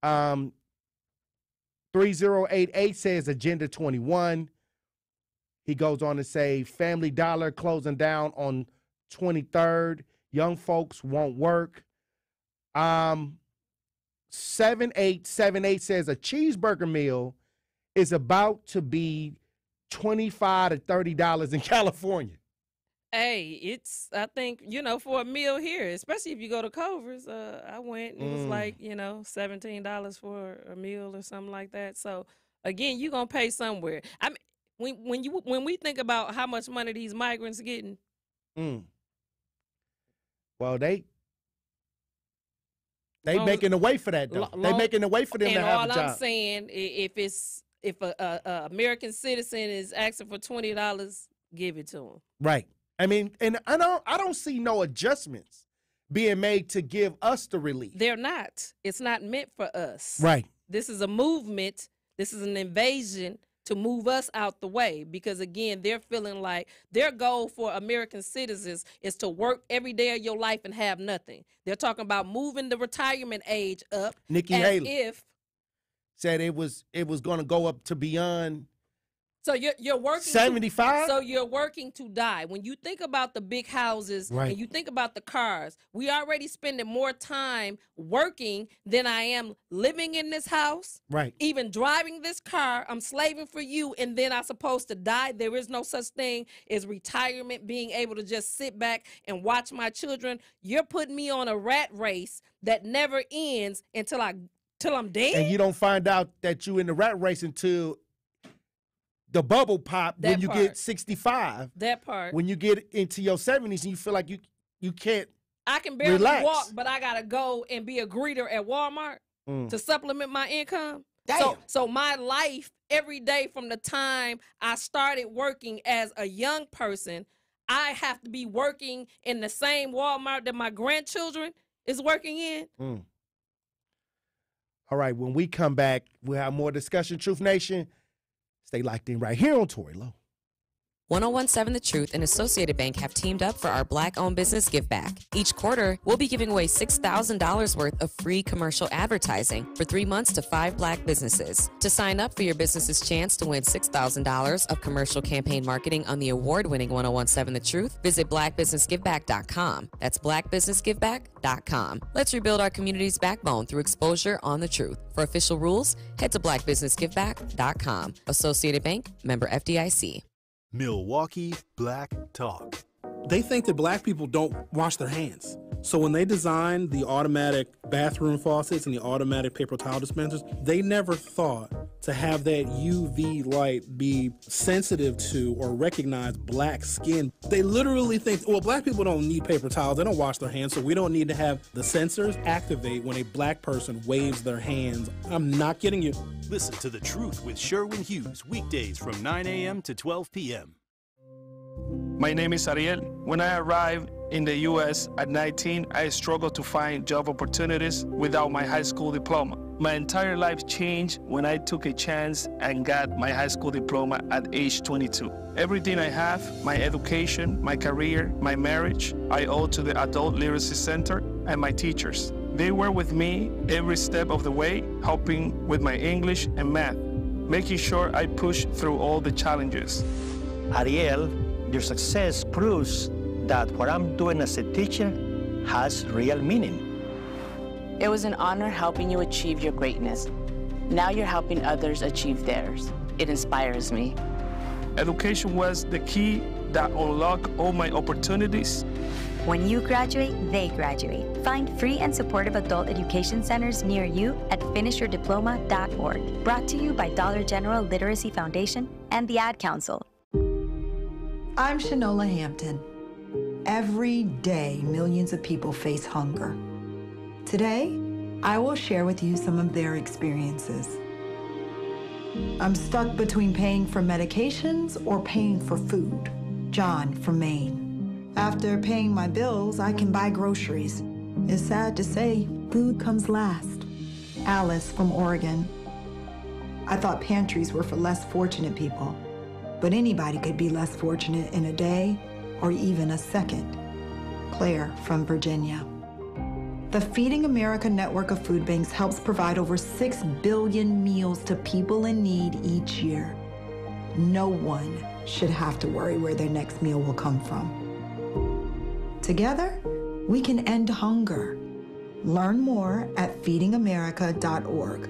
3088 says Agenda 21. He goes on to say Family Dollar closing down on 23rd. Young folks won't work. 7878 says a cheeseburger meal is about to be $25 to $30 in California. Hey, I think, for a meal here, especially if you go to Culver's, I went and it was like, $17 for a meal or something like that. So again, you're going to pay somewhere. I mean, when we think about how much money these migrants getting. Well, they making a way for that, though. They making a way for them to have a job. And all I'm saying, if a American citizen is asking for $20, give it to them. Right. I mean, and I don't see no adjustments being made to give us the relief. They're not. It's not meant for us. Right. This is a movement. This is an invasion to move us out the way, because again, they're feeling like their goal for American citizens is to work every day of your life and have nothing. They're talking about moving the retirement age up. Nikki Haley said it was going to go up to beyond. So you're working 75. So you're working to die. When you think about the big houses and you think about the cars, we already spending more time working than I am living in this house. Right. Even driving this car, I'm slaving for you, and then I'm supposed to die. There is no such thing as retirement, being able to just sit back and watch my children. You're putting me on a rat race that never ends until I'm dead. And you don't find out that you in the rat race until the bubble pop when you get 65. That part. When you get into your 70s and you feel like you can't I can barely relax. walk, but I got to go and be a greeter at Walmart to supplement my income. Damn. So my life every day from the time I started working as a young person, I have to be working in the same Walmart that my grandchildren is working in. All right, when we come back, we'll have more discussion. Truth Nation, stay locked in right here on Tory Lowe. 1017 The Truth and Associated Bank have teamed up for our Black-owned business give back. Each quarter, we'll be giving away $6,000 worth of free commercial advertising for 3 months to 5 Black businesses. To sign up for your business's chance to win $6,000 of commercial campaign marketing on the award-winning 1017 The Truth, visit blackbusinessgiveback.com. That's blackbusinessgiveback.com. Let's rebuild our community's backbone through exposure on the truth. For official rules, head to blackbusinessgiveback.com. Associated Bank, member FDIC. Milwaukee Black Talk. They think that Black people don't wash their hands. So when they designed the automatic bathroom faucets and the automatic paper towel dispensers, they never thought to have that UV light be sensitive to or recognize Black skin. They literally think, well, Black people don't need paper towels. They don't wash their hands, so we don't need to have the sensors activate when a Black person waves their hands. I'm not kidding you. Listen to The Truth with Sherwin Hughes, weekdays from 9 a.m. to 12 p.m. My name is Ariel. When I arrived in the U.S. at 19, I struggled to find job opportunities without my high school diploma. My entire life changed when I took a chance and got my high school diploma at age 22. Everything I have, my education, my career, my marriage, I owe to the Adult Literacy Center and my teachers. They were with me every step of the way, helping with my English and math, making sure I pushed through all the challenges. Ariel, your success proves that what I'm doing as a teacher has real meaning. It was an honor helping you achieve your greatness. Now you're helping others achieve theirs. It inspires me. Education was the key that unlocked all my opportunities. When you graduate, they graduate. Find free and supportive adult education centers near you at finishyourdiploma.org. Brought to you by Dollar General Literacy Foundation and the Ad Council. I'm Shanola Hampton. Every day, millions of people face hunger. Today, I will share with you some of their experiences. I'm stuck between paying for medications or paying for food. John from Maine. After paying my bills, I can buy groceries. It's sad to say, food comes last. Alice from Oregon. I thought pantries were for less fortunate people, but anybody could be less fortunate in a day or even a second. Claire from Virginia. The Feeding America network of food banks helps provide over 6 billion meals to people in need each year. No one should have to worry where their next meal will come from. Together, we can end hunger. Learn more at feedingamerica.org.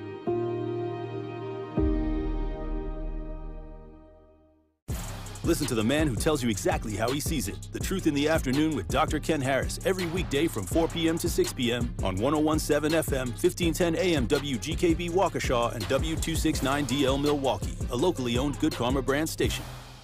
Listen to the man who tells you exactly how he sees it. The Truth in the Afternoon with Dr. Ken Harris every weekday from 4 p.m. to 6 p.m. on 101.7 FM, 1510 AM WGKB Waukesha and W269DL Milwaukee, a locally owned Good Karma brand station.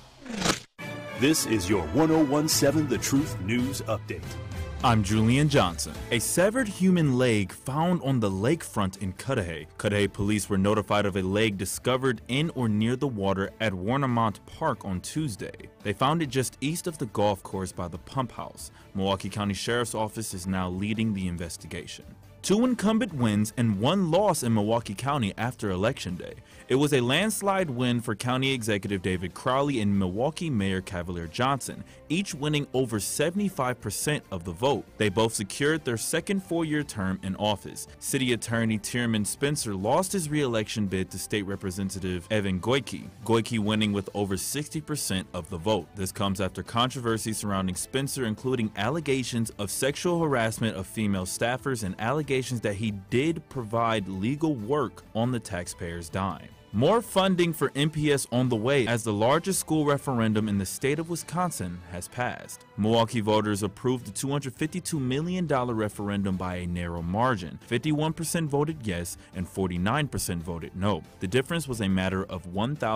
This is your 101.7 The Truth News Update. I'm Julian Johnson. A severed human leg found on the lakefront in Cudahy. Cudahy police were notified of a leg discovered in or near the water at Warnemont Park on Tuesday. They found it just east of the golf course by the pump house. Milwaukee County Sheriff's Office is now leading the investigation. 2 incumbent wins and 1 loss in Milwaukee County after Election Day. It was a landslide win for County Executive David Crowley and Milwaukee Mayor Cavalier Johnson, each winning over 75% of the vote. They both secured their second 4-year term in office. City Attorney Tierman Spencer lost his re-election bid to State Representative Evan Goyke winning with over 60% of the vote. This comes after controversy surrounding Spencer, including allegations of sexual harassment of female staffers and allegations that he did provide legal work on the taxpayers' dime. More funding for MPS on the way as the largest school referendum in the state of Wisconsin has passed. Milwaukee voters approved the $252 million referendum by a narrow margin. 51% voted yes and 49% voted no. The difference was a matter of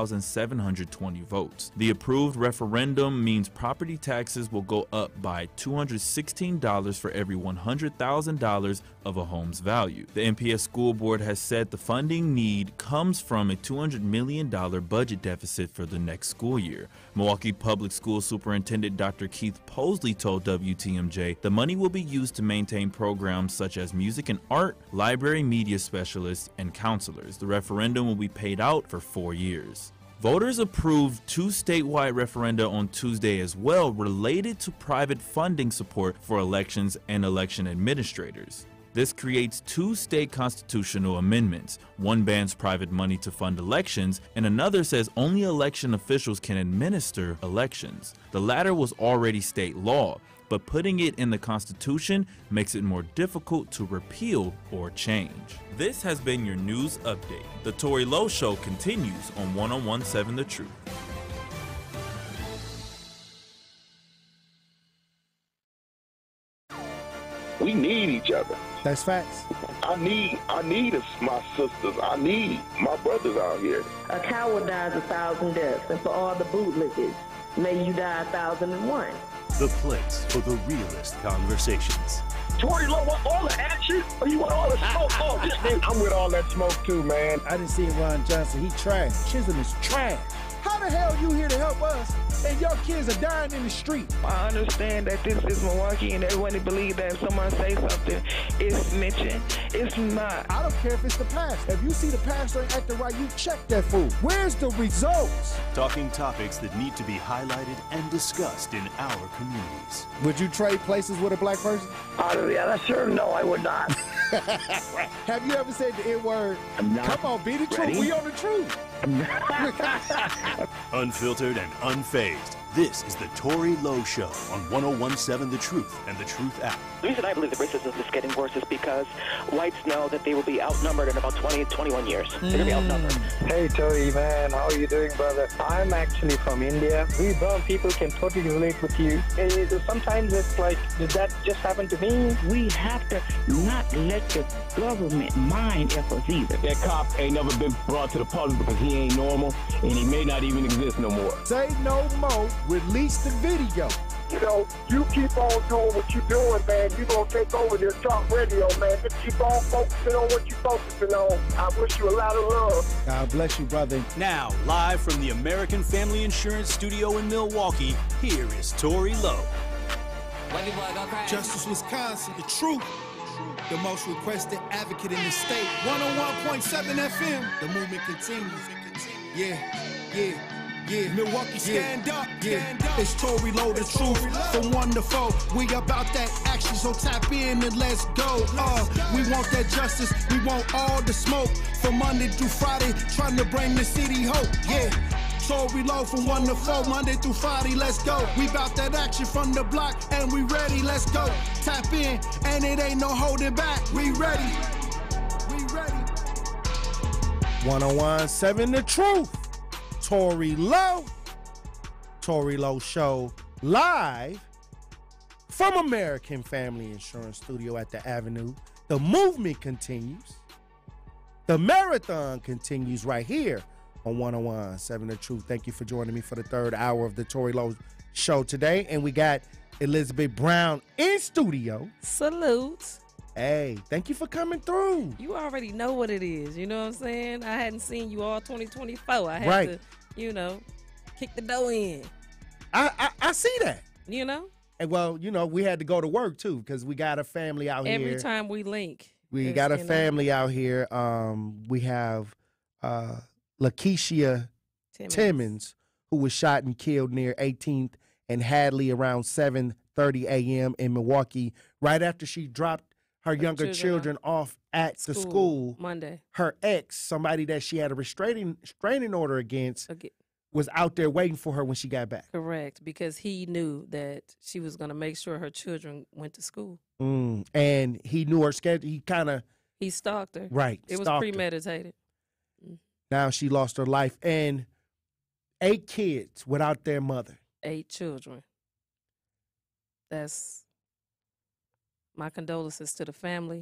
1,720 votes. The approved referendum means property taxes will go up by $216 for every $100,000 of a home's value. The MPS school board has said the funding need comes from a $200 million budget deficit for the next school year. Milwaukee Public School Superintendent Dr. Keith Posley told WTMJ the money will be used to maintain programs such as music and art, library media specialists, and counselors. The referendum will be paid out for 4 years. Voters approved 2 statewide referenda on Tuesday as well related to private funding support for elections and election administrators. This creates 2 state constitutional amendments. One bans private money to fund elections, and another says only election officials can administer elections. The latter was already state law, but putting it in the Constitution makes it more difficult to repeal or change. This has been your news update. The Tory Lowe Show continues on 101.7 The Truth. We need each other. That's facts. I need my sisters. I need my brothers out here. A coward dies 1,000 deaths, and for all the bootlickers, may you die 1,001. The place for the realest conversations. Tory Lowe want all the action, or you want all the smoke? Oh, I'm with all that smoke too, man. I didn't see Ron Johnson. He trash. Chisholm is trash. How the hell you here to help us and your kids are dying in the street? I understand that this is Milwaukee and everyone believes that if someone says something, it's snitching. It's not. I don't care if it's the pastor. If you see the pastor ain't acting right, you check that fool. Where's the results? Talking topics that need to be highlighted and discussed in our communities. Would you trade places with a black person? Yeah, sure. No, I would not. Have you ever said the N-word? Come on, be the truth. We on the truth. Unfiltered and unfazed. This is the Tory Lowe Show on 101.7 The Truth and The Truth app. The reason I believe the racism is getting worse is because whites know that they will be outnumbered in about 20 to 21 years. They're going to be outnumbered. Hey, Tory, man. How are you doing, brother? I'm actually from India. We brown people can totally relate with you. Sometimes it's like, did that just happen to me? We have to not let the government mind us either. That cop ain't never been brought to the public because he ain't normal, and he may not even exist no more. Say no more. Release the video. You know, you keep on doing what you're doing, man. You're going to take over this talk radio, man. Just keep on focusing on what you're focusing on. I wish you a lot of love. God bless you, brother. Now, live from the American Family Insurance Studio in Milwaukee, here is Tory Lowe. Justice, Wisconsin, the truth. The most requested advocate in the state. 101.7 FM. The movement continues. Yeah. Milwaukee, stand up. It's Tory, Lowe, the truth. From 1 to 4, we about that action, so tap in and let's go. We want that justice, we want all the smoke. From Monday through Friday, trying to bring the city hope. Yeah. Tory, Lowe from 1 to 4, Monday through Friday, let's go. We about that action from the block, and we ready, let's go. Tap in, and it ain't no holding back. We ready. 101.7 The Truth. Tory Lowe. Tory Lowe Show live from American Family Insurance Studio at the Avenue. The movement continues. The marathon continues right here on 101.7 The Truth. Thank you for joining me for the third hour of the Tory Lowe Show today. And we got Elizabeth Brown in studio. Salute. Hey, thank you for coming through. You already know what it is. You know what I'm saying? I hadn't seen you all 2024. I had to, kick the dough in. I see that. You know? And well, we had to go to work too because we got a family out here. Every time we link. We got a family out here. We have Lakeisha Timmons, who was shot and killed near 18th and Hadley around 7:30 a.m. in Milwaukee, right after she dropped her younger children off at the school Monday. Her ex, somebody that she had a restraining order against, was out there waiting for her when she got back. Correct, because he knew that she was going to make sure her children went to school. And he knew her schedule. He stalked her. Right. It was premeditated. Now she lost her life. And 8 kids without their mother. 8 children. That's my condolences to the family.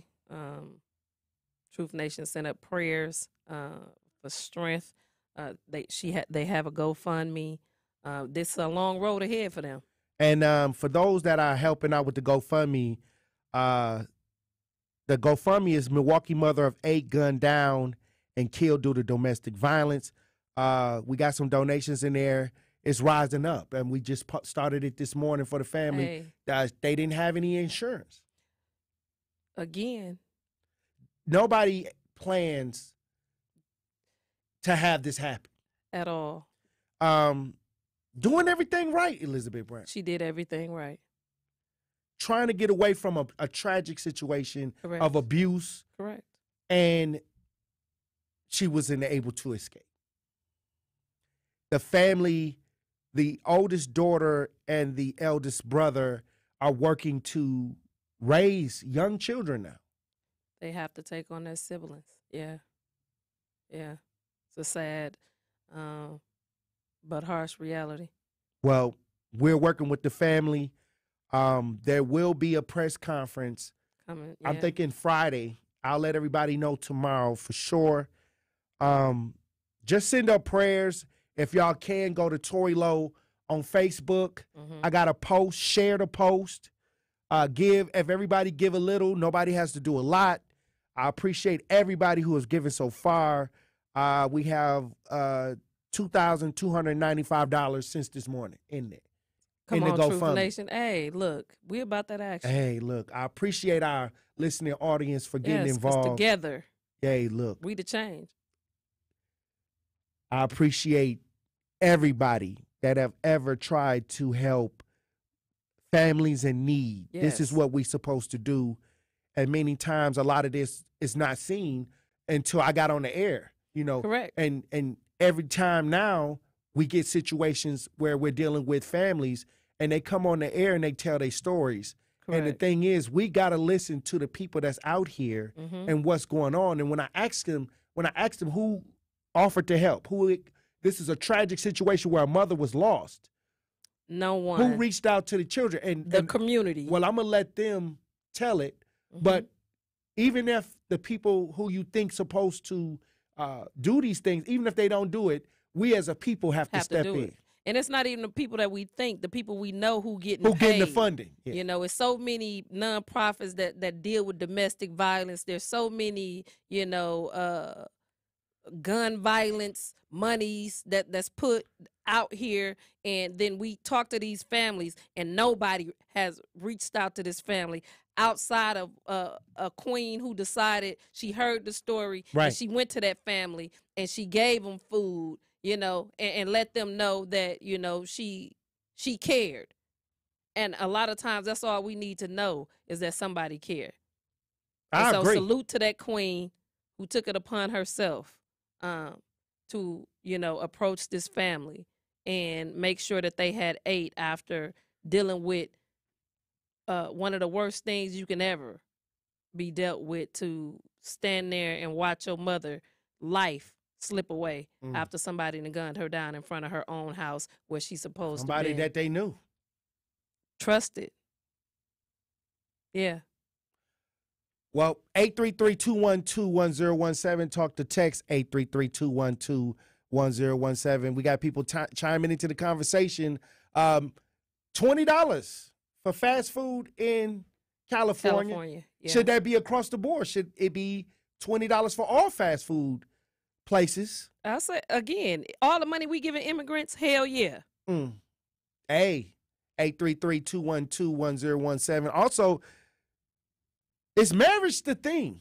Truth Nation sent up prayers for strength. They have a GoFundMe. This is a long road ahead for them. And for those that are helping out with the GoFundMe, the GoFundMe is Milwaukee mother of 8 gunned down and killed due to domestic violence. We got some donations in there. It's rising up, and we just started it this morning for the family. They didn't have any insurance. Again, nobody plans to have this happen at all. Doing everything right, Elizabeth Brown. She did everything right. Trying to get away from a tragic situation of abuse. Correct. And she wasn't able to escape. The family, the oldest daughter and the eldest brother are working to raise young children now. They have to take on their siblings. Yeah. It's a sad but harsh reality. Well, we're working with the family. There will be a press conference. Coming. Yeah. I'm thinking Friday. I'll let everybody know tomorrow for sure. Just send up prayers. If y'all can, go to Tory Lowe on Facebook. I got a post. Share the post. If everybody give a little, nobody has to do a lot. I appreciate everybody who has given so far. We have $2,295 since this morning in there. Come on, Truth Nation. Hey, look, we about that action. Hey, look, I appreciate our listening audience for getting involved. Together. Hey, look. We the change. I appreciate everybody that have ever tried to help families in need. Yes. This is what we're supposed to do. And many times a lot of this is not seen until I got on the air, Correct. And every time now we get situations where we're dealing with families and they come on the air and they tell their stories. Correct. And the thing is, we got to listen to the people that's out here and what's going on. And when I asked them who offered to help, this is a tragic situation where a mother was lost. No one. Who reached out to the children? And the community. Well, I'm going to let them tell it. But even if the people who you think supposed to do these things, even if they don't do it, we as a people have to step in. And it's not even the people that we think, the people we know who getting the funding. Yeah. It's so many nonprofits that deal with domestic violence. There's so many, gun violence monies that's put out here, and then we talk to these families and nobody has reached out to this family outside of a queen who decided she heard the story and she went to that family and she gave them food, you know, and let them know that, you know, she cared. And a lot of times that's all we need to know is that somebody cared. I agree. Salute to that queen who took it upon herself to, you know, approach this family and make sure that they had ate after dealing with one of the worst things you can ever be dealt with, to stand there and watch your mother life slip away after somebody gunned her down in front of her own house where she's supposed to be. Somebody that they knew. Trusted. Yeah. Well, 833-212-1017. Talk to text 833-212-1017. We got people chiming into the conversation. $20 for fast food in California. Yeah. Should that be across the board? Should it be $20 for all fast food places? I'll say, again, all the money we giving immigrants, hell yeah. Hey, 833-212-1017. Also, is marriage the thing?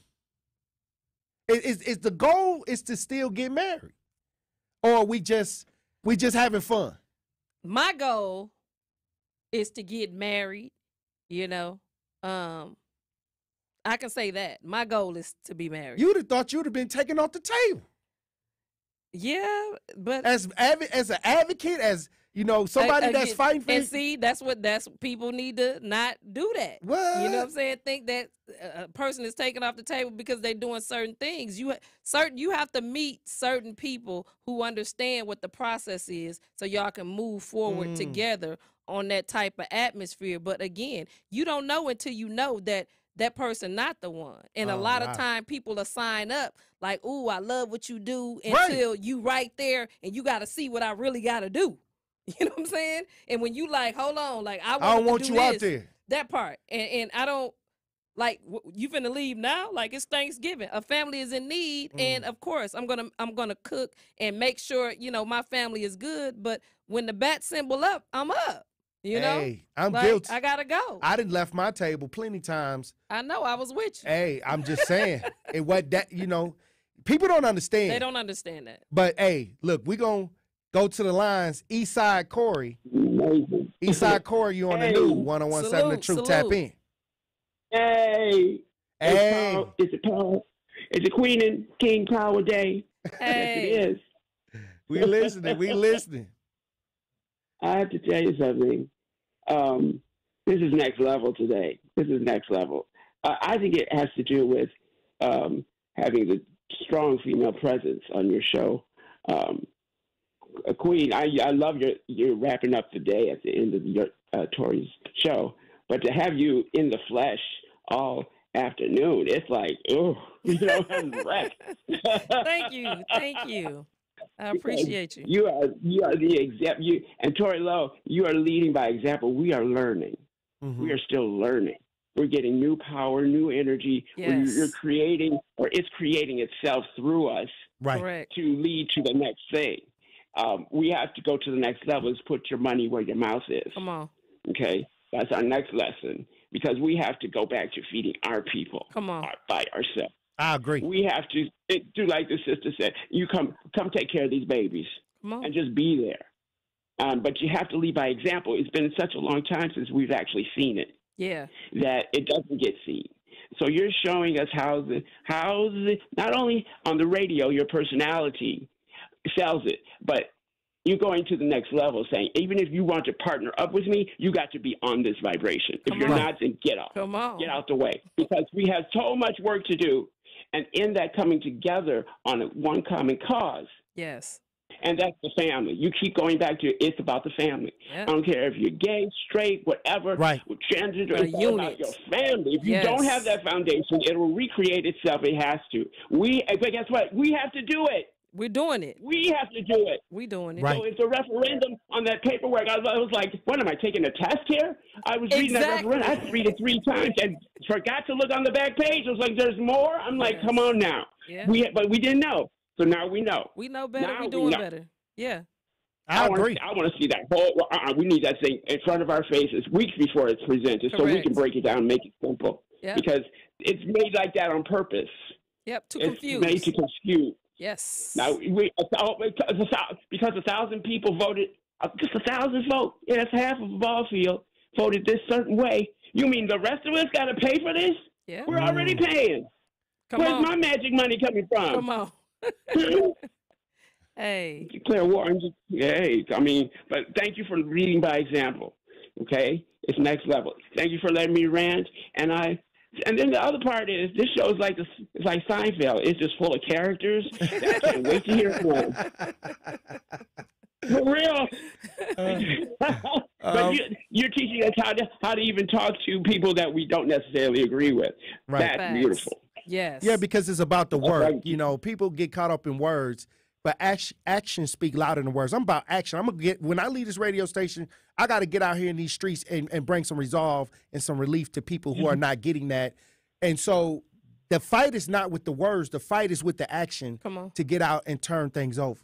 Is the goal is to still get married? Or we just having fun? My goal is to get married, you know. I can say that. My goal is to be married. You'd have thought you'd have been taken off the table. Yeah, but as an advocate, as you know, somebody that's fighting for. And see, that's people need to not do that. What? You know what I'm saying? Think that a person is taken off the table because they're doing certain things. You have to meet certain people who understand what the process is, so y'all can move forward together on that type of atmosphere. But again, you don't know until you know that person not the one. And a lot of time people will sign up like, ooh, I love what you do, until you right there and you got to see what I really got to do. You know what I'm saying? And when you like, hold on, like I don't want you out there. That part. And I don't, like, you finna leave now? Like, it's Thanksgiving. A family is in need, and of course I'm gonna cook and make sure, you know, my family is good. But when the bat symbol up, I'm up. You know? Hey, I'm like, guilty. I gotta go. I done left my table plenty times. I know, I was with you. Hey, I'm just saying. And what that, you know, people don't understand. They don't understand that. But hey, look, we gonna go to the lines. Eastside Corey. Eastside Corey, you on the new 1017 The Truth. Tap in. Hey. It's a Queen and King Power Day. Hey. Yes, it is. We listening. I have to tell you something. This is next level today. This is next level. I think it has to do with having the strong female presence on your show. Queen, I love your wrapping up the day at the end of your Tory's show, but to have you in the flesh all afternoon, it's like, oh, you know, I'm wrecked. Thank you. I appreciate you. You are the example. And Tory Lowe, you are leading by example. We are learning. We are still learning. We're getting new power, new energy. Yes. You're creating, or it's creating itself through us, Correct. to lead to the next thing. We have to go to the next level. Is put your money where your mouth is. Come on. Okay, that's our next lesson, because we have to go back to feeding our people. Come on. By ourselves. I agree. We have to do like the sister said. You come take care of these babies, and just be there. But you have to lead by example. It's been such a long time since we've actually seen it. Yeah. That it doesn't get seen. So you're showing us how the not only on the radio your personality sells it, but you're going to the next level, saying even if you want to partner up with me, you got to be on this vibration. If you're not, then get off. Come on. Get out the way, because we have so much work to do. And in that coming together on one common cause. Yes. And that's the family. You keep going back to it's about the family. Yeah. I don't care if you're gay, straight, whatever, transgender, it's all about your family. If you don't have that foundation, it will recreate itself. It has to. But guess what? We have to do it. We're doing it. We have to do it. We're doing it. So it's a referendum on that paperwork. I was like, what, am I taking a test here? I was reading that referendum. I had to read it 3 times and forgot to look on the back page. I was like, there's more? I'm like, come on now. Yeah. But we didn't know. So now we know. We know better. Now We're doing know. better. Yeah. I agree. I want to see that whole. We need that thing in front of our faces weeks before it's presented, so we can break it down and make it simple. Yep. Because it's made like that on purpose. Yep. To it's confuse. Made to confuse. Yes. Now because 1,000 people voted, just 1,000 vote. Yeah, that's half of the ball field voted this certain way. You mean the rest of us got to pay for this? Yeah. We're already paying. Where's my magic money coming from? Come on. Hey. Declare war. Hey, I mean, but thank you for leading by example. Okay, it's next level. Thank you for letting me rant. And then the other part is this show is like it's like Seinfeld. It's just full of characters. I can't wait to hear from them. For real. But you're teaching us how to even talk to people that we don't necessarily agree with. Right. That's Facts. beautiful. Yes. Yeah, because it's about the work. You know, people get caught up in words, but actions speak louder than words. I'm about action. When I leave this radio station, I got to get out here in these streets and bring some resolve and some relief to people who are not getting that. And so the fight is not with the words. The fight is with the action to get out and turn things over.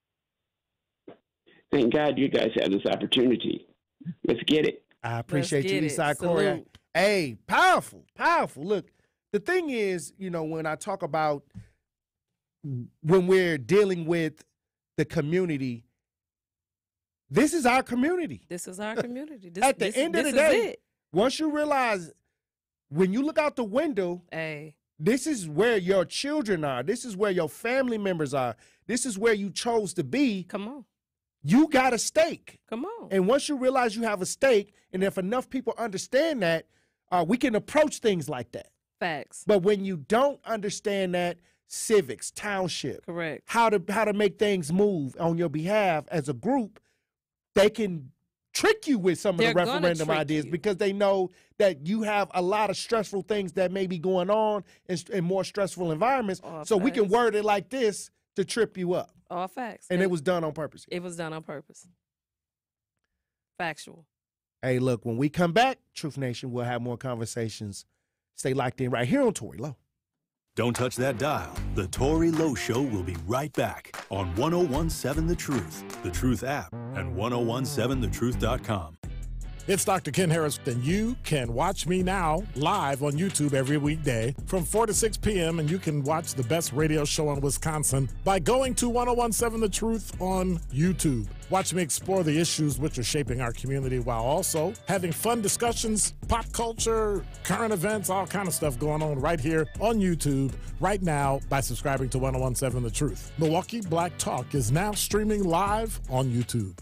Thank God you guys have this opportunity. Let's get it. I appreciate you, Eastside Corey. Hey, powerful, powerful. Look, the thing is, you know, when I talk about when we're dealing with the community, this is our community. This is our community. At the end of the day, once you realize when you look out the window, this is where your children are. This is where your family members are. This is where you chose to be. Come on. You got a stake. Come on. And once you realize you have a stake, and if enough people understand that, we can approach things like that. Facts. But when you don't understand that, civics, township, correct, how to make things move on your behalf as a group, they can trick you with some of the referendum ideas because they know that you have a lot of stressful things that may be going on in more stressful environments. So we can word it like this to trip you up. All facts. And it was done on purpose. It was done on purpose. Factual. Hey, look, when we come back, Truth Nation, we'll have more conversations. Stay locked in right here on Tory Lowe. Don't touch that dial. The Tory Lowe Show will be right back on 1017 The Truth app, and 1017thetruth.com. It's Dr. Ken Harris, and you can watch me now live on YouTube every weekday from 4 to 6 p.m., and you can watch the best radio show in Wisconsin by going to 1017 The Truth on YouTube. Watch me explore the issues which are shaping our community while also having fun discussions, pop culture, current events, all kind of stuff going on right here on YouTube right now by subscribing to 1017 The Truth. Milwaukee Black Talk is now streaming live on YouTube.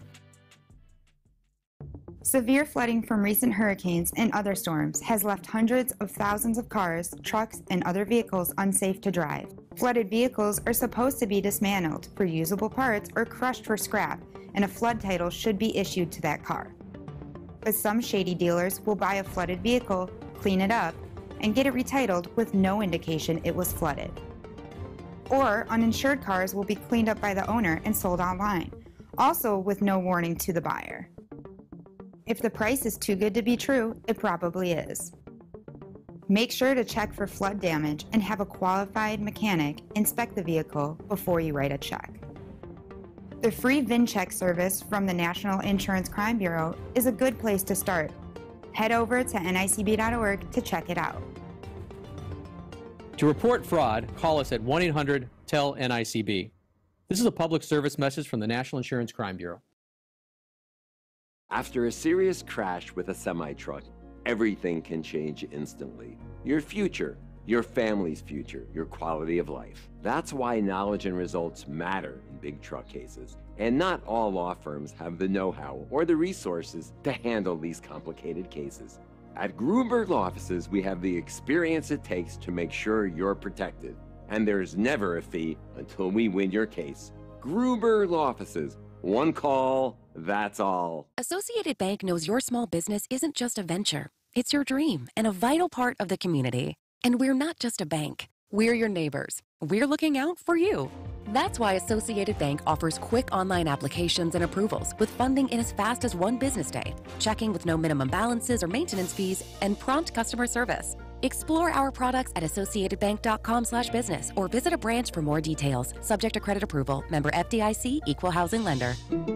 Severe flooding from recent hurricanes and other storms has left hundreds of thousands of cars, trucks, and other vehicles unsafe to drive. Flooded vehicles are supposed to be dismantled for usable parts or crushed for scrap, and a flood title should be issued to that car. But some shady dealers will buy a flooded vehicle, clean it up, and get it retitled with no indication it was flooded. Or uninsured cars will be cleaned up by the owner and sold online, also with no warning to the buyer. If the price is too good to be true, it probably is. Make sure to check for flood damage and have a qualified mechanic inspect the vehicle before you write a check. The free VIN check service from the National Insurance Crime Bureau is a good place to start. Head over to nicb.org to check it out. To report fraud, call us at 1-800-TEL-NICB. This is a public service message from the National Insurance Crime Bureau. After a serious crash with a semi-truck, everything can change instantly. Your future, your family's future, your quality of life. That's why knowledge and results matter in big truck cases. And not all law firms have the know-how or the resources to handle these complicated cases. At Gruberg Law Offices, we have the experience it takes to make sure you're protected. And there's never a fee until we win your case. Gruberg Law Offices. One call, that's all. Associated Bank knows your small business isn't just a venture. It's your dream and a vital part of the community. And we're not just a bank. We're your neighbors. We're looking out for you. That's why Associated Bank offers quick online applications and approvals with funding in as fast as one business day, checking with no minimum balances or maintenance fees, and prompt customer service. Explore our products at associatedbank.com/business or visit a branch for more details. Subject to credit approval. Member FDIC, Equal Housing Lender.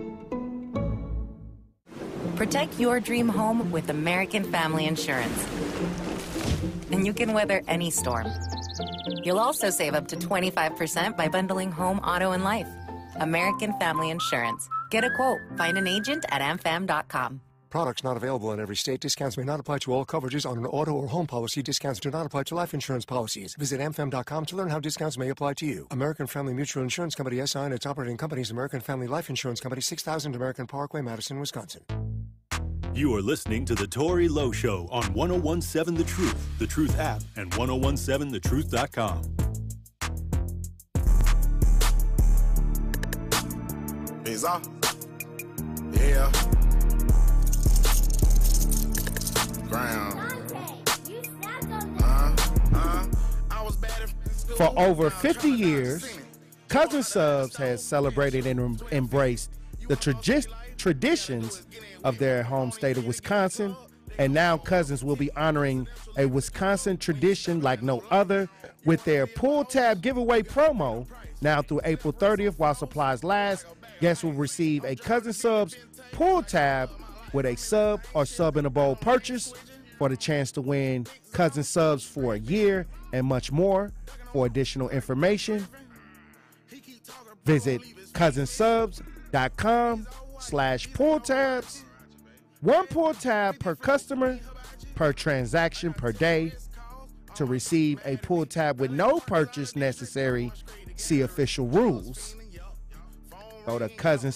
Protect your dream home with American Family Insurance. And you can weather any storm. You'll also save up to 25% by bundling home, auto, and life. American Family Insurance. Get a quote. Find an agent at amfam.com. Products not available in every state. Discounts may not apply to all coverages on an auto or home policy. Discounts do not apply to life insurance policies. Visit amfam.com to learn how discounts may apply to you. American Family Mutual Insurance Company, SI, and its operating companies, American Family Life Insurance Company, 6000 American Parkway, Madison, Wisconsin. You are listening to The Tory Lowe Show on 1017 The Truth app, and 1017thetruth.com. He's off. Yeah. Ground. For over 50 years, Cousin Subs has celebrated and embraced the traditions of their home state of Wisconsin, and now Cousins will be honoring a Wisconsin tradition like no other with their pull tab giveaway promo now through April 30th while supplies last. Guests will receive a Cousin Subs pull tab with a sub or sub in a bowl purchase for the chance to win Cousin Subs for a year and much more. For additional information, visit cousinsubs.com/pull tabs. One pull tab per customer per transaction per day. To receive a pull tab with no purchase necessary, see official rules. Go to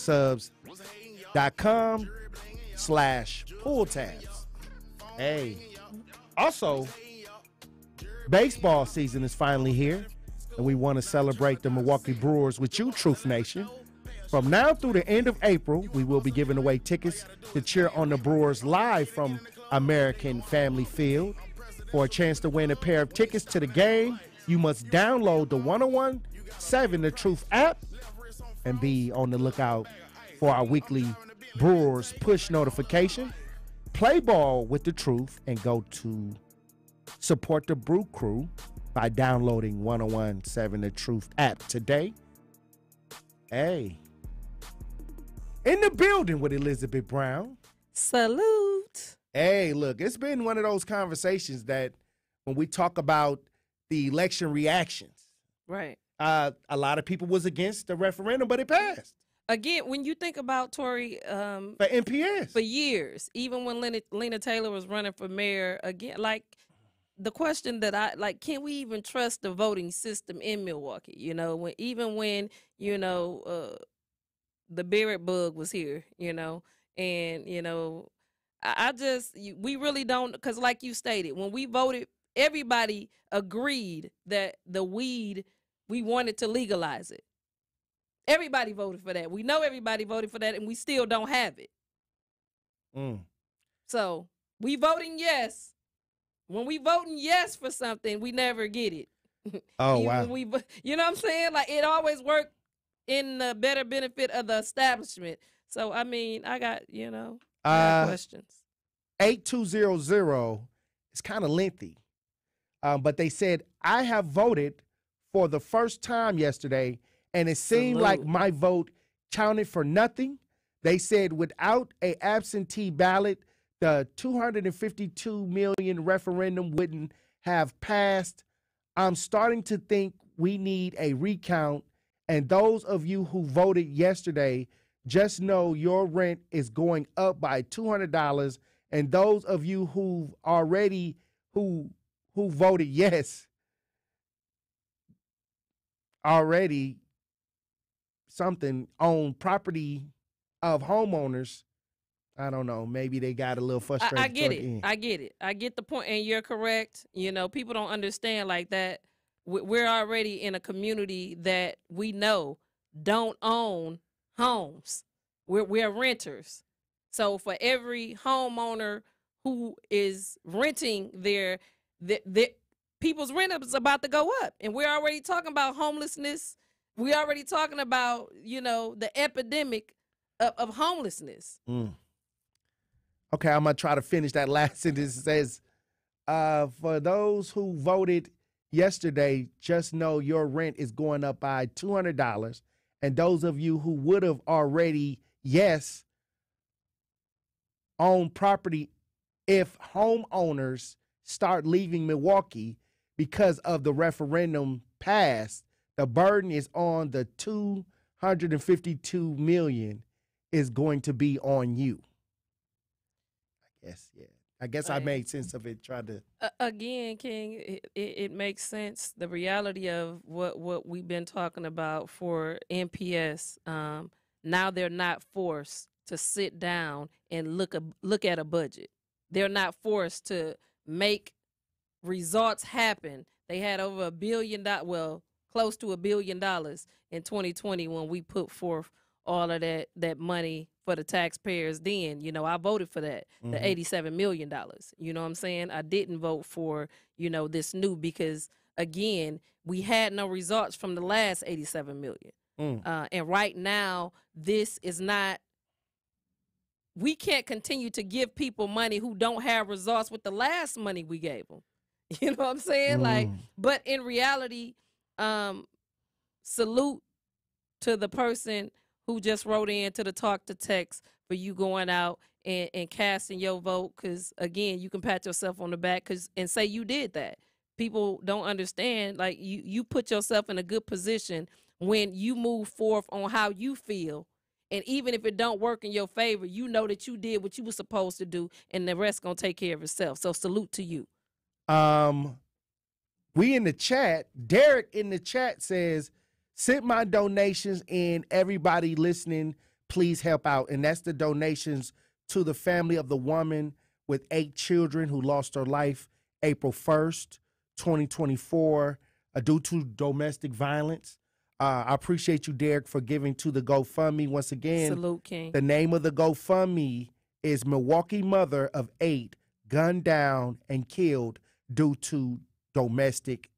cousinsubs.com/pull tabs. Hey, also, baseball season is finally here, and we want to celebrate the Milwaukee Brewers with you, Truth Nation. From now through the end of April, we will be giving away tickets to cheer on the Brewers live from American Family Field. For a chance to win a pair of tickets to the game, you must download the 1017 The Truth app and be on the lookout for our weekly Brewers push notification. Play ball with the Truth and go to support the Brew Crew by downloading 1017 The Truth app today. Hey. In the building with Elizabeth Brown. Salute. Hey, look, it's been one of those conversations that when we talk about the election reactions, right? A lot of people was against the referendum, but it passed. Again, when you think about Tory, for MPS, for years, even when Lena Taylor was running for mayor, again, like the question that I like, can we even trust the voting system in Milwaukee? You know, when the Barrett bug was here, and we really don't, because like you stated, when we voted, everybody agreed that the weed, we wanted to legalize it. Everybody voted for that. We know everybody voted for that, and we still don't have it. So we voting yes. When we voting yes for something, we never get it. Oh, wow. You know what I'm saying? Like, it always worked in the better benefit of the establishment. So, I mean, I got questions. 8200 is kind of lengthy. But they said, I have voted for the first time yesterday, and it seemed like my vote counted for nothing. They said without an absentee ballot, the 252 million referendum wouldn't have passed. I'm starting to think we need a recount. And those of you who voted yesterday, just know your rent is going up by $200. And those of you who voted yes, already something on property of homeowners, I don't know, maybe they got a little frustrated. I get it. I get it. I get the point, and you're correct. People don't understand like that. We're already in a community that we know don't own homes. We're renters. So for every homeowner who is renting their people's rent is about to go up. And we're already talking about homelessness. We're already talking about, the epidemic of homelessness. Okay, I'm going to try to finish that last sentence. It says, For those who voted yesterday, just know your rent is going up by $200. And those of you who would have already, owned property, if homeowners start leaving Milwaukee because of the referendum passed, the burden is on the $252 million is going to be on you. I guess I made sense of it. Tried to again, King. It makes sense. The reality of what we've been talking about for NPS. Now they're not forced to sit down and look at a budget. They're not forced to make results happen. They had over $1 billion, well, close to $1 billion in 2020 when we put forth all of that money for the taxpayers. Then, I voted for that, the $87 million. You know what I'm saying? I didn't vote for, this new because, again, we had no results from the last $87 million. And right now, this is not, we can't continue to give people money who don't have results with the last money we gave them. You know what I'm saying? But in reality, salute to the person who just wrote in to the talk to text for you going out and casting your vote. Because, again, you can pat yourself on the back and say you did that. People don't understand. Like, you put yourself in a good position when you move forth on how you feel. And even if it don't work in your favor, you know that you did what you were supposed to do, and the rest going to take care of itself. So salute to you. We in the chat, Derek in the chat says, sent my donations and everybody listening, please help out. And that's the donations to the family of the woman with 8 children who lost her life April 1st, 2024, due to domestic violence. I appreciate you, Derek, for giving to the GoFundMe. Once again, salute, King. The name of the GoFundMe is Milwaukee Mother of 8 Gunned Down and Killed Due to Domestic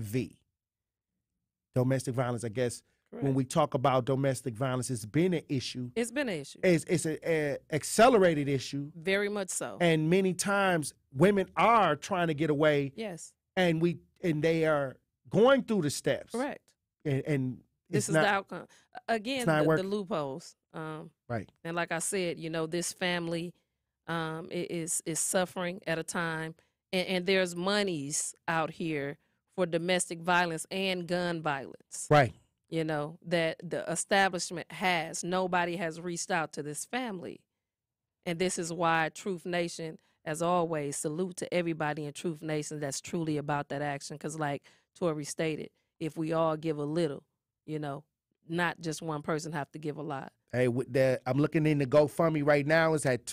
violence. I guess when we talk about domestic violence, it's been an issue. It's been an issue. It's an accelerated issue. Very much so. And many times women are trying to get away. Yes. And they are going through the steps. Correct. And this is the outcome. Again, the loopholes. Right. And like I said, this family is suffering at a time, and there's monies out here for domestic violence and gun violence. Right. That the establishment has. Nobody has reached out to this family. And this is why Truth Nation, as always, salute to everybody in Truth Nation that's truly about that action. Because like Tory stated, if we all give a little, not just one person have to give a lot. Hey, with that, I'm looking in the GoFundMe right now. It's at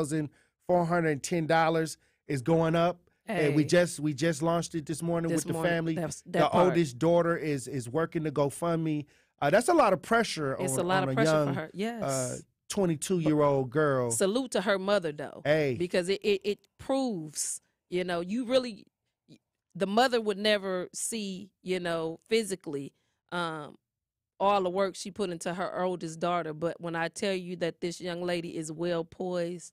$2,410. It's going up. Hey. And we just launched it this morning with the family. The oldest daughter is working the GoFundMe. That's a lot of pressure on a young, for her. Yes. 22-year-old girl. Salute to her mother, though. Hey. Because it proves, you really, the mother would never see, physically all the work she put into her oldest daughter. But when I tell you that this young lady is well poised,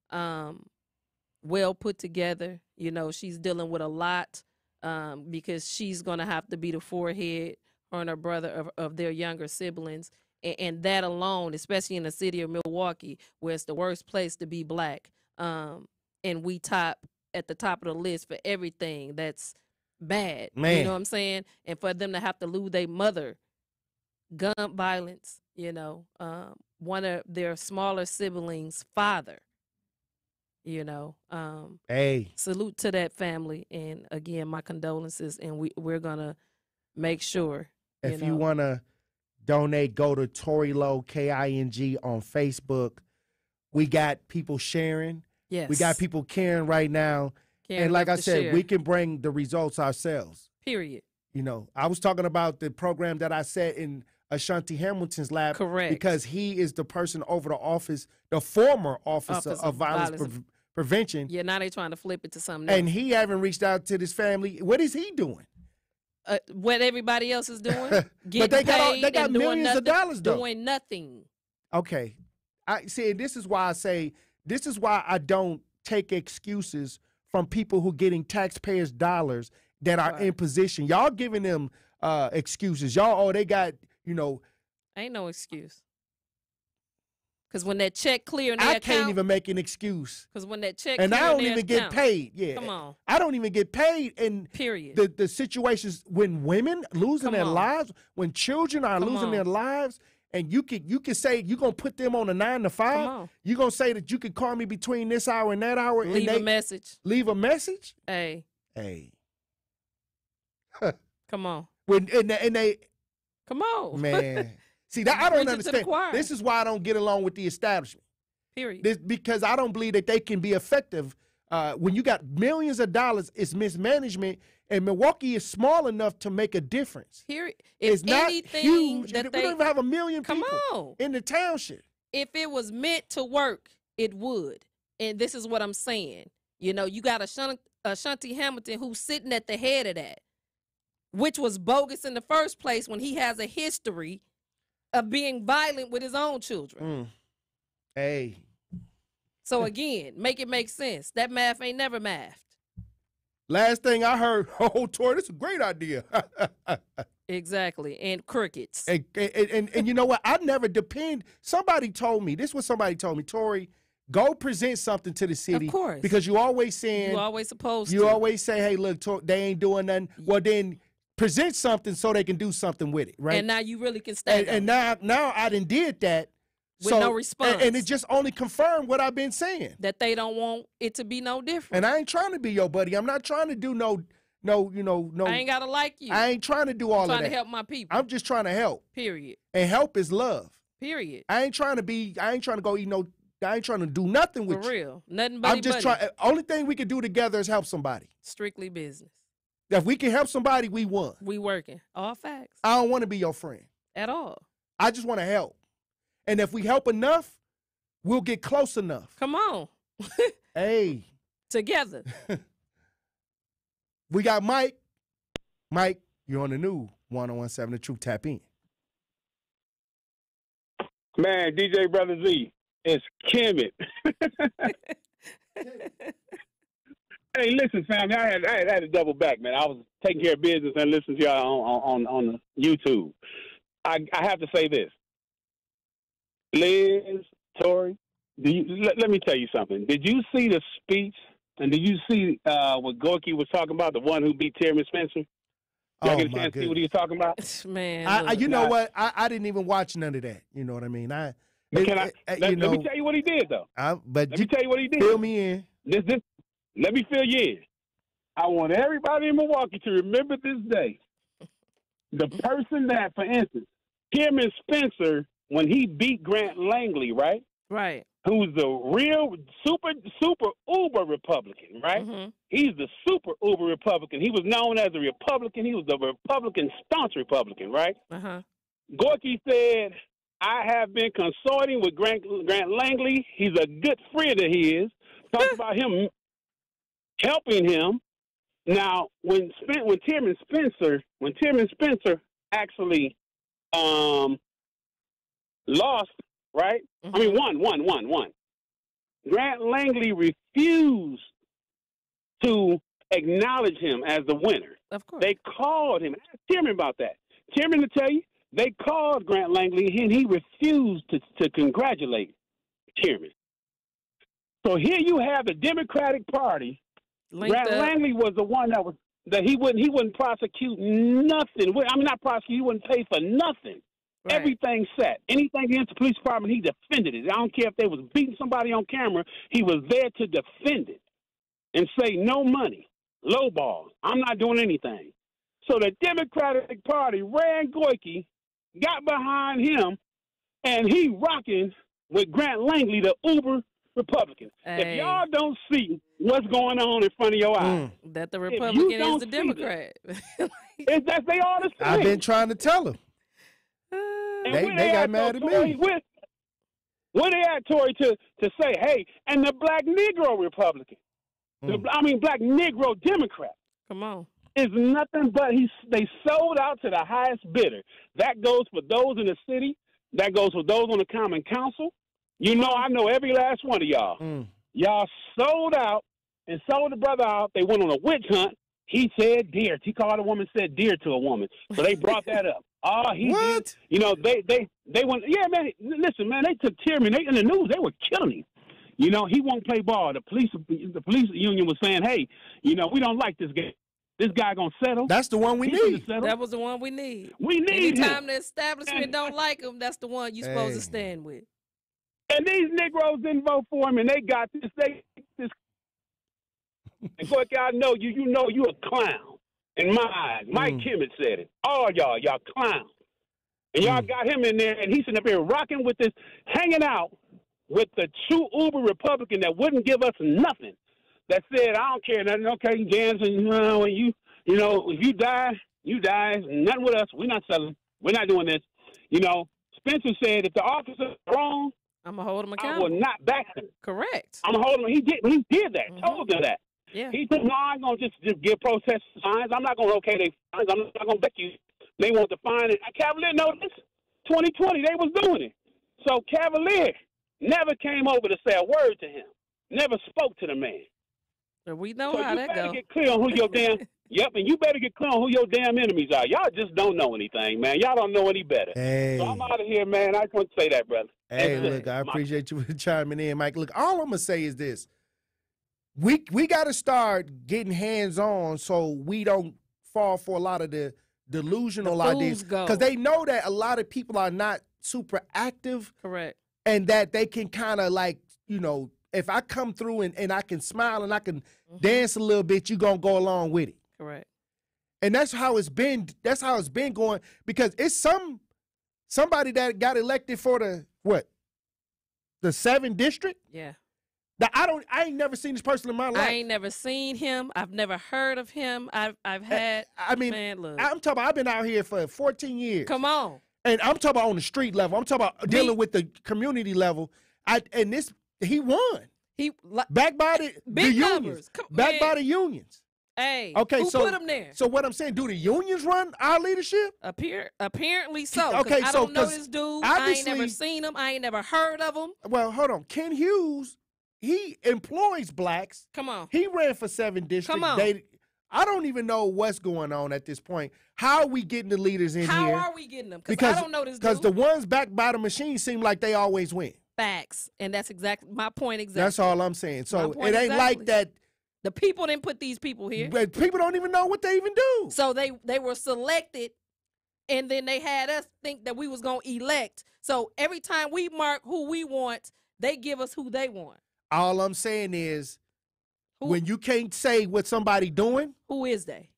well put together, she's dealing with a lot because she's going to have to be the forehead, her and her brother, of their younger siblings. And that alone, especially in the city of Milwaukee, where it's the worst place to be black, and we at the top of the list for everything that's bad. Man. You know what I'm saying? And for them to have to lose their mother, gun violence, one of their smaller siblings' father, hey, salute to that family. And again, my condolences. And we're going to make sure. If you want to donate, go to Tory Lowe, King, on Facebook. We got people sharing. Yes. We got people caring right now. And like I said, we can bring the results ourselves. Period. I was talking about the program that I set in Ashanti Hamilton's lab. Correct. Because he is the person over the office, the former officer of violence prevention. Yeah, now they're trying to flip it to something else. And he haven't reached out to this family. What is he doing? What everybody else is doing. But they got millions of dollars, though. Doing nothing. Okay. This is why I don't take excuses from people who getting taxpayers' dollars that are in position. Y'all giving them excuses. Y'all, they got, Ain't no excuse. Because when that check clear in their I account, can't even make an excuse. Because when that check and clear I don't in their even account, get paid. Yeah, come on. I don't even get paid. And period. The situations when women losing their lives, when children are losing their lives, and you can say you're gonna put them on a 9 to 5. You're gonna say that you can call me between this hour and that hour. Leave a message. Leave a message. Hey. Come on. And they. Come on, man. See that I don't understand. This is why I don't get along with the establishment. Period. Because I don't believe that they can be effective when you got millions of dollars. It's mismanagement, and Milwaukee is small enough to make a difference. Period. It's not huge. That We don't even have a million people on. in the township. If it was meant to work, it would. And this is what I'm saying. You got Ashanti Hamilton who's sitting at the head of that, which was bogus in the first place when he has a history of being violent with his own children. Hey. So again, make it make sense. That math ain't never mathed. Last thing I heard, Tory, this is a great idea. Exactly. And crickets. And you know what? I never depend. Somebody told me, Tory, go present something to the city. Of course. Because you always saying. You always supposed to. You always say, hey, look, they ain't doing nothing. Well, then present something so they can do something with it, right? And now you really can stand and now I done did that. With no response. And it just only confirmed what I've been saying. That they don't want it to be no different. And I ain't trying to be your buddy. I'm not trying to do no. I ain't got to like you. I ain't trying to do all of that. I'm trying to help my people. I'm just trying to help. Period. And help is love. Period. I ain't trying to go eat no. I ain't trying to do nothing with you. For real. Nothing but I'm just trying. Only thing we can do together is help somebody. Strictly business. If we can help somebody, we won. We working. All facts. I don't want to be your friend. At all. I just want to help. And if we help enough, we'll get close enough. Come on. Hey. Together. We got Mike. Mike, you're on the new 101.7 The Truth. Tap in. Man, DJ Brother Z, it's Kemet. Hey, listen, family, I had to double back, man. I was taking care of business and listening to y'all on YouTube. I have to say this. Liz, Tory, let me tell you something. Did you see the speech and did you see what Gorky was talking about, the one who beat Terry Spencer? Y'all get a chance to see what he was talking about? Man, you know what? I didn't even watch none of that. You know what I mean? Let me tell you what he did, though. Let me tell you what he did. Fill me in. Let me fill you in. I want everybody in Milwaukee to remember this day. The person that, for instance, Tim and Spencer, when he beat Grant Langley, right? Right. Who's the real super uber Republican, right? Mm-hmm. He's the super uber Republican. He was known as a Republican. He was the Republican staunch Republican, right? Uh-huh. Gorky said, I have been consorting with Grant Langley. He's a good friend of his. Talked about him helping him. Now, when Tim and Spencer actually lost, right? Mm-hmm. I mean, won. Grant Langley refused to acknowledge him as the winner. Of course. They called him. Ask Tierman about that. Tierman to tell you, they called Grant Langley and he refused to congratulate Tierman. So here you have the Democratic Party. Grant Langley was the one that he wouldn't prosecute nothing. I mean, not prosecute. He wouldn't pay for nothing. Right. Everything set. Anything against the police department, he defended it. I don't care if they was beating somebody on camera. He was there to defend it and say no money, low ball. I'm not doing anything. So the Democratic Party ran Gorky, got behind him, and he rocking with Grant Langley, the uber Republican. Hey. If y'all don't see what's going on in front of your eyes, that the Republican is the Democrat. It's that they all the same. I've been trying to tell them. They got mad at me. Where they at, Tory, to say, hey, and the black Negro Republican, black Negro Democrat. Come on. Is nothing but they sold out to the highest bidder. That goes for those in the city. That goes for those on the Common Council. You know, I know every last one of y'all. Y'all sold out and sold the brother out. They went on a witch hunt. He said deer. He called a woman, said deer to a woman. So they brought that up. Oh, he did. You know, they went, yeah, man, listen, man, they took Tierman. They in the news, they were killing him. You know, he won't play ball. The police union was saying, hey, you know, we don't like this guy. This guy gonna settle. That's the one we need. That was the one we need. We need Anytime him. the establishment don't like him, that's the one you're supposed to stand with. And these Negroes didn't vote for him, and they got this. And Court, I know you. You know you a clown in my eyes. Mike Kimmett said it. All y'all clowns. And y'all got him in there, and he's sitting up here rocking with this, hanging out with the true uber Republican that wouldn't give us nothing. That said, I don't care nothing. Okay, Jansen, you know, if you die, you die. Nothing with us. We're not selling. We're not doing this. You know, Spencer said if the officer is wrong, I'm gonna hold him accountable. I will not back him. Correct. I'm gonna hold him. He did that. Told them that. Yeah. He said, no, I'm gonna just give protest signs. I'm not gonna okay they fines. I'm not gonna bet you. They want to fine it. Cavalier noticed 2020 they was doing it. So Cavalier never came over to say a word to him. Never spoke to the man. We know so how that goes. You better get clear on who your damn and you better get clear on who your damn enemies are. Y'all just don't know anything, man. Y'all don't know any better. Hey. So I'm out of here, man. I just want to say that, brother. Hey, look, I appreciate you chiming in, Mike. Look, all I'm gonna say is this: we got to start getting hands on so we don't fall for a lot of the delusional ideas, because they know that a lot of people are not super active. Correct. And that they can kind of like, you know, if I come through and I can smile and I can dance a little bit, you gonna go along with it. Correct. And that's how it's been. That's how it's been going, because it's somebody that got elected for the 7th district. Yeah. That I ain't never seen this person in my life. I ain't never seen him. I've never heard of him. I've had. I mean, man, look. I'm talking about, I've been out here for 14 years. Come on. And I'm talking about on the street level. I'm talking about dealing with the community level. He won. He backed by the unions. Backed by the unions. Hey, okay, who put him there? So what I'm saying, do the unions run our leadership? Apparently so. Okay, I don't know this dude. I ain't never seen him. I ain't never heard of him. Well, hold on. Ken Hughes, he employs blacks. Come on. He ran for 7th district. Come on. I don't even know what's going on at this point. How are we getting the leaders in here? How are we getting them? Because I don't know this dude. Because the ones backed by the machine seem like they always win. Facts. And that's exactly my point. Exactly. That's all I'm saying. So it ain't like that. The people didn't put these people here. But people don't even know what they even do. So they were selected, and then they had us think that we was going to elect. So every time we mark who we want, they give us who they want. All I'm saying is, when you can't say what somebody doing. Who is they?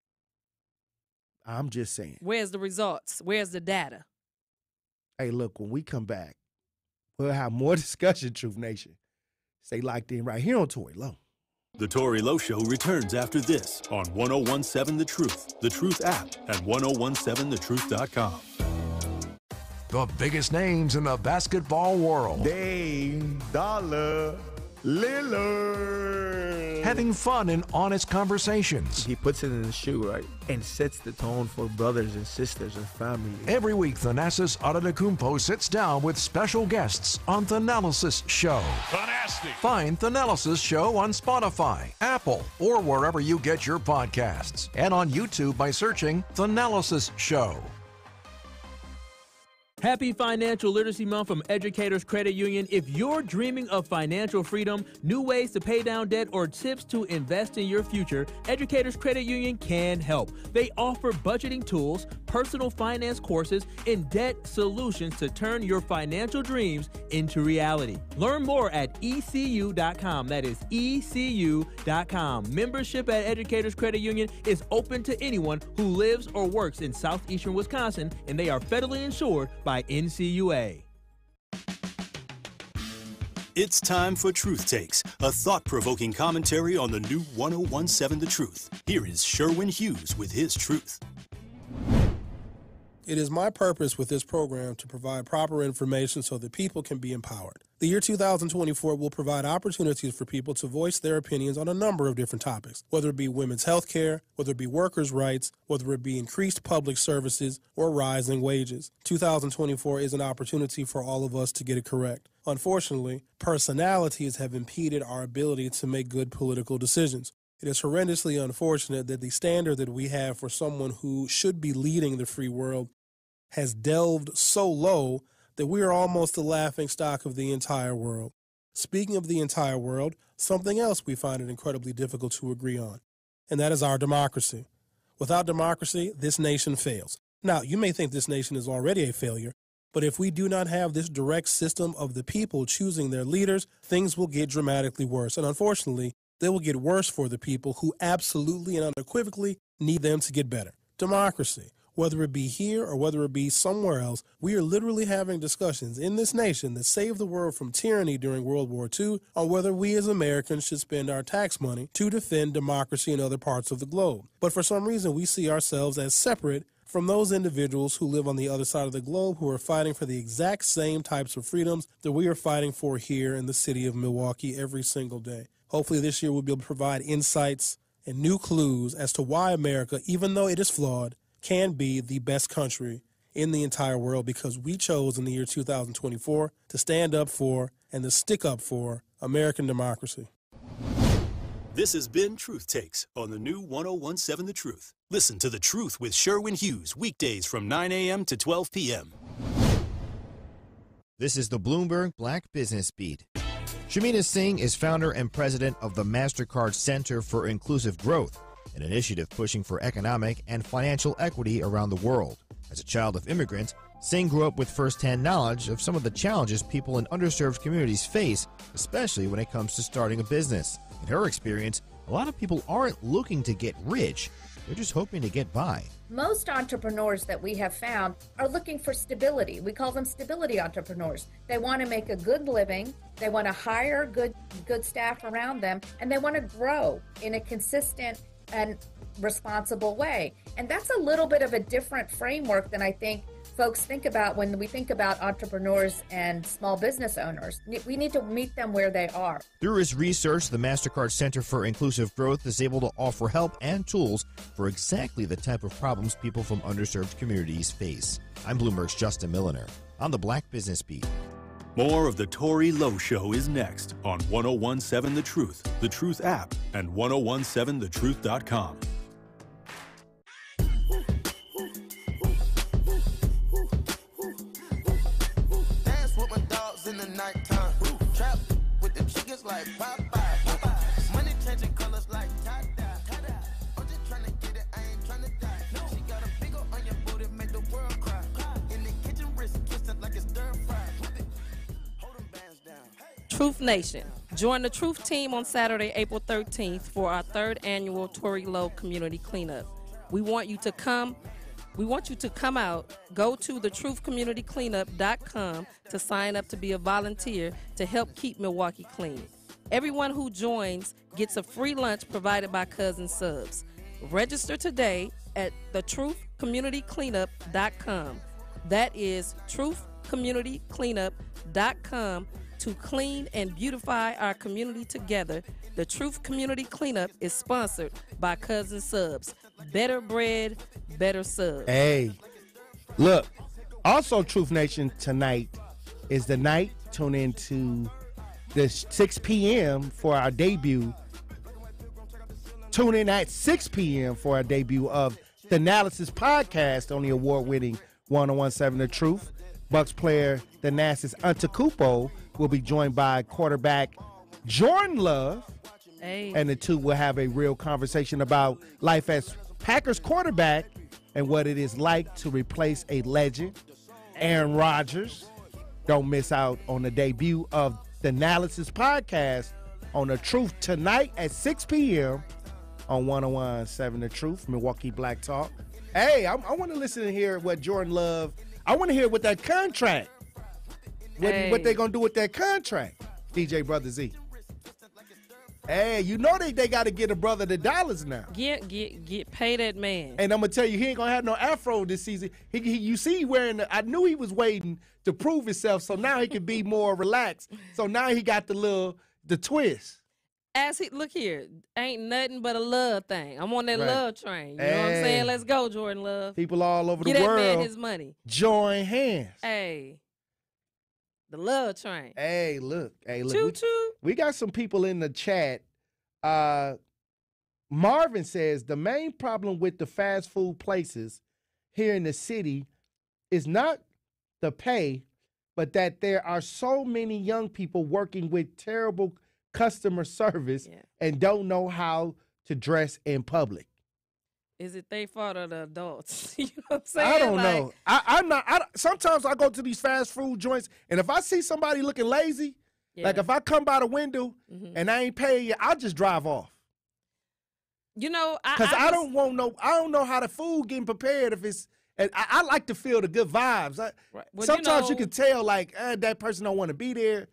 I'm just saying. Where's the results? Where's the data? Hey, look, when we come back, we'll have more discussion, Truth Nation. Stay locked in right here on Tory Lowe. The Tory Lowe Show returns after this on 1017 The Truth app, and 1017thetruth.com. The biggest names in the basketball world. Dame Dollar Lillard. Having fun and honest conversations. He puts it in the shoe, right? And sets the tone for brothers and sisters and family. Every week, Thanasis Adetokounmpo sits down with special guests on Thanalysis Show. Fantastic. Find Thanalysis Show on Spotify, Apple, or wherever you get your podcasts. And on YouTube by searching Thanalysis Show. Happy Financial Literacy Month from Educators Credit Union. If you're dreaming of financial freedom, new ways to pay down debt, or tips to invest in your future, Educators Credit Union can help. They offer budgeting tools, personal finance courses, and debt solutions to turn your financial dreams into reality. Learn more at ECU.com. That is ECU.com. Membership at Educators Credit Union is open to anyone who lives or works in southeastern Wisconsin, and they are federally insured by NCUA. It's time for Truth Takes, a thought-provoking commentary on the new 1017 The Truth. Here is Sherwin Hughes with his truth. It is my purpose with this program to provide proper information so that people can be empowered. The year 2024 will provide opportunities for people to voice their opinions on a number of different topics, whether it be women's health care, whether it be workers' rights, whether it be increased public services, or rising wages. 2024 is an opportunity for all of us to get it correct. Unfortunately, personalities have impeded our ability to make good political decisions. It is horrendously unfortunate that the standard that we have for someone who should be leading the free world has delved so low that we are almost the laughingstock of the entire world. Speaking of the entire world, something else we find it incredibly difficult to agree on, and that is our democracy. Without democracy, this nation fails. Now, you may think this nation is already a failure, but if we do not have this direct system of the people choosing their leaders, things will get dramatically worse. And unfortunately, they will get worse for the people who absolutely and unequivocally need them to get better. Democracy, whether it be here or whether it be somewhere else, we are literally having discussions in this nation that saved the world from tyranny during World War II on whether we as Americans should spend our tax money to defend democracy in other parts of the globe. But for some reason, we see ourselves as separate from those individuals who live on the other side of the globe who are fighting for the exact same types of freedoms that we are fighting for here in the city of Milwaukee every single day. Hopefully this year we'll be able to provide insights and new clues as to why America, even though it is flawed, can be the best country in the entire world, because we chose in the year 2024 to stand up for and to stick up for American democracy. This has been Truth Takes on the new 1017 The Truth. Listen to The Truth with Sherwin Hughes weekdays from 9 a.m. to 12 p.m. This is the Bloomberg Black Business Beat. Shamina Singh is founder and president of the MasterCard Center for Inclusive Growth, an initiative pushing for economic and financial equity around the world. As a child of immigrants, Singh grew up with firsthand knowledge of some of the challenges people in underserved communities face, especially when it comes to starting a business. In her experience, a lot of people aren't looking to get rich, they're just hoping to get by. Most entrepreneurs that we have found are looking for stability. We call them stability entrepreneurs. They want to make a good living, they want to hire good staff around them, and they want to grow in a consistent and responsible way. And that's a little bit of a different framework than I think folks think about when we think about entrepreneurs and small business owners. We need to meet them where they are. Through its research, the MasterCard Center for Inclusive Growth is able to offer help and tools for exactly the type of problems people from underserved communities face. I'm Bloomberg's Justin Milliner on the Black Business Beat. More of the Tory Lowe Show is next on 1017 The Truth, The Truth app, and 1017thetruth.com. In the nighttime, trap with the chickens like Popeye. Money changing colors like tie-dye. I'm just trying to get it, I ain't trying to die. She got a big ol' on your booty, make the world cry. In the kitchen, wrist kissing like it's stir fry. Hold them bands down. Truth Nation. Join the Truth team on Saturday, April 13th for our 3rd annual Tory Lowe Community Cleanup. We want you to come out. Go to thetruthcommunitycleanup.com to sign up to be a volunteer to help keep Milwaukee clean. Everyone who joins gets a free lunch provided by Cousin Subs. Register today at thetruthcommunitycleanup.com. That is truthcommunitycleanup.com to clean and beautify our community together. The Truth Community Cleanup is sponsored by Cousin Subs. Better bread, better subs. Hey, look, also Truth Nation, tonight is the night. Tune in to the 6 p.m. for our debut. Tune in at 6 p.m. for our debut of the Analysis Podcast on the award-winning 1017 The Truth. Bucks player Thanasis Antetokounmpo will be joined by quarterback Jordan Love. Hey. And the two will have a real conversation about life as Packers quarterback and what it is like to replace a legend, Aaron Rodgers. Don't miss out on the debut of the Analysis Podcast on The Truth tonight at 6 p.m. on 1017 The Truth, Milwaukee Black Talk. Hey, I want to listen and hear what Jordan Love, I want to hear what that contract, what they going to do with that contract, DJ Brother Z. Hey, you know they got to get a brother the dollars now. Get pay that man. And I'm gonna tell you, he ain't gonna have no afro this season. You see, I knew he was waiting to prove himself, so now he can be more relaxed. So now he got the twist. Look here, ain't nothing but a love thing. I'm on that love train. You know what I'm saying? Let's go, Jordan Love. People all over the world. world. Get that man his money. Join hands. Hey. The love train. Hey, look. Choo choo. We got some people in the chat. Marvin says the main problem with the fast food places here in the city is not the pay, but that there are so many young people working with terrible customer service and don't know how to dress in public. Is it their fault or the adults? You know what I'm saying? I don't know. I'm not. Sometimes I go to these fast food joints, and if I see somebody looking lazy, like if I come by the window and I ain't paying you, I'll just drive off. You know, because I don't know how the food getting prepared. If it's, and I like to feel the good vibes. Well, sometimes you can tell like that person don't want to be there.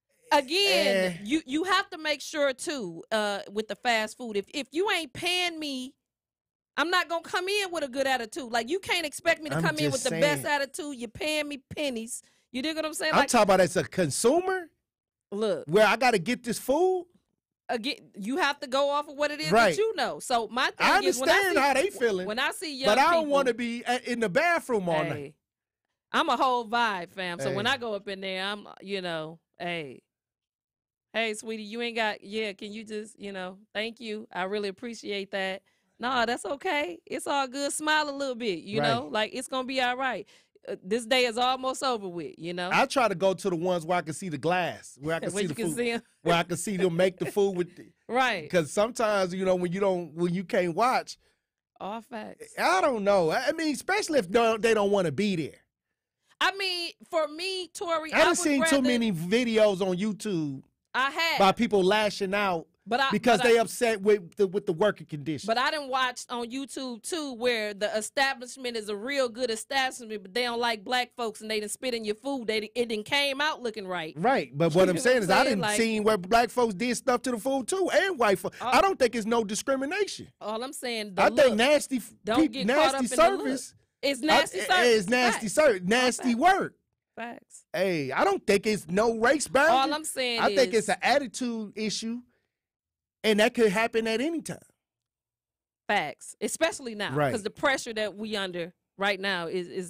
Again, you have to make sure too with the fast food. If you ain't paying me, I'm not gonna come in with a good attitude. Like you can't expect me to come in with the best attitude. You're paying me pennies. You dig what I'm saying? I'm talking about as a consumer. Look, where I got to get this food. Again, you have to go off of what it is that you know. So my thing I is, understand how they feeling. When I see young but I don't people, want to be in the bathroom all night. I'm a whole vibe, fam. So when I go up in there, I'm, hey, sweetie, you ain't got, can you just, thank you. I really appreciate that. No, that's okay. It's all good. Smile a little bit, you know, like it's going to be all right. This day is almost over with, I try to go to the ones where I can see the glass, where I can see the food, where I can see them make the food with right. Because sometimes, when you can't watch. All facts. I don't know. I mean, especially if they don't want to be there. I mean, for me, Tory, I haven't seen too many videos on YouTube. I have. By people lashing out because they upset with the working conditions. But I done watched on YouTube too where the establishment is a real good establishment, but they don't like black folks and they done spit in your food. It didn't came out looking right. Right, but what I'm saying is I didn't see where black folks did stuff to the food too, and white folks. I don't think it's no discrimination. All I'm saying, think nasty service. It's nasty service. It's nasty service, nasty work. Facts. Hey, I don't think it's no race boundary. All I'm saying I think it's an attitude issue, and that could happen at any time. Facts, especially now, because the pressure that we under right now is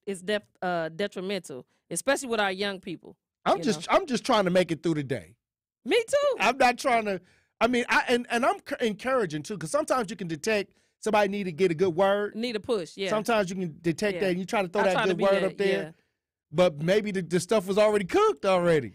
detrimental, especially with our young people. I'm just trying to make it through the day. Me too. I'm not trying to. I mean, and I'm encouraging too, because sometimes you can detect somebody need to get a good word, need a push. Yeah. Sometimes you can detect that, and you try to throw that good word up there. Yeah. But maybe the stuff was already cooked already.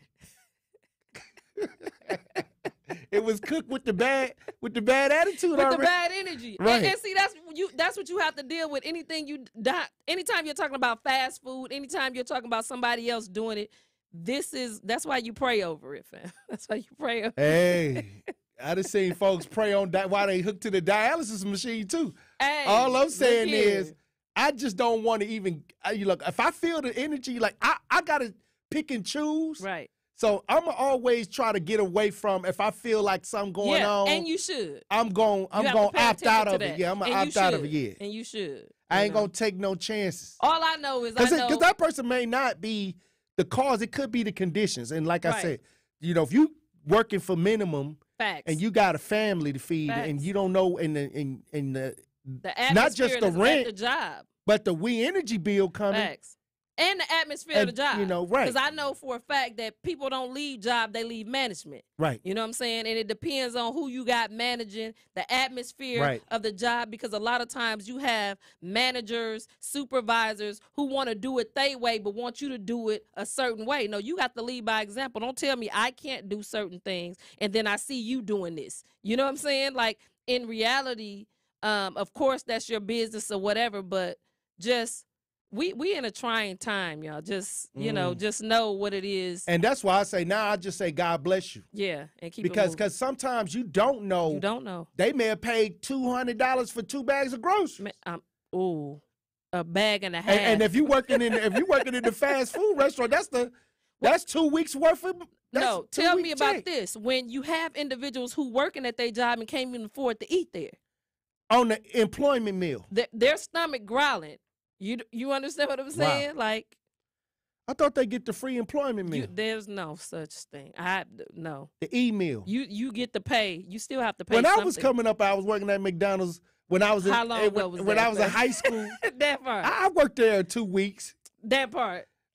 It was cooked with the bad attitude with already. The bad energy. Right. And see, that's what you have to deal with. Anytime you're talking about fast food, anytime you're talking about somebody else doing it, that's why you pray over it, fam. That's why you pray over it. Hey, I done seen folks pray on that while they hooked to the dialysis machine too. Hey, all I'm saying is I just don't want to even look. If I feel the energy, like I gotta pick and choose. Right. So I'm gonna always try to get away from if I feel like something going on. And you should. I'm gonna opt out of it. Yeah, I'm gonna opt out of it. Yeah. And you should. I ain't gonna take no chances. All I know is because that person may not be the cause. It could be the conditions. And like I said, if you working for minimum. Facts. And you got a family to feed, and you don't know in the not just the rent, the job, but the energy bill coming. Facts. And the atmosphere of the job. Right. Because I know for a fact that people don't leave job, they leave management. Right. You know what I'm saying? And it depends on who you got managing, the atmosphere of the job, because a lot of times you have managers, supervisors who want to do it their way, but want you to do it a certain way. No, you got to lead by example. Don't tell me I can't do certain things, and then I see you doing this. You know what I'm saying? Like, in reality, of course, that's your business or whatever, but just... We in a trying time, y'all. Just, just know what it is. And that's why I say now I just say God bless you. Yeah, and keep because sometimes you don't know. You don't know. They may have paid $200 for 2 bags of groceries. A bag and a half. And if you working in the fast food restaurant, that's 2 weeks worth of. No, tell me about this. When you have individuals who working at their job and can't even afford to eat there. On the employment meal. Their stomach growling. You understand what I'm saying? Wow. Like, I thought they get the free employment meal. There's no such thing. No. The E-meal. You get to pay. You still have to pay. When something. I was coming up, I was working at McDonald's when I was How long ago was when that, I was in high school. That part. I worked there 2 weeks. That part.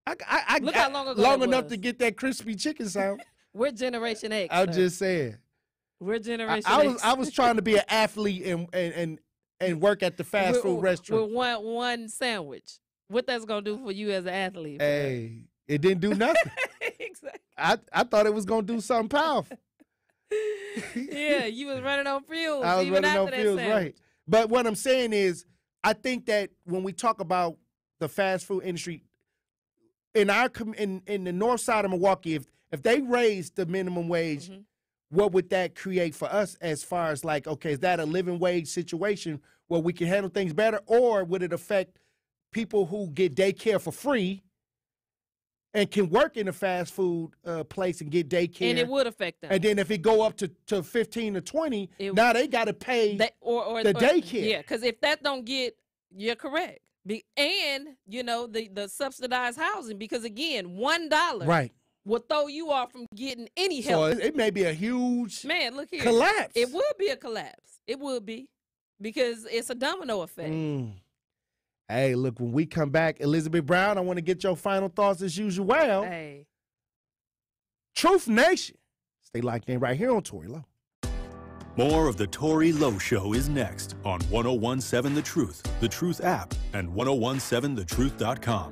Look how long ago long that enough was. to get that crispy chicken sound. We're Generation X. I'm sir. just saying. We're Generation X. I was trying to be an athlete and work at the fast food restaurant. With one sandwich. What that's gonna do for you as an athlete? Hey, it didn't do nothing. Exactly. I thought it was gonna do something powerful. Yeah, you was running on fuels. I was even running after on that fuels, sandwich. right? But what I'm saying is, I think that when we talk about the fast food industry in our in the north side of Milwaukee, if they raised the minimum wage, what would that create for us as far as like, okay, is that a living wage situation where we can handle things better, or would it affect people who get daycare for free and can work in a fast food place and get daycare? And it would affect them. And then if it go up to 15 or 20, now they got to pay the daycare. Yeah, because if that don't get, you're correct. And, you know, the subsidized housing, because, again, $1 right. will throw you off from getting any help. So it may be a huge look here. collapse. It would be a collapse. It would be, because it's a domino effect. Hey, look, when we come back, Elizabeth Brown, I want to get your final thoughts as usual. Hey. Truth Nation. Stay locked in right here on Tory Lowe. More of the Tory Lowe Show is next on 1017 The Truth app, and 1017thetruth.com.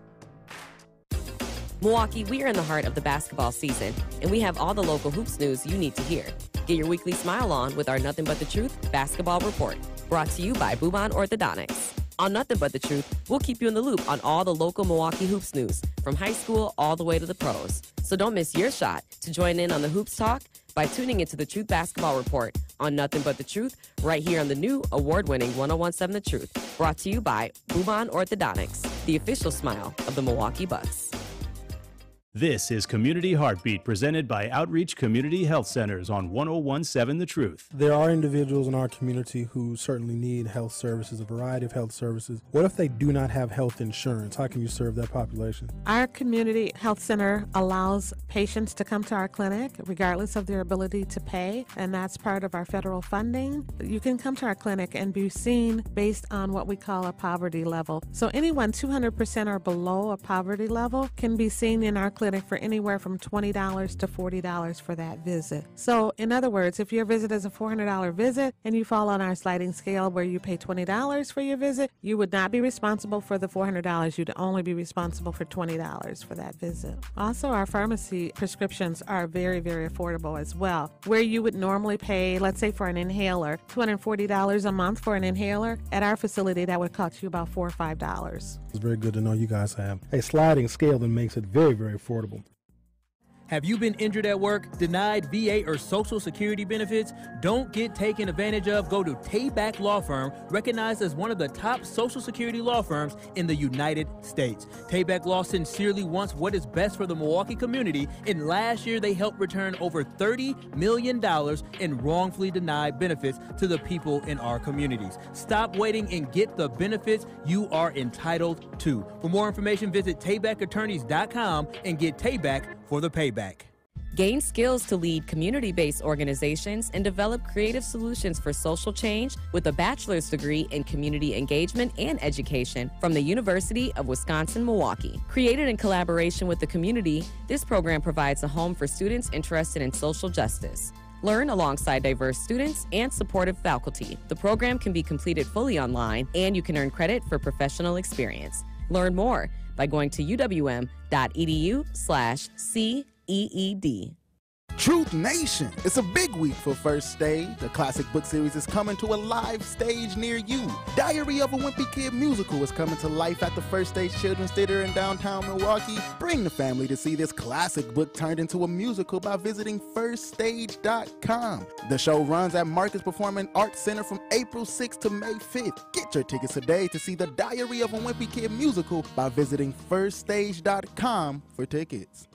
Milwaukee, we are in the heart of the basketball season, and we have all the local hoops news you need to hear. Get your weekly smile on with our Nothing But the Truth Basketball Report, brought to you by Bouban Orthodontics. On Nothing But the Truth, we'll keep you in the loop on all the local Milwaukee hoops news, from high school all the way to the pros. So don't miss your shot to join in on the hoops talk by tuning into the Truth Basketball Report on Nothing But the Truth, right here on the new award-winning 1017 The Truth, brought to you by Bouban Orthodontics, the official smile of the Milwaukee Bucks. This is Community Heartbeat, presented by Outreach Community Health Centers on 1017 The Truth. There are individuals in our community who certainly need health services, a variety of health services. What if they do not have health insurance? How can you serve that population? Our community health center allows patients to come to our clinic regardless of their ability to pay, and that's part of our federal funding. You can come to our clinic and be seen based on what we call a poverty level. So anyone 200% or below a poverty level can be seen in our clinic for anywhere from $20 to $40 for that visit. So in other words, if your visit is a $400 visit and you fall on our sliding scale where you pay $20 for your visit, you would not be responsible for the $400. You'd only be responsible for $20 for that visit. Also, our pharmacy prescriptions are very, very affordable as well. Where you would normally pay, let's say for an inhaler, $240 a month for an inhaler, at our facility that would cost you about $4 or $5. It's very good to know you guys have a sliding scale that makes it very, very affordable. Have you been injured at work, denied VA or Social Security benefits? Don't get taken advantage of. Go to Tayback Law Firm, recognized as one of the top Social Security law firms in the United States. Tayback Law sincerely wants what is best for the Milwaukee community, and last year they helped return over $30 million in wrongfully denied benefits to the people in our communities. Stop waiting and get the benefits you are entitled to. For more information, visit TaybackAttorneys.com and get Tayback for the payback. Gain skills to lead community-based organizations and develop creative solutions for social change with a bachelor's degree in community engagement and education from the University of Wisconsin-Milwaukee. Created in collaboration with the community, this program provides a home for students interested in social justice. Learn alongside diverse students and supportive faculty. The program can be completed fully online, and you can earn credit for professional experience. Learn more by going to uwm.edu/CEED. Truth Nation, it's a big week for First Stage. The classic book series is coming to a live stage near you. Diary of a Wimpy Kid musical is coming to life at the First Stage Children's Theater in downtown Milwaukee. Bring the family to see this classic book turned into a musical by visiting firststage.com. The show runs at Marcus Performing Arts Center from April 6th to May 5th. Get your tickets today to see the Diary of a Wimpy Kid musical by visiting firststage.com for tickets.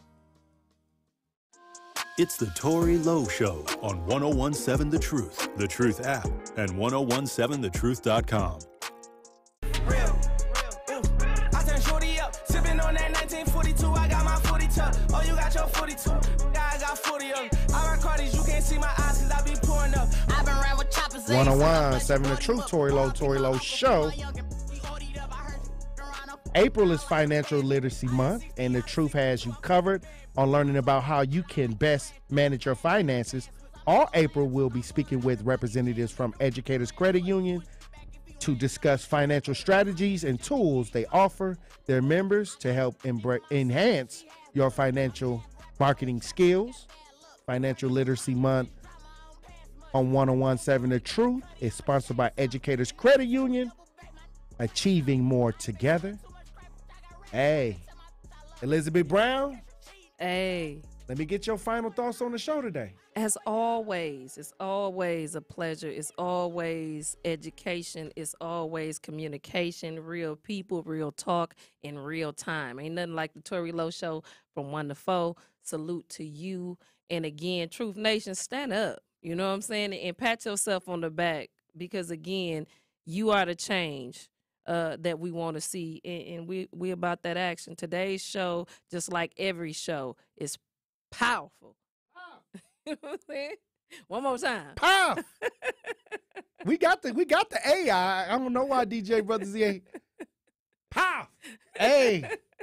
It's the Tory Lowe Show on 1017 The Truth app, and 1017thetruth.com. I turn shorty up, sipping on that 1942. I got my 42. Oh, you got your 42. I got 40 of them. I rock Cardi's, you can't see my eyes because I be pouring up. I've been around with choppers. 1017 The Truth, Tory Lowe Show. April is Financial Literacy Month, and the Truth has you covered on learning about how you can best manage your finances. All April, we'll be speaking with representatives from Educators Credit Union to discuss financial strategies and tools they offer their members to help enhance your financial marketing skills. Financial Literacy Month on 101.7 The Truth is sponsored by Educators Credit Union, achieving more together. Hey, Elizabeth Brown. Hey. Let me get your final thoughts on the show today. As always, it's always a pleasure. It's always education. It's always communication, real people, real talk in real time. Ain't nothing like the Tory Lowe Show from 1 to 4. Salute to you. And again, Truth Nation, stand up. You know what I'm saying? And pat yourself on the back because, again, you are the change that we want to see. And we about that action. Today's show, just like every show, is powerful. You know what I'm saying? One more time. Pow! we got the AI. I don't know why DJ Brother Z ain't. Pow! Hey.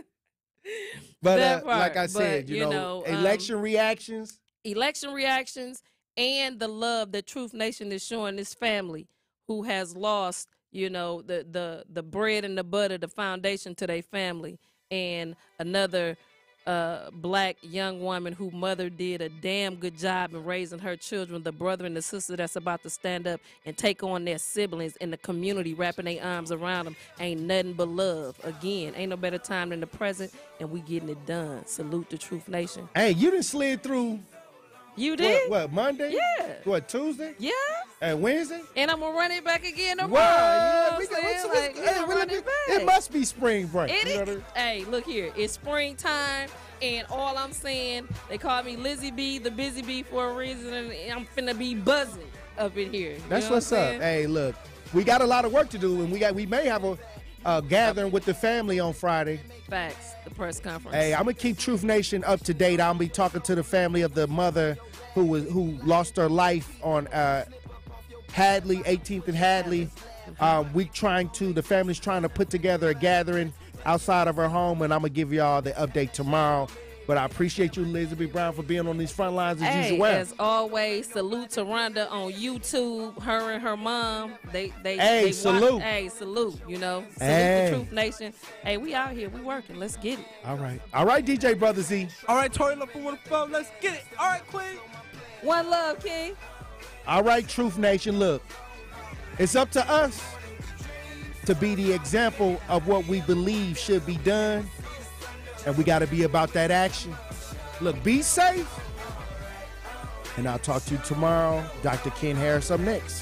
But like I said, you know, election reactions. Election reactions and the love that Truth Nation is showing this family who has lost, you know, the bread and the butter, the foundation to their family. And another black young woman whose mother did a damn good job in raising her children, the brother and the sister that's about to stand up and take on their siblings in the community, wrapping their arms around them. Ain't nothing but love. Again, ain't no better time than the present, and we getting it done. Salute the Truth Nation. Hey, you done slid through. You did? What, Monday? Yeah. What, Tuesday? Yeah. And Wednesday? And I'm going to run it back again tomorrow. Wow. Yeah, it must be spring break. It you know is. Hey, look here. It's springtime, and all I'm saying, they call me Lizzie B, the busy bee, for a reason, and I'm finna be buzzing up in here. That's what's up. Hey, look, we got a lot of work to do, and we may have a gathering with the family on Friday. Facts. The press conference. Hey, I'm going to keep Truth Nation up to date. I'll be talking to the family of the mother who lost her life on Hadley, 18th and Hadley. The family's trying to put together a gathering outside of her home, and I'm going to give y'all the update tomorrow. But I appreciate you, Elizabeth Brown, for being on these front lines as usual. As always, salute to Rhonda on YouTube, her and her mom. They salute. Hey, salute, you know. Salute the Truth Nation. Hey, we out here. We working. Let's get it. All right, DJ Brother Z. All right, Tory, look for 1 to 4. Let's get it. All right, Queen. One love, King. All right, Truth Nation, look. It's up to us to be the example of what we believe should be done. And we got to be about that action. Look, be safe. And I'll talk to you tomorrow. Dr. Ken Harris up next.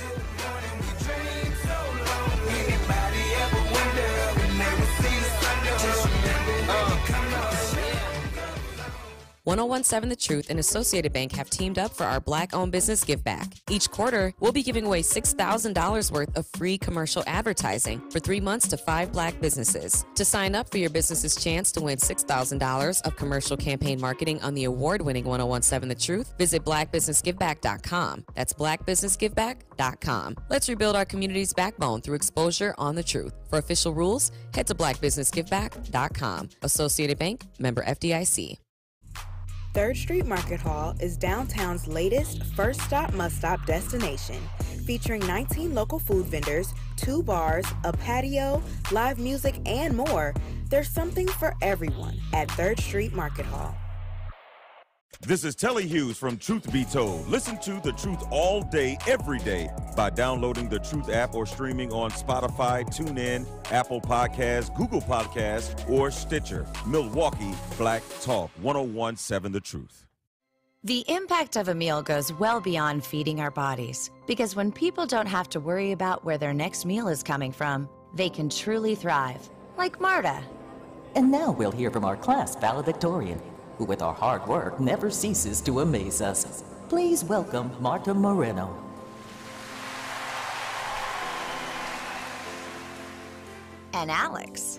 101.7 The Truth and Associated Bank have teamed up for our Black-owned business give back. Each quarter, we'll be giving away $6,000 worth of free commercial advertising for 3 months to 5 Black businesses. To sign up for your business's chance to win $6,000 of commercial campaign marketing on the award-winning 101.7 The Truth, visit blackbusinessgiveback.com. That's blackbusinessgiveback.com. Let's rebuild our community's backbone through exposure on the truth. For official rules, head to blackbusinessgiveback.com. Associated Bank, member FDIC. 3rd Street Market Hall is downtown's latest first stop, must stop destination, featuring 19 local food vendors, 2 bars, a patio, live music, and more. There's something for everyone at 3rd Street Market Hall. This is Telly Hughes from Truth Be Told. Listen to The Truth all day, every day by downloading the Truth app or streaming on Spotify, TuneIn, Apple Podcasts, Google Podcasts, or Stitcher. Milwaukee Black Talk 101.7 The Truth. The impact of a meal goes well beyond feeding our bodies, because when people don't have to worry about where their next meal is coming from, they can truly thrive, like Marta. And now we'll hear from our class valedictorian, who with our hard work never ceases to amaze us. Please welcome Marta Moreno. And Alex.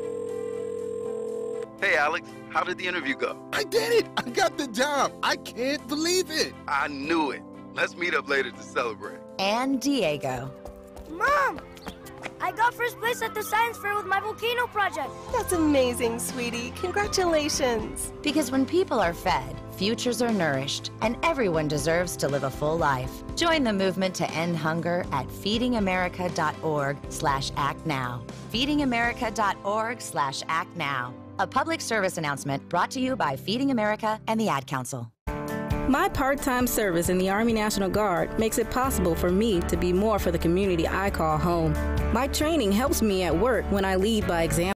Hey, Alex, how did the interview go? I did it! I got the job! I can't believe it! I knew it. Let's meet up later to celebrate. And Diego. Mom! I got first place at the science fair with my volcano project. That's amazing, sweetie. Congratulations. Because when people are fed, futures are nourished, and everyone deserves to live a full life. Join the movement to end hunger at feedingamerica.org/actnow. feedingamerica.org/actnow. A public service announcement brought to you by Feeding America and the Ad Council. My part-time service in the Army National Guard makes it possible for me to be more for the community I call home. My training helps me at work when I lead by example.